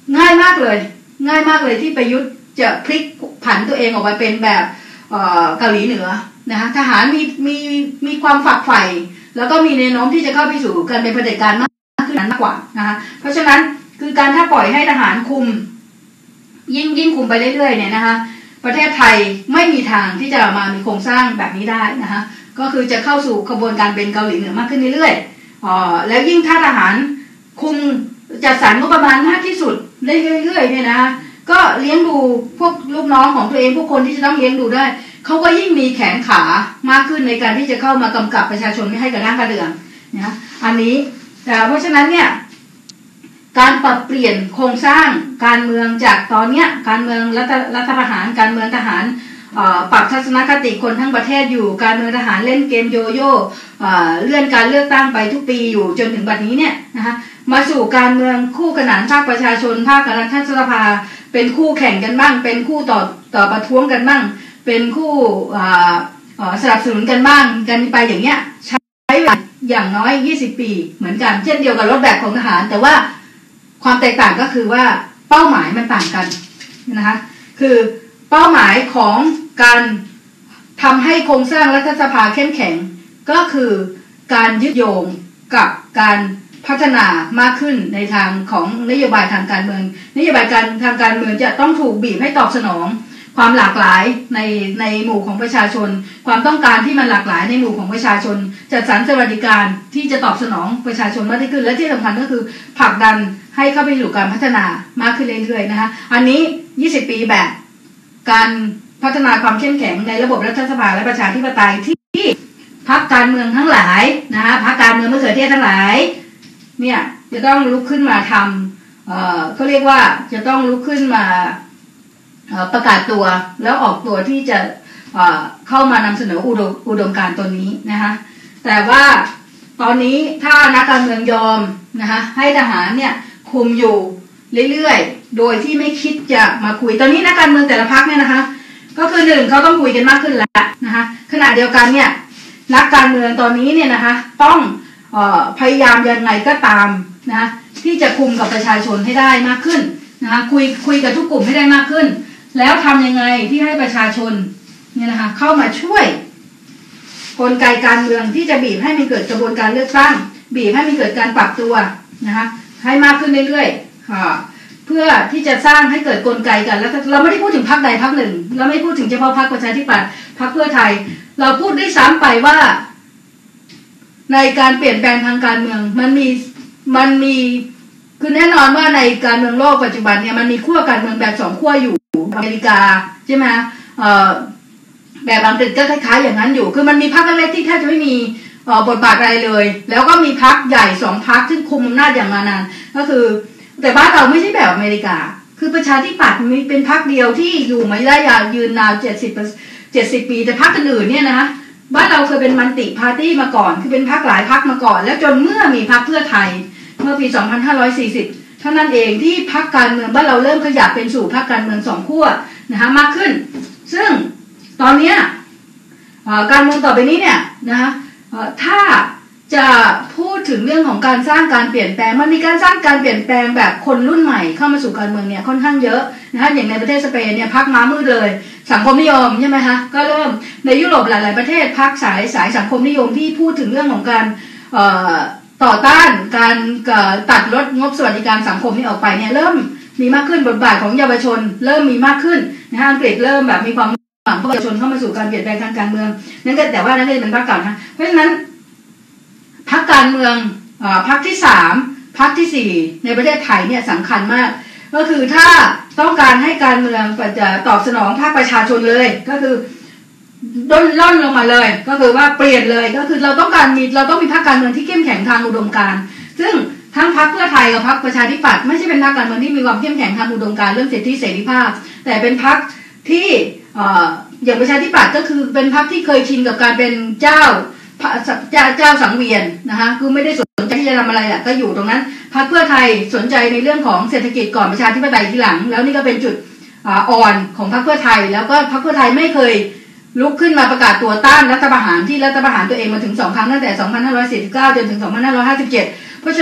ง่ายมากเลยง่ายมากเลยที่ประยุทธ์จะพลิกผันตัวเองออกมาเป็นแบบเอ่อเกาหลีเหนือนะคะทหารมีมีมีความฝักใฝ่แล้วก็มีแนวโน้มที่จะเข้าไปสู่การเป็นเผด็จการมากขึ้นมากกว่านะคะเพราะฉะนั้นคือการถ้าปล่อยให้ทหารคุมยิ่งยิ่งคุมไปเรื่อยๆเนี่ยนะคะประเทศไทยไม่มีทางที่จะมามีโครงสร้างแบบนี้ได้นะคะก็คือจะเข้าสู่กระบวนการเป็นเกาหลีเหนือมากขึ้นเรื่อยๆอ๋อแล้วยิ่งถ้าทหารคุมจัดสรรงบประมาณมากที่สุดเรื่อยๆเนี่ยนะคะก็เลี้ยงดูพวกลูกน้องของตัวเองพวกคนที่จะต้องเลี้ยงดูได้เขาก็ยิ่งมีแขนขามากขึ้นในการที่จะเข้ามากำกับประชาชนไม่ให้กระด้างกระเดื่องนะอันนี้แต่เพราะฉะนั้นเนี่ยการปรับเปลี่ยนโครงสร้างการเมืองจากตอนเนี้ยการเมืองรัฐรัฐประหารการเมืองทหารปรับทัศนคติคนทั้งประเทศอยู่การเมืองทหารเล่นเกมโยโย่เลื่อนการเลือกตั้งไปทุกปีอยู่จนถึงบัดนี้เนี่ยนะคะมาสู่การเมืองคู่ขนานภาคประชาชนภาครัฐสภาเป็นคู่แข่งกันบ้างเป็นคู่ต่อต่อประท้วงกันบ้างเป็นคู่สนับสนุนกันบ้างกันไปอย่างเงี้ยใช้เวลาอย่างน้อยยี่สิบปีเหมือนกันเช่นเดียวกับรถแบบของทหารแต่ว่าความแตกต่างก็คือว่าเป้าหมายมันต่างกันนะคะคือเป้าหมายของการทำให้โครงสร้างรัฐสภาเข้มแข็งก็คือการยึดโยงกับการพัฒนามากขึ้นในทางของนโยบายทางการเมืองนโยบายการทางการเมืองจะต้องถูกบีบให้ตอบสนองความหลากหลายในในหมู่ของประชาชนความต้องการที่มันหลากหลายในหมู่ของประชาชนจัดสรรสวัสดิการที่จะตอบสนองประชาชนมากขึ้นและที่สำคัญก็คือผลักดันให้เข้าไปสู่การพัฒนามากขึ้นเรื่อยๆนะคะอันนี้ยี่สิบปีแบบการพัฒนาความเข้มแข็งในระบบรัฐสภาและประชาธิปไตยที่พรรคการเมืองทั้งหลายนะคะพรรคการเมืองมะเขือเทศทั้งหลายเนี่ยจะต้องลุกขึ้นมาทำเอ่อเขาเรียกว่าจะต้องลุกขึ้นมาประกาศตัวแล้วออกตัวที่จะเข้ามานำเสนออุดมอุดมการณ์ตัวนี้นะคะแต่ว่าตอนนี้ถ้านักการเมืองยอมนะคะให้ทหารเนี่ยคุมอยู่เรื่อยๆโดยที่ไม่คิดจะมาคุยตอนนี้นักการเมืองแต่ละพรรคเนี่ยนะคะก็คือหนึ่งเขาต้องคุยกันมากขึ้นแล้วนะคะขณะเดียวกันเนี่ยนักการเมืองตอนนี้เนี่ยนะคะต้องเอ่อพยายามยังไงก็ตามนะคะที่จะคุมกับประชาชนให้ได้มากขึ้นนะคะคุยคุยกับทุกกลุ่มให้ได้มากขึ้นแล้วทำยังไงที่ให้ประชาชนเนี่ยนะคะเข้ามาช่วยกลไกการเมืองที่จะบีบให้มันเกิดกระบวนการเลือกตั้งบีบให้มันเกิดการปรับตัวนะคะให้มากขึ้นเรื่อยๆค่ะเพื่อที่จะสร้างให้เกิดกลไกกันแล้วเราไม่ได้พูดถึงพรรคใดพรรคหนึ่งเราไม่พูดถึงเฉพาะพรรคประชาธิปัตย์พรรคเพื่อไทยเราพูดได้ซ้ำไปว่าในการเปลี่ยนแปลงทางการเมืองมันมีมันมีคือแน่นอนว่าในการเมืองโลกปัจจุบันเนี่ยมันมีขั้วการเมืองแบบสองขั้วอยู่อเมริกาใช่ไหมเอ่อแบบอังกฤษก็คล้ายๆอย่างนั้นอยู่คือมันมีพรรคเล็กๆที่แทบจะไม่มีบทบาทอะไรเลยแล้วก็มีพรรคใหญ่สองพรรคที่คุมอำนาจอย่างมานานก็คือแต่บ้านเราไม่ใช่แบบอเมริกาคือประชาธิปัตย์มีเป็นพรรคเดียวที่อยู่มาได้ยาวยืนนานเจ็ดสิบเจ็ดสิบปีแต่พรรคอื่นๆเนี่ยนะคะบ้านเราเคยเป็นมัลติพาร์ตี้มาก่อนคือเป็นพรรคหลายพรรคมาก่อนแล้วจนเมื่อมีพรรคเพื่อไทยเมื่อปีสองพันห้าร้อยสี่สิบเท่านั้นเองที่พรรคการเมืองบ้านเราเริ่มขยับเป็นสู่พรรคการเมืองสองขั้วนะคะมากขึ้นซึ่งตอนนี้การเมืองต่อไปนี้เนี่ยนะคะถ้าจะพูดถึงเรื่องของการสร้างการเปลี่ยนแปลงมันมีการสร้างการเปลี่ยนแปลงแบบคนรุ่นใหม่เข้ามาสู่การเมืองเนี่ยค่อนข้างเยอะนะคะอย่างในประเทศสเปนเนี่ยพรรคม้ามืดเลยสังคมนิยมใช่ไหมคะก็เริ่มในยุโรปหลายๆประเทศพรรคสายสายสังคมนิยมที่พูดถึงเรื่องของการต่อต้านการตัดลดงบสวัสดิการสังคมนี้ออกไปเนี่ยเริ่มมีมากขึ้นบทบาทของเยาวชนเริ่มมีมากขึ้นนะฮะอังกฤษเริ่มแบบมีความหวังเยาวชนเข้ามาสู่การเปลี่ยนแปลงทางการเมืองนั่นก็แต่ว่านั่นก็จะเป็นพรรคเก่านะเพราะฉะนั้นพรรคการเมืองพรรคที่สามพรรคที่สี่ในประเทศไทยเนี่ยสำคัญมากก็คือถ้าต้องการให้การเมืองจะตอบสนองภาคประชาชนเลยก็คือด้นล่อนลงมาเลยก็คือว่าเปลี่ยนเลยก็คือเราต้องการมีเราต้องมีพรรคการเมืองที่เข้มแข็งทางอุดมการณ์ซึ่งทั้งพรรคเพื่อไทยกับพรรคประชาธิปัตย์ไม่ใช่เป็นพรรคการเมืองที่มีความเข้มแข็งทางอุดมการณ์เรื่องสิทธิเสรีภาพแต่เป็นพรรคที่อย่างประชาธิปัตย์ก็คือเป็นพรรคที่เคยชินกับการเป็นเจ้าเจ้าเจ้าสังเวียนนะคะคือไม่ได้สนใจที่จะทำอะไรแหละก็อยู่ตรงนั้นพรรคเพื่อไทยสนใจในเรื่องของเศรษฐกิจก่อนประชาธิปไตยทีหลังแล้วนี่ก็เป็นจุดอ่อนของพรรคเพื่อไทยแล้วก็พรรคเพื่อไทยไม่เคยลุกขึ้นมาประกาศตัวต้านรัฐประหารที่รัฐประหารตัวเองมาถึงสองครั้งตั้งแต่สองพันห้าร้อยสี่สิบเก้าจนถึงสองพันห้าร้อยห้าสิบเจ็ดเพราะฉะนั้น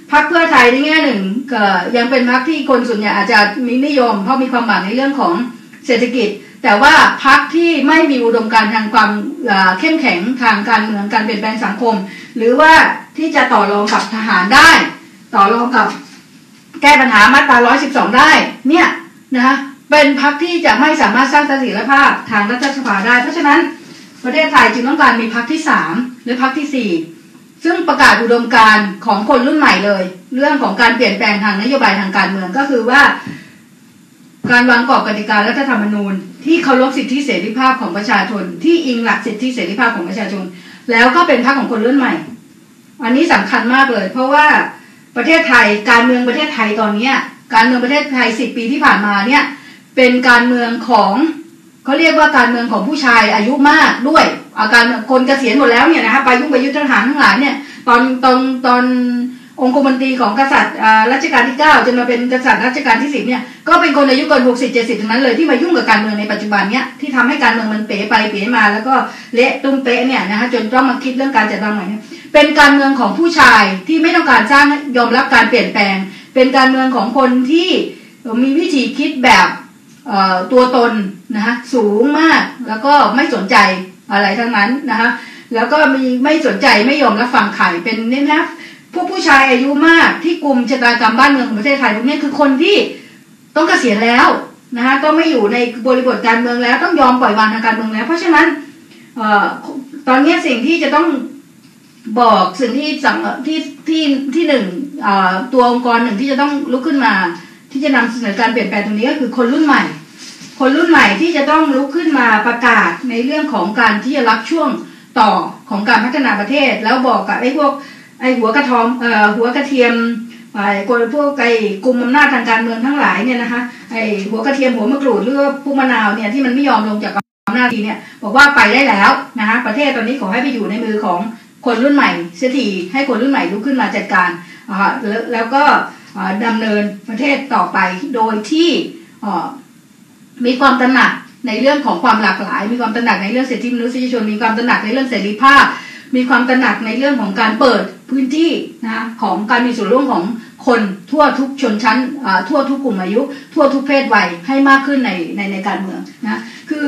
พรรคเพื่อไทยในแง่หนึ่งก็ยังเป็นพรรคที่คนส่วนใหญ่อาจจะมีนิยมเพราะมีความหวังในเรื่องของเศรษฐกิจแต่ว่าพรรคที่ไม่มีอุดมการณ์ทางความเข้มแข็งทางการเมืองการเปลี่ยนแปลงสังคมหรือว่าที่จะต่อรองกับทหารได้ต่อรองกับแก้ปัญหามาตราหนึ่งร้อยสิบสองได้เนี่ยนะคะเป็นพรรคที่จะไม่สามารถสร้างเสถียรภาพทางรัฐสภาได้เพราะฉะนั้นประเทศไทยจึงต้องการมีพรรคที่สามหรือพรรคที่สี่ซึ่งประกาศอุดมการณ์ของคนรุ่นใหม่เลยเรื่องของการเปลี่ยนแปลงทางนโยบายทางการเมืองก็คือว่าการวางกรอบกติการัฐธรรมนูญที่เคารพสิทธิเสรีภาพของประชาชนที่อิงหลักสิทธิเสรีภาพของประชาชนแล้วก็เป็นพรรคของคนรุ่นใหม่อันนี้สำคัญมากเลยเพราะว่าประเทศไทยการเมืองประเทศไทยตอนนี้การเมืองประเทศไทยสิบปีที่ผ่านมาเนี่ยเป็นการเมืองของเขาเรียกว่าการเมืองของผู้ชายอายุมากด้วยอาการคนเกษียณหมดแล้วเนี่ยนะคะไปยุ่งไปยุทธทหารทั้งหลายเนี่ยตอนตอนตอนองคมนตรีของกษัตริย์รัชกาลที่เก้าจนมาเป็นกษัตริย์รัชกาลที่สิบเนี่ยก็เป็นคนอายุเกินหกสิบ เจ็ดสิบทั้งนั้นเลยที่มายุ่งกับการเมืองในปัจจุบันเนี่ยที่ทำให้การเมืองมันเป๋ไปเป๋มาแล้วก็เละตุ้มเป๊ะเนี่ยนะคะจนต้องมาคิดเรื่องการจัดตั้งใหม่เนี่ยเป็นการเมืองของผู้ชายที่ไม่ต้องการสร้างยอมรับการเปลี่ยนแปลงเป็นการเมืองของคนที่มีวิธีคิดแบบตัวตนนะคะสูงมากแล้วก็ไม่สนใจอะไรทั้งนั้นนะคะแล้วก็มีไม่สนใจไม่ยอมรับฟังใครเป็นเนี่ยนะพวกผู้ชายอายุมากที่กลุ่มชะตากรรมบ้านเมืองของประเทศไทยพวกนี้คือคนที่ต้องเกษียณแล้วนะคะก็ไม่อยู่ในบริบทการเมืองแล้วต้องยอมปล่อยวางทางการเมืองแล้วเพราะฉะนั้นเอ่อตอนนี้สิ่งที่จะต้องบอกสิ่งที่สั่งที่ที่ที่หนึ่งตัวองค์กรหนึ่งที่จะต้องลุกขึ้นมาที่จะนำเสนอการเปลี่ยนแปลงตรงนี้ก็คือคนรุ่นใหม่คนรุ่นใหม่ที่จะต้องลุกขึ้นมาประกาศในเรื่องของการที่จะรับช่วงต่อของการพัฒนาประเทศแล้วบอกกับไอ้พวกไอ้หัวกระทอมเอ่อหัวกระเทียมไอ้คนพวกไอ้กลุ่มอำนาจทางการเมืองทั้งหลายเนี่ยนะคะไอ้หัวกระเทียมหัวมะกรูดหรือว่าผู้มะนาวเนี่ยที่มันไม่ยอมลงจากอำนาจทีเนี่ยบอกว่าไปได้แล้วนะคะประเทศตอนนี้ขอให้ไปอยู่ในมือของคนรุ่นใหม่เสียทีให้คนรุ่นใหม่ลุกขึ้นมาจัดการอ่าแล้วแล้วก็ดำเนินประเทศต่อไปโดยที่มีความตระหนักในเรื่องของความหลากหลายมีความตระหนักในเรื่องสิทธิมนุษยชนมีความตระหนักในเรื่องเสรีภาพมีความตระหนักในเรื่องของการเปิดพื้นที่นะของการมีส่วนร่วมของคนทั่วทุกชนชั้นทั่วทุกกลุ่มอายุทั่วทุกเพศวัยให้มากขึ้นในในในการเมืองนะคือ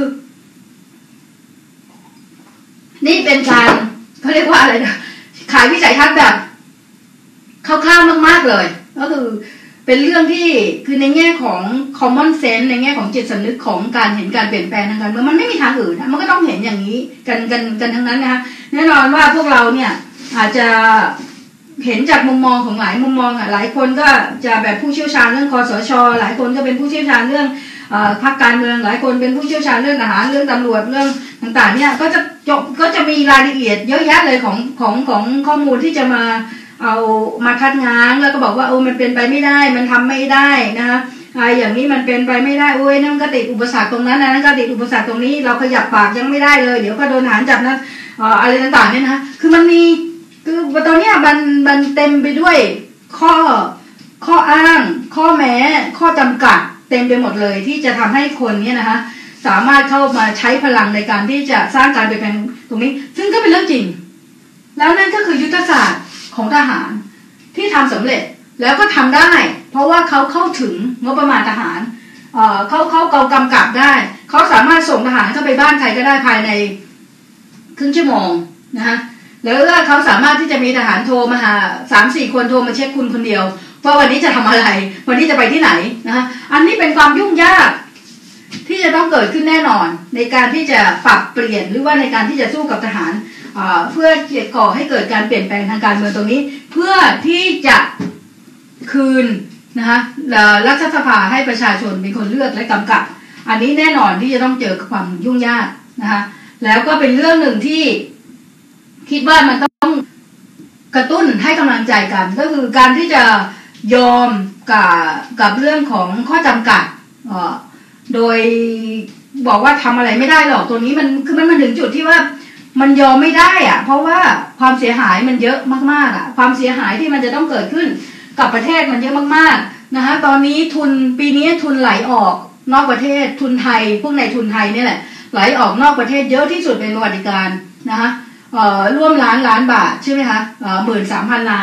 นี่เป็นการเขาเรียกว่าอะไรนะขายวิสัยทัศน์แบบคร่าวๆมากๆเลยก็คือเป็นเรื่องที่คือในแง่ของ common sense ในแง่ของจิตสำนึกของการเห็นการเปลี่ยนแปลงทางการเมืองมันไม่มีทางอื่นนะมันก็ต้องเห็นอย่างนี้กันกันกันทั้งนั้นนะคะแน่นอนว่าพวกเราเนี่ยอาจจะเห็นจากมุมมองของหลายมุมมองอ่ะหลายคนก็จะแบบผู้เชี่ยวชาญเรื่องคสช.หลายคนก็เป็นผู้เชี่ยวชาญเรื่องพรรคการเมืองหลายคนเป็นผู้เชี่ยวชาญเรื่องทหารเรื่องตำรวจเรื่องต่างๆเนี่ยก็จะจบก็จะมีรายละเอียดเยอะแยะเลยของของของข้อมูลที่จะมาเอามาคัดง้างแล้วก็บอกว่าโอ้มันเป็นไปไม่ได้มันทำไม่ได้นะคะอะไรอย่างนี้มันเป็นไปไม่ได้โอ้ยนั่นก็ติดอุปสรรคตรงนั้นนะนั่นก็ติดอุปสรรคตรงนี้เราขยับปากยังไม่ได้เลยเดี๋ยวก็โดนทหารจับนะอะไรต่างๆเนี่ยนะคะคือมันมีคือตอนนี้มันมันเต็มไปด้วยข้อข้ออ้างข้อแม้ข้อจำกัดเต็มไปหมดเลยที่จะทำให้คนเนี่ยนะคะสามารถเข้ามาใช้พลังในการที่จะสร้างการเปลี่ยนแปลงตรงนี้ซึ่งก็เป็นเรื่องจริงแล้วนั่นก็คือยุทธศาสตร์ของทหารที่ทำสำเร็จแล้วก็ทำได้เพราะว่าเขาเข้าถึงงบประมาณทหารเอ่อเขาเขาเขากำกับได้เขาสามารถส่งทหารเข้าไปบ้านใครก็ได้ภายในครึ่งชั่วโมงนะคะแล้วเขาสามารถที่จะมีทหารโทรมาหาสามสี่คนโทรมาเช็คคุณคนเดียวว่าวันนี้จะทำอะไรวันนี้จะไปที่ไหนนะคะอันนี้เป็นความยุ่งยากที่จะต้องเกิดขึ้นแน่นอนในการที่จะปรับเปลี่ยนหรือว่าในการที่จะสู้กับทหารเพื่อก่อให้เกิดการเปลี่ยนแปลงทางการเมืองตรงนี้เพื่อที่จะคืนนะคะรัฐสภาให้ประชาชนเป็นคนเลือกและกำกับอันนี้แน่นอนที่จะต้องเจอความยุ่งยากนะคะแล้วก็เป็นเรื่องหนึ่งที่คิดว่ามันต้องกระตุ้นให้กำลังใจกันก็คือการที่จะยอมกับกับเรื่องของข้อจำกัดโดยบอกว่าทำอะไรไม่ได้หรอกตัวนี้มันคือมันมาถึงจุดที่ว่ามันยอมไม่ได้อะเพราะว่าความเสียหายมันเยอะมากๆอะความเสียหายที่มันจะต้องเกิดขึ้นกับประเทศมันเยอะมากๆนะคะตอนนี้ทุนปีนี้ทุนไหลออกนอกประเทศทุนไทยพวกในทุนไทยนี่แหละไหลออกนอกประเทศเยอะที่สุดเป็นประวัติการนะคะเอ่อร่วมล้านล้านบาทใช่ไหมคะเอ่อหมื่นสามพันล้าน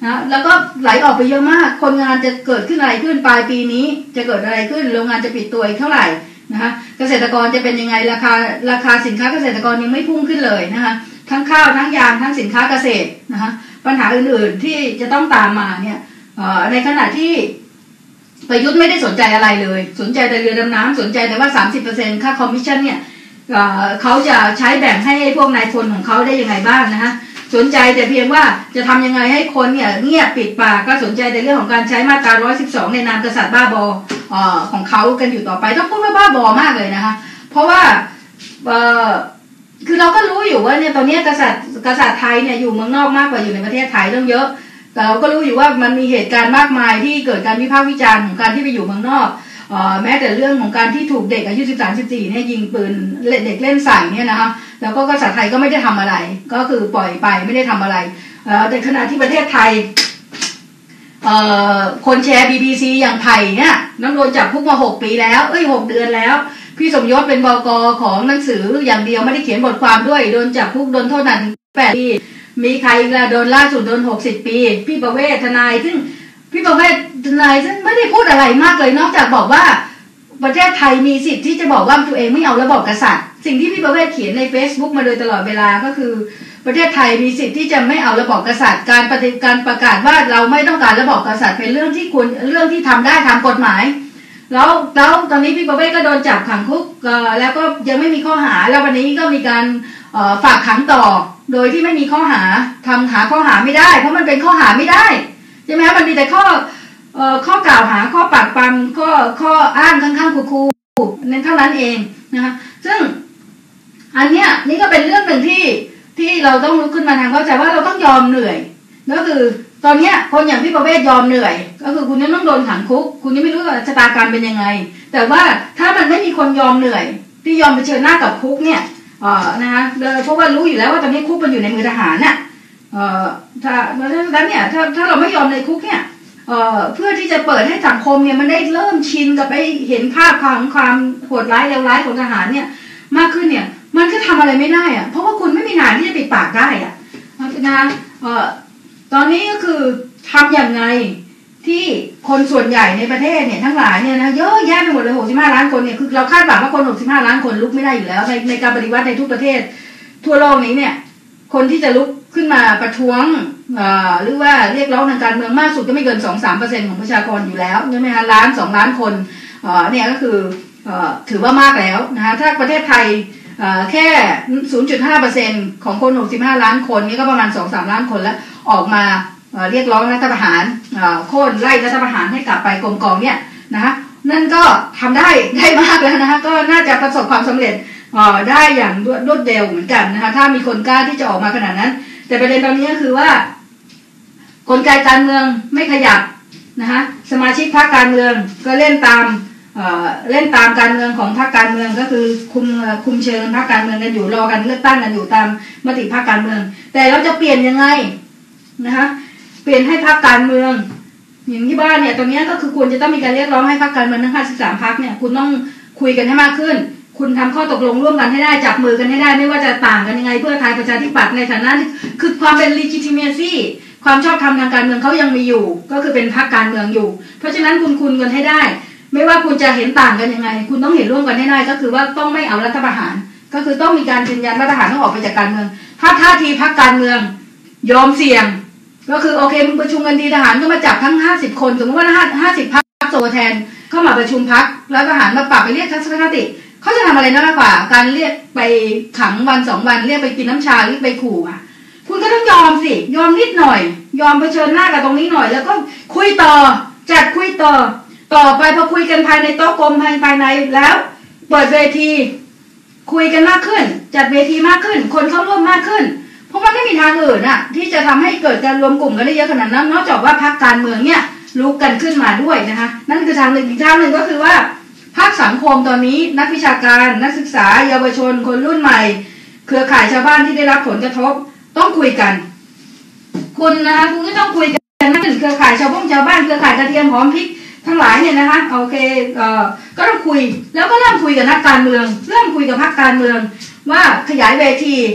นะแล้วก็ไหลออกไปเยอะมากคนงานจะเกิดขึ้นอะไรขึ้นปลายปีนี้จะเกิดอะไรขึ้นโรงงานจะปิดตัวอีกเท่าไหร่นะคะเกษตรกรจะเป็นยังไงราคาราคาสินค้าเกษตรกรยังไม่พุ่งขึ้นเลยนะคะทั้งข้าวทั้งยางทั้งสินค้าเกษตรนะคะปัญหาอื่นๆที่จะต้องตามมาเนี่ยในขณะที่ประยุทธ์ไม่ได้สนใจอะไรเลยสนใจแต่เรือดำน้ำสนใจแต่ว่า สามสิบเปอร์เซ็นต์ ค่าคอมมิชชั่นเนี่ยเขาจะใช้แบ่งให้พวกนายพลของเขาได้ยังไงบ้างนะคะสนใจแต่เพียงว่าจะทำยังไงให้คนเนี่ยเงียบปิดปากก็สนใจในเรื่องของการใช้มาตราหนึ่งร้อยสิบสองในนามกษัตริย์บ้าบอเอ่อของเขากันอยู่ต่อไปต้องพูดว่าบ้าบอมากเลยนะคะเพราะว่าเอ่อคือเราก็รู้อยู่ว่าเนี่ยตอนนี้กษัตริย์กษัตริย์ไทยเนี่ยอยู่เมืองนอกมากกว่าอยู่ในประเทศไทยต้องเยอะแต่เราก็รู้อยู่ว่ามันมีเหตุการณ์มากมายที่เกิดการวิพากษ์วิจารณ์ของการที่ไปอยู่เมืองนอกเอ่อแม้แต่เรื่องของการที่ถูกเด็กอายุสิบสาม สิบสี่เนี่ยยิงปืนเด็กเล่นใส่เนี่ยนะคะแล้วก็กษัตริย์ไทยก็ไม่ได้ทำอะไรก็คือปล่อยไปไม่ได้ทำอะไรเอ่อในขณะที่ประเทศไทยเอ่อคนแชร์ บี บี ซี อย่างไผ่เนี่ยน้องโดนจับคุกมาหกปีแล้วเอ้ยหกเดือนแล้วพี่สมยศเป็นบก.ของหนังสืออย่างเดียวไม่ได้เขียนบทความด้วยโดนจับคุกโดนโทษนานแปดปีมีใครอีกล่ะโดนล่าสุดโดนหกสิบปีพี่ประเวศทนายซึ่งพี่ประเวศทนายซึ่งไม่ได้พูดอะไรมากเลยนอกจากบอกว่าประเทศไทยมีสิทธิ์ที่จะบอกว่าตัวเองไม่เอาระบอบกษัตริย์สิ่งที่พี่ประเวศเขียนใน Facebook มาโดยตลอดเวลาก็คือประเทศไทยมีสิทธิ์ที่จะไม่เอาระบอบกษัตริย์การปฏิการประกาศว่าเราไม่ต้องการระบอบกษัตริย์เป็นเรื่องที่ควรเรื่องที่ทำได้ตามกฎหมายแล้วแล้วตอนนี้พี่ประเวศก็โดนจับขังคุกแล้วก็ยังไม่มีข้อหาแล้ววันนี้ก็มีการฝากขังต่อโดยที่ไม่มีข้อหาทำหาข้อหาไม่ได้เพราะมันเป็นข้อหาไม่ได้ใช่ไหมคะมันมีแต่ข้อข้อกล่าวหาข้อปากปั๊มข้อข้ออ้างข้างๆคูๆนั่นเท่านั้นเองนะคะซึ่งอันเนี้ยนี่ก็เป็นเรื่องหนึ่งที่ที่เราต้องลุกขึ้นมาทางเข้าใจว่าเราต้องยอมเหนื่อยก็คือตอนเนี้ยคนอย่างพี่ประเวศยอมเหนื่อยก็คือคุณยังต้องโดนขังคุกคุณยังไม่รู้ว่าชะตากรรมเป็นยังไงแต่ว่าถ้ามันไม่มีคนยอมเหนื่อยที่ยอมเผชิญหน้ากับคุกเนี่ยเอ่อนะคะเพราะว่ารู้อยู่แล้วว่าตอนนี้คุกมันอยู่ในมือทหารน่ะเอ่อถ้าเพราะฉะนั้นเนี่ยถ้าถ้าเราไม่ยอมในคุกเนี่ยเอ่อเพื่อที่จะเปิดให้สังคมเนี่ยมันได้เริ่มชินกับไปเห็นภาพความความโหดร้ายเลวร้ายของทหารเนี่ยมากขึ้นเนี่ยมันก็ทำอะไรไม่ได้อะเพราะว่าคุณไม่มีทางที่จะปิดปากได้อะนะเอ่อตอนนี้ก็คือทำอย่างไรที่คนส่วนใหญ่ในประเทศเนี่ยทั้งหลายเนี่ยนะเยอะแยะไปหมดเลยหกสิบห้าล้านคนเนี่ยคือเราคาดหวังว่าคนหกสิบห้าล้านคนลุกไม่ได้อยู่แล้วในในการปฏิวัติในทุกประเทศทั่วโลกนี้เนี่ยคนที่จะลุกขึ้นมาประท้วงหรือว่าเรียกร้องทางการเมืองมากสุดก็ไม่เกิน สองถึงสามเปอร์เซ็นต์ ของประชากรอยู่แล้วใช่ไหมคะล้านสองล้านคนเนี่ยก็คือถือว่ามากแล้วนะคะถ้าประเทศไทยแค่ ศูนย์จุดห้าเปอร์เซ็นต์ ของคนหกสิบห้าล้านคนนี่ก็ประมาณ สองถึงสาม ล้านคนแล้วออกมาเรียกร้องรัฐประหารโค่นไล่รัฐประหารให้กลับไปกรมกองเนี่ยนะนั่นก็ทำได้ได้มากแล้วนะคะก็น่าจะประสบความสำเร็จได้อย่างรวดเร็วเหมือนกันนะคะถ้ามีคนกล้าที่จะออกมาขนาดนั้นแต่ประเด็นตอนนี้ก็คือว่ากลไกการเมืองไม่ขยับนะคะสมาชิกพรรคการเมืองก็เล่นตามเล่นตามการเมืองของพรรคการเมืองก็คือคุมคุมเชิงพรรคการเมืองกันอยู่รอกันเลือกตั้งกันอยู่ตามมติพรรคการเมืองแต่เราจะเปลี่ยนยังไงนะคะเปลี่ยนให้พรรคการเมืองอย่างที่บ้านเนี่ยตรงนี้ก็คือควรจะต้องมีการเรียกร้องให้พรรคการเมืองทั้งห้าสิบสามพรรคเนี่ยคุณต้องคุยกันให้มากขึ้นคุณทำข้อตกลงร่วมกันให้ได้จับมือกันให้ได้ไม่ว่าจะต่างกันยังไงเพื่อไทยประชาธิปัตย์ในฐานะคือความเป็น legitimacy ความชอบธรรมทางการเมืองเขายังมีอยู่ก็คือเป็นพรรคการเมืองอยู่เพราะฉะนั้นคุณคุณกันให้ได้ไม่ว่าคุณจะเห็นต่างกันยังไงคุณต้องเห็นร่วมกันให้ได้ก็คือว่าต้องไม่เอารัฐประหารก็คือต้องมีการยืนยันว่าทหารต้องออกไปจากการเมืองถ้าท่าทีพรรคการเมืองยอมเสี่ยงก็คือโอเคมึงประชุมกันดีทหารก็มาจับทั้งห้าสิบคนสมมติว่าห้าสิบพรรคตัวแทนเข้ามาประชุมพรรคแล้วทหารมาปรับไปเรียกทัศนคติเขาจะทำอะไรมากกว่าการเรียกไปขังวันสองวันเรียกไปกินน้ำชาหรือไปขู่อ่ะคุณก็ต้องยอมสิยอมนิดหน่อยยอมเผชิญหน้ากับตรงนี้หน่อยแล้วก็คุยต่อจัดคุยต่อต่อไปพอคุยกันภายในโต๊ะกลมภายภายในแล้วเปิดเวทีคุยกันมากขึ้นจัดเวทีมากขึ้นคนเข้าร่วมมากขึ้นเพราะมันไม่มีทางอื่นอ่ะที่จะทำให้เกิดการรวมกลุ่มกันได้เยอะขนาดนั้นนอกจากว่าพรรคการเมืองเนี่ยลุกกันขึ้นมาด้วยนะคะนั่นคือทางหนึ่งอีกทางหนึ่งก็คือว่าภาคสังคมตอนนี้นักวิชาการนักศึกษาเยาวชนคนรุ่นใหม่เครือข่ายชาวบ้านที่ได้รับผลกระทบต้องคุยกันคุณนะคะคุณก็ต้องคุยกันนั่นเครือข่ายชาวบ้านชาวบ้านเครือข่ายกระเทียมหอมพริกทั้งหลายเนี่ยนะคะโอเคเอ่อก็ต้องคุยแล้วก็เริ่มคุยกับนักการเมืองเริ่มคุยกับพรรคการเมืองว่าขยายเวที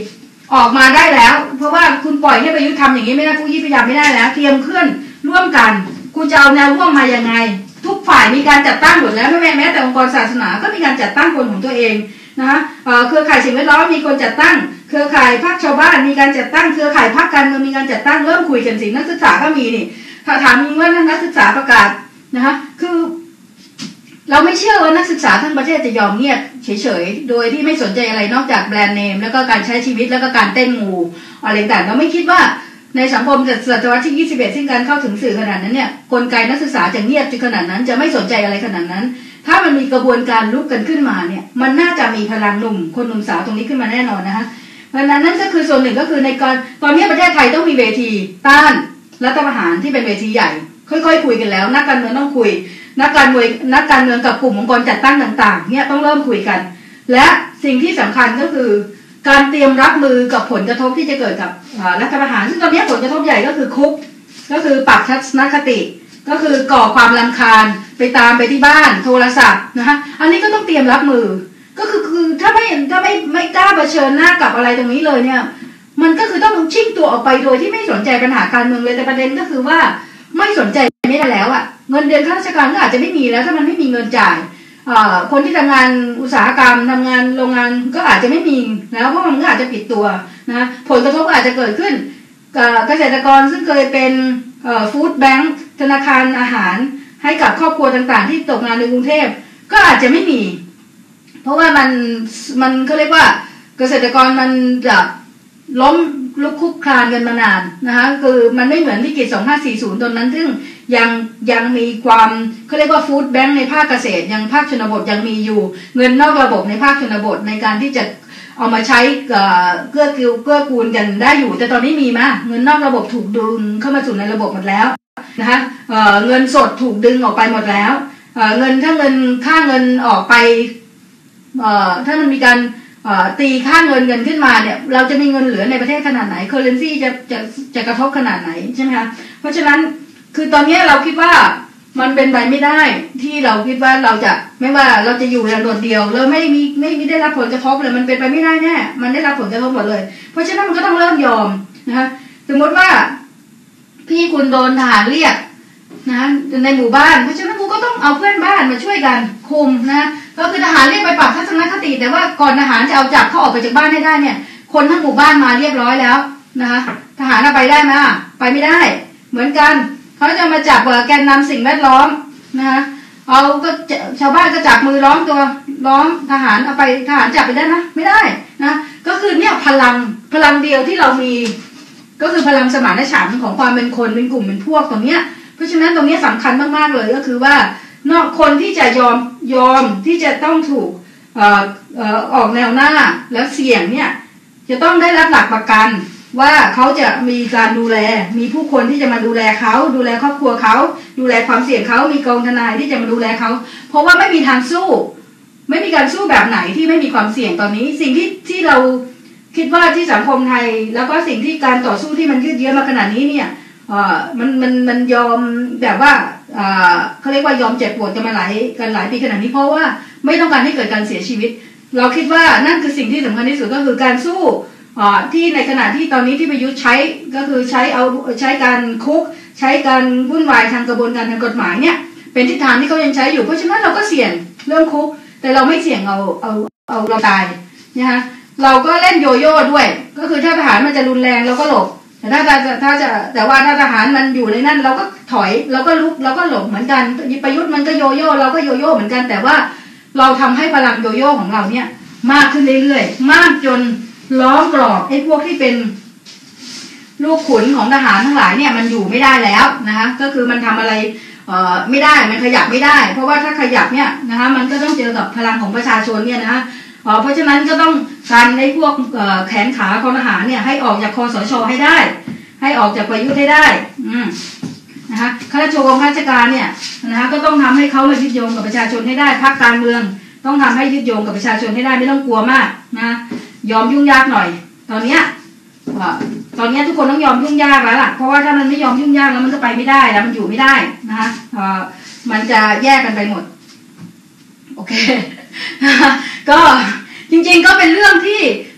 ออกมาได้แล้วเพราะว่าคุณปล่อยให้ประยุทธ์ทำอย่างนี้ไม่ได้ผู้ยี่พยายามไม่ได้แล้วเตรียมเคลื่อนร่วมกันคุณจะเอาแนวร่วมมายังไงทุกฝ่ายมีการจัดตั้งหมดแล้วไม่แม้แต่องค์กรศาสนาก็มีการจัดตั้งคนของตัวเองนะคะเครือข่ายสิ่งแวดล้อมมีคนจัดตั้งเครือข่ายภาคชาวบ้านมีการจัดตั้งเครือข่ายภาคการเมืองมีการจัดตั้งเริ่มคุยกันสินักศึกษาก็มีนี่ถ้าถามจริงว่านักศึกษาประกาศนะคะคือเราไม่เชื่อว่านักศึกษาทั้งประเทศจะยอมเงียบเฉยๆโดยที่ไม่สนใจอะไรนอกจากแบรนด์เนมแล้วก็การใช้ชีวิตแล้วก็การเต้นงูอะไรต่างๆเราไม่คิดว่าในสังคมศตวรรษที่ยี่สิบเอ็ดซึ่งการเข้าถึงสื่อขนาดนั้นเนี่ยกลไกนักศึกษาจะเงียบจนขนาดนั้นจะไม่สนใจอะไรขนาดนั้นถ้ามันมีกระบวนการลุกกันขึ้นมาเนี่ยมันน่าจะมีพลังหนุ่มคนหนุ่มสาวตรงนี้ขึ้นมาแน่นอนนะคะเพราะนั้นนั่นก็คือส่วนหนึ่งก็คือในการตอนนี้ประเทศไทยต้องมีเวทีต้านรัฐประหารที่เป็นเวทีใหญ่ค่อยๆคุยกันแล้วนักการเมืองต้องคุยนักการเมืองนักการเมืองกับกลุ่มองค์กรจัดตั้งต่างๆเนี่ยต้องเริ่มคุยกันและสิ่งที่สำคัญก็คือการเตรียมรับมือกับผลกระทบที่จะเกิดกับรัฐประหารซึ่งตอนนี้ผลกระทบใหญ่ก็คือคุกก็คือปรับทัศนคติก็คือก่อความรำคาญไปตามไปที่บ้านโทรศัพท์นะคะอันนี้ก็ต้องเตรียมรับมือก็คือคือถ้าไม่ถ้าไม่ไม่กล้าเผชิญหน้ากับอะไรตรงนี้เลยเนี่ยมันก็คือต้องชิ่งตัวออกไปโดยที่ไม่สนใจปัญหาการเมืองเลยแต่ประเด็นก็คือว่าไม่สนใจไม่ได้แล้วอ่ะเงินเดือนข้าราชการก็อาจจะไม่มีแล้วถ้ามันไม่มีเงินจ่ายคนที่ทำงานอุตสาหกรรมทำงานโรงงานก็อาจจะไม่มีแล้วเพราะมันก็อาจจะปิดตัวนะผลกระทบอาจจะเกิดขึ้นเกษตรกรซึ่งเคยเป็นฟู้ดแบงค์ธนาคารอาหารให้กับครอบครัวต่างๆที่ตกงานในกรุงเทพก็อาจจะไม่มีเพราะว่ามันมันเขาเรียกว่าเกษตรกรมันจะล้มลุกคุกคลานกันมานานนะคะคือมันไม่เหมือนวิกฤตสองพันห้าร้อยสี่สิบตอนนั้นซึ่งยังยังมีความเขาเรียกว่าฟู้ดแบงค์ในภาคเกษตรยังภาคชนบทยังมีอยู่เงินนอกระบบในภาคชนบทในการที่จะเอามาใช้เกื้อกูลเกื้อกูลกันได้อยู่แต่ตอนนี้มีมาเงินนอกระบบถูกดึงเข้ามาสู่ในระบบหมดแล้วนะคะเอ่อเงินสดถูกดึงออกไปหมดแล้วเอ่อเงินถ้าเงินค่าเงินออกไปเอ่อถ้ามันมีการตีค่าเงินเงินขึ้นมาเนี่ยเราจะมีเงินเหลือในประเทศขนาดไหน currency จะจะจะกระทบขนาดไหนใช่ไหมคะเพราะฉะนั้นคือตอนนี้เราคิดว่ามันเป็นไปไม่ได้ที่เราคิดว่าเราจะไม่ว่าเราจะอยู่อย่างโดดเดี่ยวเราไม่มีไม่มีได้รับผลกระทบเลยมันเป็นไปไม่ได้แน่มันได้รับผลกระทบหมดเลยเพราะฉะนั้นมันก็ต้องเริ่มยอมนะคะสมมติว่าพี่คุณโดนทหารเรียกนะในหมู่บ้านเพราะฉะนั้นกูก็ต้องเอาเพื่อนบ้านมาช่วยกันคุมนะก็คือทหารเรียกไปปรับทัศนคติแต่ว่าก่อนทหารจะเอาจับเขาออกไปจากบ้านให้ได้เนี่ยคนทั้งหมู่บ้านมาเรียบร้อยแล้วนะคะทหารเอาไปได้ไหมไปไม่ได้เหมือนกันเขาจะมาจับแกนนำสิ่งแวดล้อมนะคะเอาก็ชาวบ้านก็จับมือล้อมตัวล้อมทหารเอาไปทหารจับไปได้ไหมไม่ได้นะก็คือเนี่ยพลังพลังเดียวที่เรามีก็คือพลังสมานฉันท์ของความเป็นคนเป็นกลุ่มเป็นพวกตรงเนี้ยเพราะฉะนั้นตรงนี้สำคัญมากๆเลยก็คือว่านอกคนที่จะยอมยอมที่จะต้องถูกเอ่อเอ่อออกแนวหน้าแล้วเสี่ยงเนี่ยจะต้องได้รับหลักประกันว่าเขาจะมีการดูแลมีผู้คนที่จะมาดูแลเขาดูแลครอบครัวเขาดูแลความเสี่ยงเขามีกองทนายที่จะมาดูแลเขาเพราะว่าไม่มีทางสู้ไม่มีการสู้แบบไหนที่ไม่มีความเสี่ยงตอนนี้สิ่งที่ที่เราคิดว่าที่สังคมไทยแล้วก็สิ่งที่การต่อสู้ที่มันยืดเยื้อมาขนาดนี้เนี่ยเอ่อมันมันมันยอมแบบว่าเอ่อเขาเรียกว่ายอมเจ็บปวดกันมาหลายกันหลายปีขนาดนี้เพราะว่าไม่ต้องการให้เกิดการเสียชีวิตเราคิดว่านั่นคือสิ่งที่สำคัญที่สุดก็คือการสู้ที่ในขณะที่ตอนนี้ที่ประยุทธ์ใช้ก็คือใช้เอาใช้การคุกใช้การวุ่นวายทางกระบวนการทางกฎหมายเนี่ยเป็นทิศทางที่เขายังใช้อยู่เพราะฉะนั้นเราก็เสี่ยงเรื่องคุกแต่เราไม่เสี่ยงเอาเอาเอาเราตายนะคะเราก็เล่นโยโย่ด้วยก็คือถ้าทหารมันจะรุนแรงเราก็หลบแต่ถ้าถ้าถ้าจะแต่ว่าถ้าทหารมันอยู่ในนั้นเราก็ถอยเราก็ลุกเราก็หลบเหมือนกันประยุทธ์มันก็โยโย่เราก็โยโย่เหมือนกันแต่ว่าเราทำให้พลังโยโย่ของเราเนี่ยมากขึ้นเรื่อยๆมากจนล้อมกรอบไอ้พวกที่เป็นลูกขุนของทหารทั้งหลายเนี่ยมันอยู่ไม่ได้แล้วนะคะก็คือมันทำอะไรเอ่อไม่ได้มันขยับไม่ได้เพราะว่าถ้าขยับเนี่ยนะคะมันก็ต้องเจอกับพลังของประชาชนเนี่ยนะคะเพราะฉะนั้นก็ต้องการในพวกแขนขาของทหารเนี่ยให้ออกจากคสช.ให้ได้ให้ออกจากประยุทธ์ให้ได้นะคะข้าราชการข้าราชการเนี่ยนะคะก็ต้องทำให้เขามายึดโยงกับประชาชนให้ได้พรรคการเมืองต้องทำให้ยึดโยงกับประชาชนให้ได้ไม่ต้องกลัวมากนะยอมยุ่งยากหน่อยตอนเนี้ยตอนนี้ทุกคนต้องยอมยุ่งยากแล้วล่ะเพราะว่าถ้ามันไม่ยอมยุ่งยากแล้วมันก็ไปไม่ได้แล้วมันอยู่ไม่ได้นะคะมันจะแยกกันไปหมดโอเคก็จริงๆก็เป็นเรื่องที่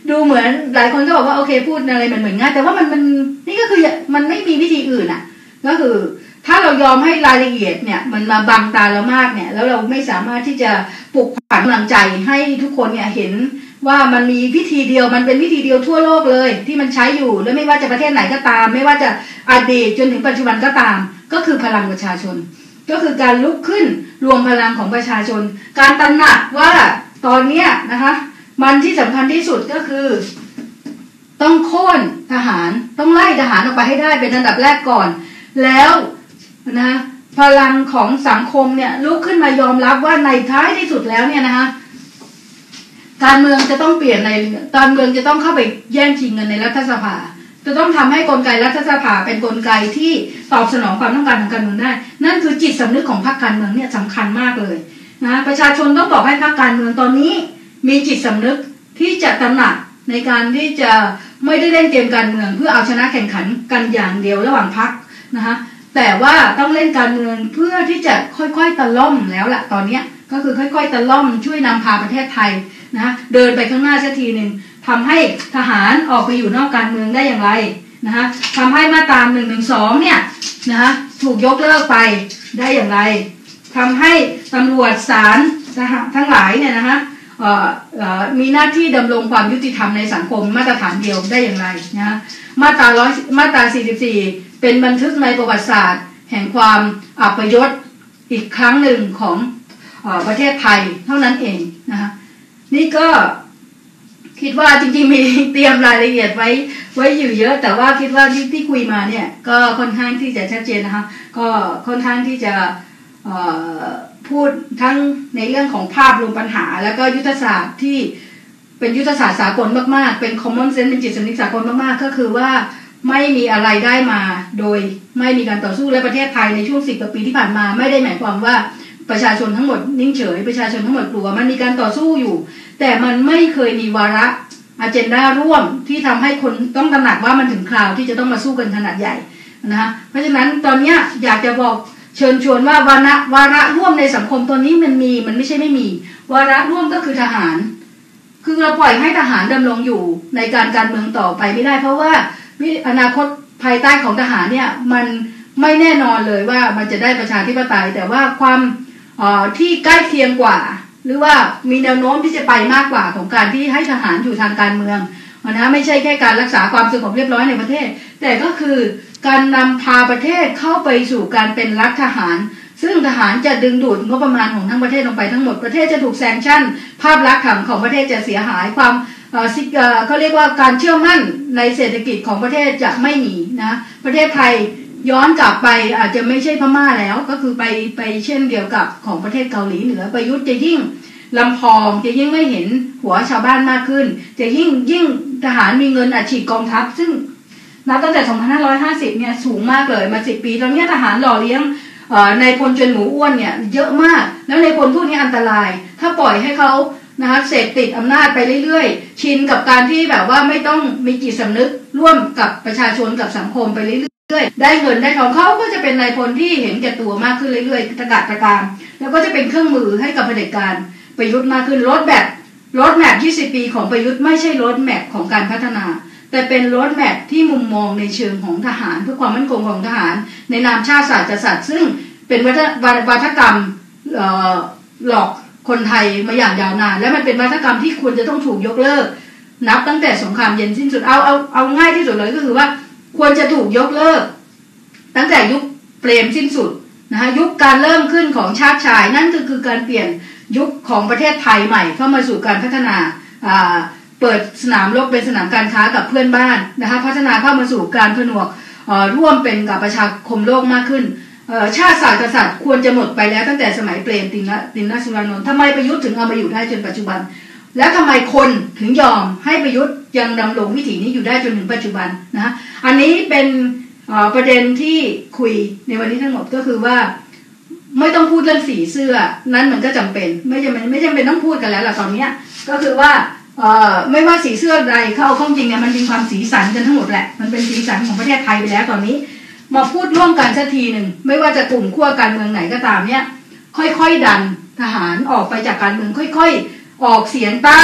ดูเหมือนหลายคนก็บอกว่าโอเคพูดอะไรมันเหมือนง่ายแต่ว่ามันมันนี่ก็คือมันไม่มีวิธีอื่นอ่ะก็คือถ้าเรายอมให้รายละเอียดเนี่ยมันมาบังตาเรามากเนี่ยแล้วเราไม่สามารถที่จะปลุกฝังกำลังใจให้ทุกคนเนี่ยเห็นว่ามันมีวิธีเดียวมันเป็นวิธีเดียวทั่วโลกเลยที่มันใช้อยู่แล้วไม่ว่าจะประเทศไหนก็ตามไม่ว่าจะอดีตจนถึงปัจจุบันก็ตามก็คือพลังประชาชนก็คือการลุกขึ้นรวมพลังของประชาชนการตระหนักว่าตอนเนี้ยนะคะมันที่สำคัญที่สุดก็คือต้องโค่นทหารต้องไล่ทหารออกไปให้ได้เป็นอันดับแรกก่อนแล้วนะพลังของสังคมเนี่ยลุกขึ้นมายอมรับว่าในท้ายที่สุดแล้วเนี่ยนะคะการเมืองจะต้องเปลี่ยนในการเมืองจะต้องเข้าไปแย่งชิงเงินในรัฐสภาจะต้องทำให้กลไกรัฐสภาเป็นกลไกที่ตอบสนองความต้องการทางการเมืองได้นั่นคือจิตสำนึกของพรรคการเมืองเนี่ยสำคัญมากเลยนะประชาชนต้องบอกให้พรรคการเมืองตอนนี้มีจิตสำนึกที่จะตระหนักในการที่จะไม่ได้เล่นเกมการเมืองเพื่อเอาชนะแข่งขันกันอย่างเดียวระหว่างพรรคนะคะแต่ว่าต้องเล่นการเมืองเพื่อที่จะค่อยๆตะล่อมแล้วล่ะตอนนี้ก็คือค่อยๆตะล่อมช่วยนำพาประเทศไทยนะเดินไปข้างหน้าสักทีหนึ่งทำให้ทหารออกไปอยู่นอกการเมืองได้อย่างไรนะคะทำให้มาตราหนึ่งหนึ่งสองเนี่ยนะคะถูกยกเลิกไปได้อย่างไรทำให้ตำรวจศาลทั้งหลายเนี่ยนะคะมีหน้าที่ดำรงความยุติธรรมในสังคมมาตรฐานเดียวได้อย่างไรนะมาตราร้อยมาตราสี่สิบสี่เป็นบันทึกในประวัติศาสตร์แห่งความอัปยศอีกครั้งหนึ่งของเอ่อประเทศไทยเท่านั้นเองนะคะนี่ก็คิดว่าจริงๆมีเตรียมรายละเอียดไว้ไว้อยู่เยอะแต่ว่าคิดว่าที่ที่คุยมาเนี่ยก็ค่อนข้างที่จะชัดเจนนะคะก็ค่อนข้างที่จะเอ่อพูดทั้งในเรื่องของภาพรวมปัญหาแล้วก็ยุทธศาสตร์ที่เป็นยุทธศาสตร์สากลมากๆเป็น common sense เป็นจิตสำนึกสากลมากๆก็คือว่าไม่มีอะไรได้มาโดยไม่มีการต่อสู้และประเทศไทยในช่วงสิบกว่าปีที่ผ่านมาไม่ได้หมายความว่าประชาชนทั้งหมดนิ่งเฉยประชาชนทั้งหมดกลัวมันมีการต่อสู้อยู่แต่มันไม่เคยมีวาระอเจนดาร่วมที่ทำให้คนต้องตระหนักว่ามันถึงคราวที่จะต้องมาสู้กันขนาดใหญ่นะคะเพราะฉะนั้นตอนนี้อยากจะบอกเชิญชวนว่าวาระวาระร่วมในสังคมตอนนี้มันมีมันไม่ใช่ไม่มีวาระร่วมก็คือทหารคือเราปล่อยให้ทหารดำรงอยู่ในการการเมืองต่อไปไม่ได้เพราะว่าอนาคตภายใต้ของทหารเนี่ยมันไม่แน่นอนเลยว่ามันจะได้ประชาธิปไตยแต่ว่าความที่ใกล้เคียงกว่าหรือว่ามีแนวโน้มที่จะไปมากกว่าของการที่ให้ทหารอยู่ทางการเมืองนะไม่ใช่แค่การรักษาความสงบเรียบร้อยในประเทศแต่ก็คือการนำพาประเทศเข้าไปสู่การเป็นรัฐทหารซึ่งทหารจะดึงดูดงบประมาณของทั้งประเทศลงไปทั้งหมดประเทศจะถูกแซงชั่นภาพลักษณ์ของประเทศจะเสียหายความเขาเรียกว่าการเชื่อมั่นในเศรษฐกิจของประเทศจะไม่มีนะประเทศไทยย้อนกลับไปอาจจะไม่ใช่พม่าแล้วก็คือไปไปเช่นเดียวกับของประเทศเกาหลีเหนือประยุทธ์จะยิ่งลำพองจะยิ่งไม่เห็นหัวชาวบ้านมากขึ้นจะยิ่งยิ่งทหารมีเงินอัดฉีดกองทัพซึ่งนับตั้งแต่สองพันห้าร้อยห้าสิบเนี่ยสูงมากเลยมาสิบปีตอนนี้ทหารหล่อเลี้ยงในพลจนหมูอ้วนเนี่ยเยอะมากแล้วในพลพวกนี้อันตรายถ้าปล่อยให้เขานะคะเสพติดอำนาจไปเรื่อยๆชินกับการที่แบบว่าไม่ต้องมีจิตสำนึกร่วมกับประชาชนกับสังคมไปเรื่อยๆได้เงินได้ทองเขาก็จะเป็นนายพลที่เห็นแก่ตัวมากขึ้นเรื่อยๆตะกาดตะการแล้วก็จะเป็นเครื่องมือให้กับเผด็จการประยุทธ์มากขึ้นรถแบบรถแมพยี่สิบปีของประยุทธ์ไม่ใช่รถแมพของการพัฒนาแต่เป็นรถแมพที่มุมมองในเชิงของทหารเพื่อความมั่นคงของทหารในนามชาติศาสตร์กษัตริย์ซึ่งเป็นวัฒกรรมหลอกคนไทยมาอย่างยาวนานและมันเป็นวัฒกรรมที่ควรจะต้องถูกยกเลิกนับตั้งแต่สงครามเย็นสิ้นสุดเอาเอาเอาง่ายที่สุดเลยก็คือว่าควรจะถูกยกเลิกตั้งแต่ยุคเปรมสิ้นสุดนะคะยุคการเริ่มขึ้นของชาติชายนั่นก็คือการเปลี่ยนยุคของประเทศไทยใหม่เข้ามาสู่การพัฒนาเปิดสนามรบเป็นสนามการค้ากับเพื่อนบ้านนะคะพัฒนาเข้ามาสู่การผนวกร่วมเป็นกับประชาคมโลกมากขึ้นชาติศาสตร์กษัตริย์ควรจะหมดไปแล้วตั้งแต่สมัยเปรมตินตินสุรานนท์ทำไมประยุทธ์ถึงเอามาอยู่ได้จนปัจจุบันแล้วทำไมคนถึงยอมให้ประยุทธ์ยังดำรงวิถีนี้อยู่ได้จนถึงปัจจุบันนะอันนี้เป็นประเด็นที่คุยในวันนี้ทั้งหมดก็คือว่าไม่ต้องพูดเรื่องสีเสื้อนั้นมันก็จำเป็นไม่จำเป็นไม่จำเป็นต้องพูดกันแล้วล่ะตอนนี้ก็คือว่าไม่ว่าสีเสื้อใดเข้าข้องจริงเนี่ยมันเป็นความสีสันกันทั้งหมดแหละมันเป็นสีสันของประเทศไทยไปแล้วตอนนี้มาพูดร่วมกันสักทีหนึ่งไม่ว่าจะกลุ่มขั้วการเมืองไหนก็ตามเนี่ยค่อยๆดันทหารออกไปจากการเมืองค่อยๆออกเสียงต้าน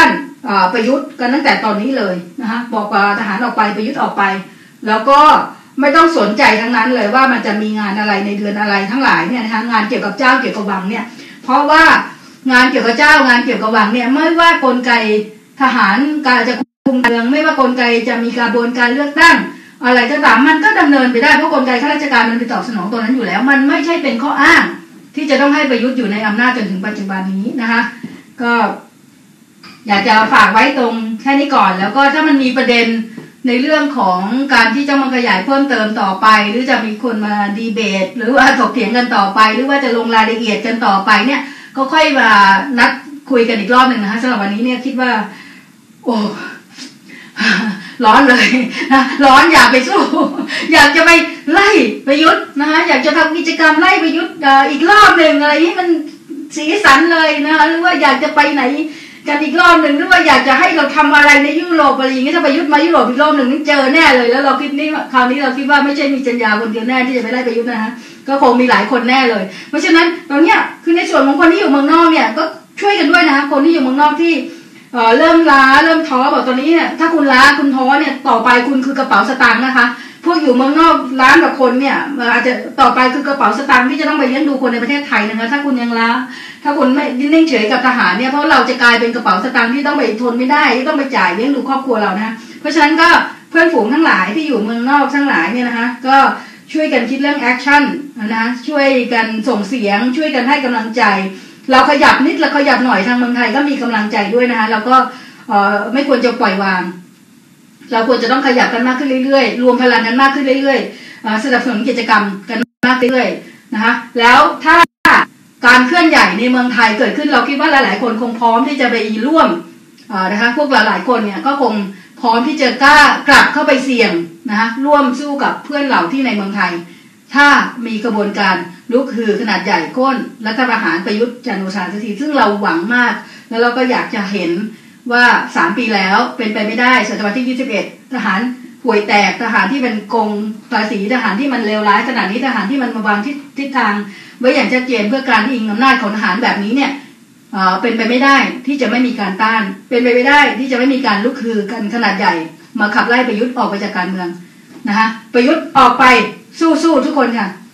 ประยุทธ์กันตั้งแต่ตอนนี้เลยนะคะบอกว่าทหารออกไปประยุทธ์ออกไปแล้วก็ไม่ต้องสนใจทั้งนั้นเลยว่ามันจะมีงานอะไรในเดือนอะไรทั้งหลายเนี่ยนะคะงานเกี่ยวกับเจ้าเกี่ยวกับวังเนี่ยเพราะว่างานเกี่ยวกับเจ้างานเกี่ยวกับวังเนี่ยไม่ว่ากลไกทหารการจะคุมเมืองไม่ว่ากลไกจะมีกระบวนการเลือกตั้งอะไรก็ตามมันก็ดำเนินไปได้เพราะกลไกข้าราชการมันไปตอบสนองตรงนั้นอยู่แล้วมันไม่ใช่เป็นข้ออ้างที่จะต้องให้ประยุทธ์อยู่ในอำนาจจนถึงปัจจุบันนี้นะคะก็อยากจะฝากไว้ตรงแค่นี้ก่อนแล้วก็ถ้ามันมีประเด็นในเรื่องของการที่จะมาขยายเพิ่มเติมต่อไปหรือจะมีคนมาดีเบตหรือว่าถกเถียงกันต่อไปหรือว่าจะลงรายละเอียดกันต่อไปเนี่ยก็ค่อยมานัดคุยกันอีกรอบหนึ่งนะคะสำหรับวันนี้เนี่ยคิดว่าโอ้ร้อนเลยนะร้อนอยากไปสู้อยากจะไปไล่ประยุทธ์นะคะอยากจะทำกิจกรรมไล่ประยุทธ์อีกรอบหนึ่งอะไรที่มันสีสันเลยนะคะหรือว่าอยากจะไปไหนกันอีกรอบหนึ่งหรือว่าอยากจะให้เราทำอะไรในยุโรปอะไรอย่างนี้ถ้าประยุทธ์มายุโรปอีกรอบหนึ่งนี่เจอแน่เลยแล้วเราคิดนี่คราวนี้เราคิดว่าไม่ใช่มีจัญญาคนเดียวแน่ที่จะไปไล่ประยุทธ์นะคะก็คงมีหลายคนแน่เลยเพราะฉะนั้นตรงเนี้ยคือในส่วนของคนที่อยู่เมืองนอกเนี่ยก็ช่วยกันด้วยนะคะคนที่อยู่เมืองนอกที่เอ่อเริ่มล้าเริ่มท้อบอกตอนนี้เนี่ยถ้าคุณล้าคุณท้อเนี่ยต่อไปคุณคือกระเป๋าสตางค์นะคะพวกอยู่เมืองนอกล้านกว่าคนเนี่ยอาจจะต่อไปคือกระเป๋าสตางค์ที่จะต้องไปเลี้ยงดูคนในประเทศไทยนะคะถ้าคุณยังล้าถ้าคุณไม่นิ่งเฉยกับทหารเนี่ยเพราะเราจะกลายเป็นกระเป๋าสตางค์ที่ต้องไปทนไม่ได้ที่ต้องไปจ่ายเลี้ยงดูครอบครัวเรานะเพราะฉะนั้นก็เพื่อนฝูงทั้งหลายที่อยู่เมืองนอกทั้งหลายเนี่ยนะคะก็ช่วยกันคิดเรื่องแอคชั่นนะช่วยกันส่งเสียงช่วยกันให้กำลังใจเราขยับนิดเราขยับหน่อยทางเมืองไทยก็มีกำลังใจด้วยนะคะแล้วก็เอ่อไม่ควรจะปล่อยวางเราควรจะต้องขยับกันมากขึ้นเรื่อยๆรวมพลังกันมากขึ้นเรื่อยๆสนับสนุนกิจกรรมกันมากเรื่อยๆนะคะแล้วถ้าการเคลื่อนใหญ่ในเมืองไทยเกิดขึ้นเราคิดว่าหลายๆคนคงพร้อมที่จะไปร่วมนะคะพวกหลายๆคนเนี่ยก็คงพร้อมที่จะกล้ากลับเข้าไปเสี่ยงนะคะร่วมสู้กับเพื่อนเหล่าที่ในเมืองไทยถ้ามีกระบวนการลุกฮือขนาดใหญ่โค่นรัฐประหารประยุทธ์จันทร์โอชาสักทีซึ่งเราหวังมากแล้วเราก็อยากจะเห็นว่าสามปีแล้วเป็นไปไม่ได้ศตวรรษที่ยี่สิบเอ็ดทหารห่วยแตกทหารที่เป็นกงภาษีทหารที่มันเลวร้ายขนาดนี้ทหารที่มันมาวางทิศทางไว้อย่างชัดเจนเพื่อการอิงอำนาจของทหารแบบนี้เนี่ยเอ่อเป็นไปไม่ได้ที่จะไม่มีการต้านเป็นไปไม่ได้ที่จะไม่มีการลุกฮือกันขนาดใหญ่มาขับไล่ประยุทธ์ออกไปจากการเมืองนะคะประยุทธ์ออกไปสู้ๆทุกคนค่ะ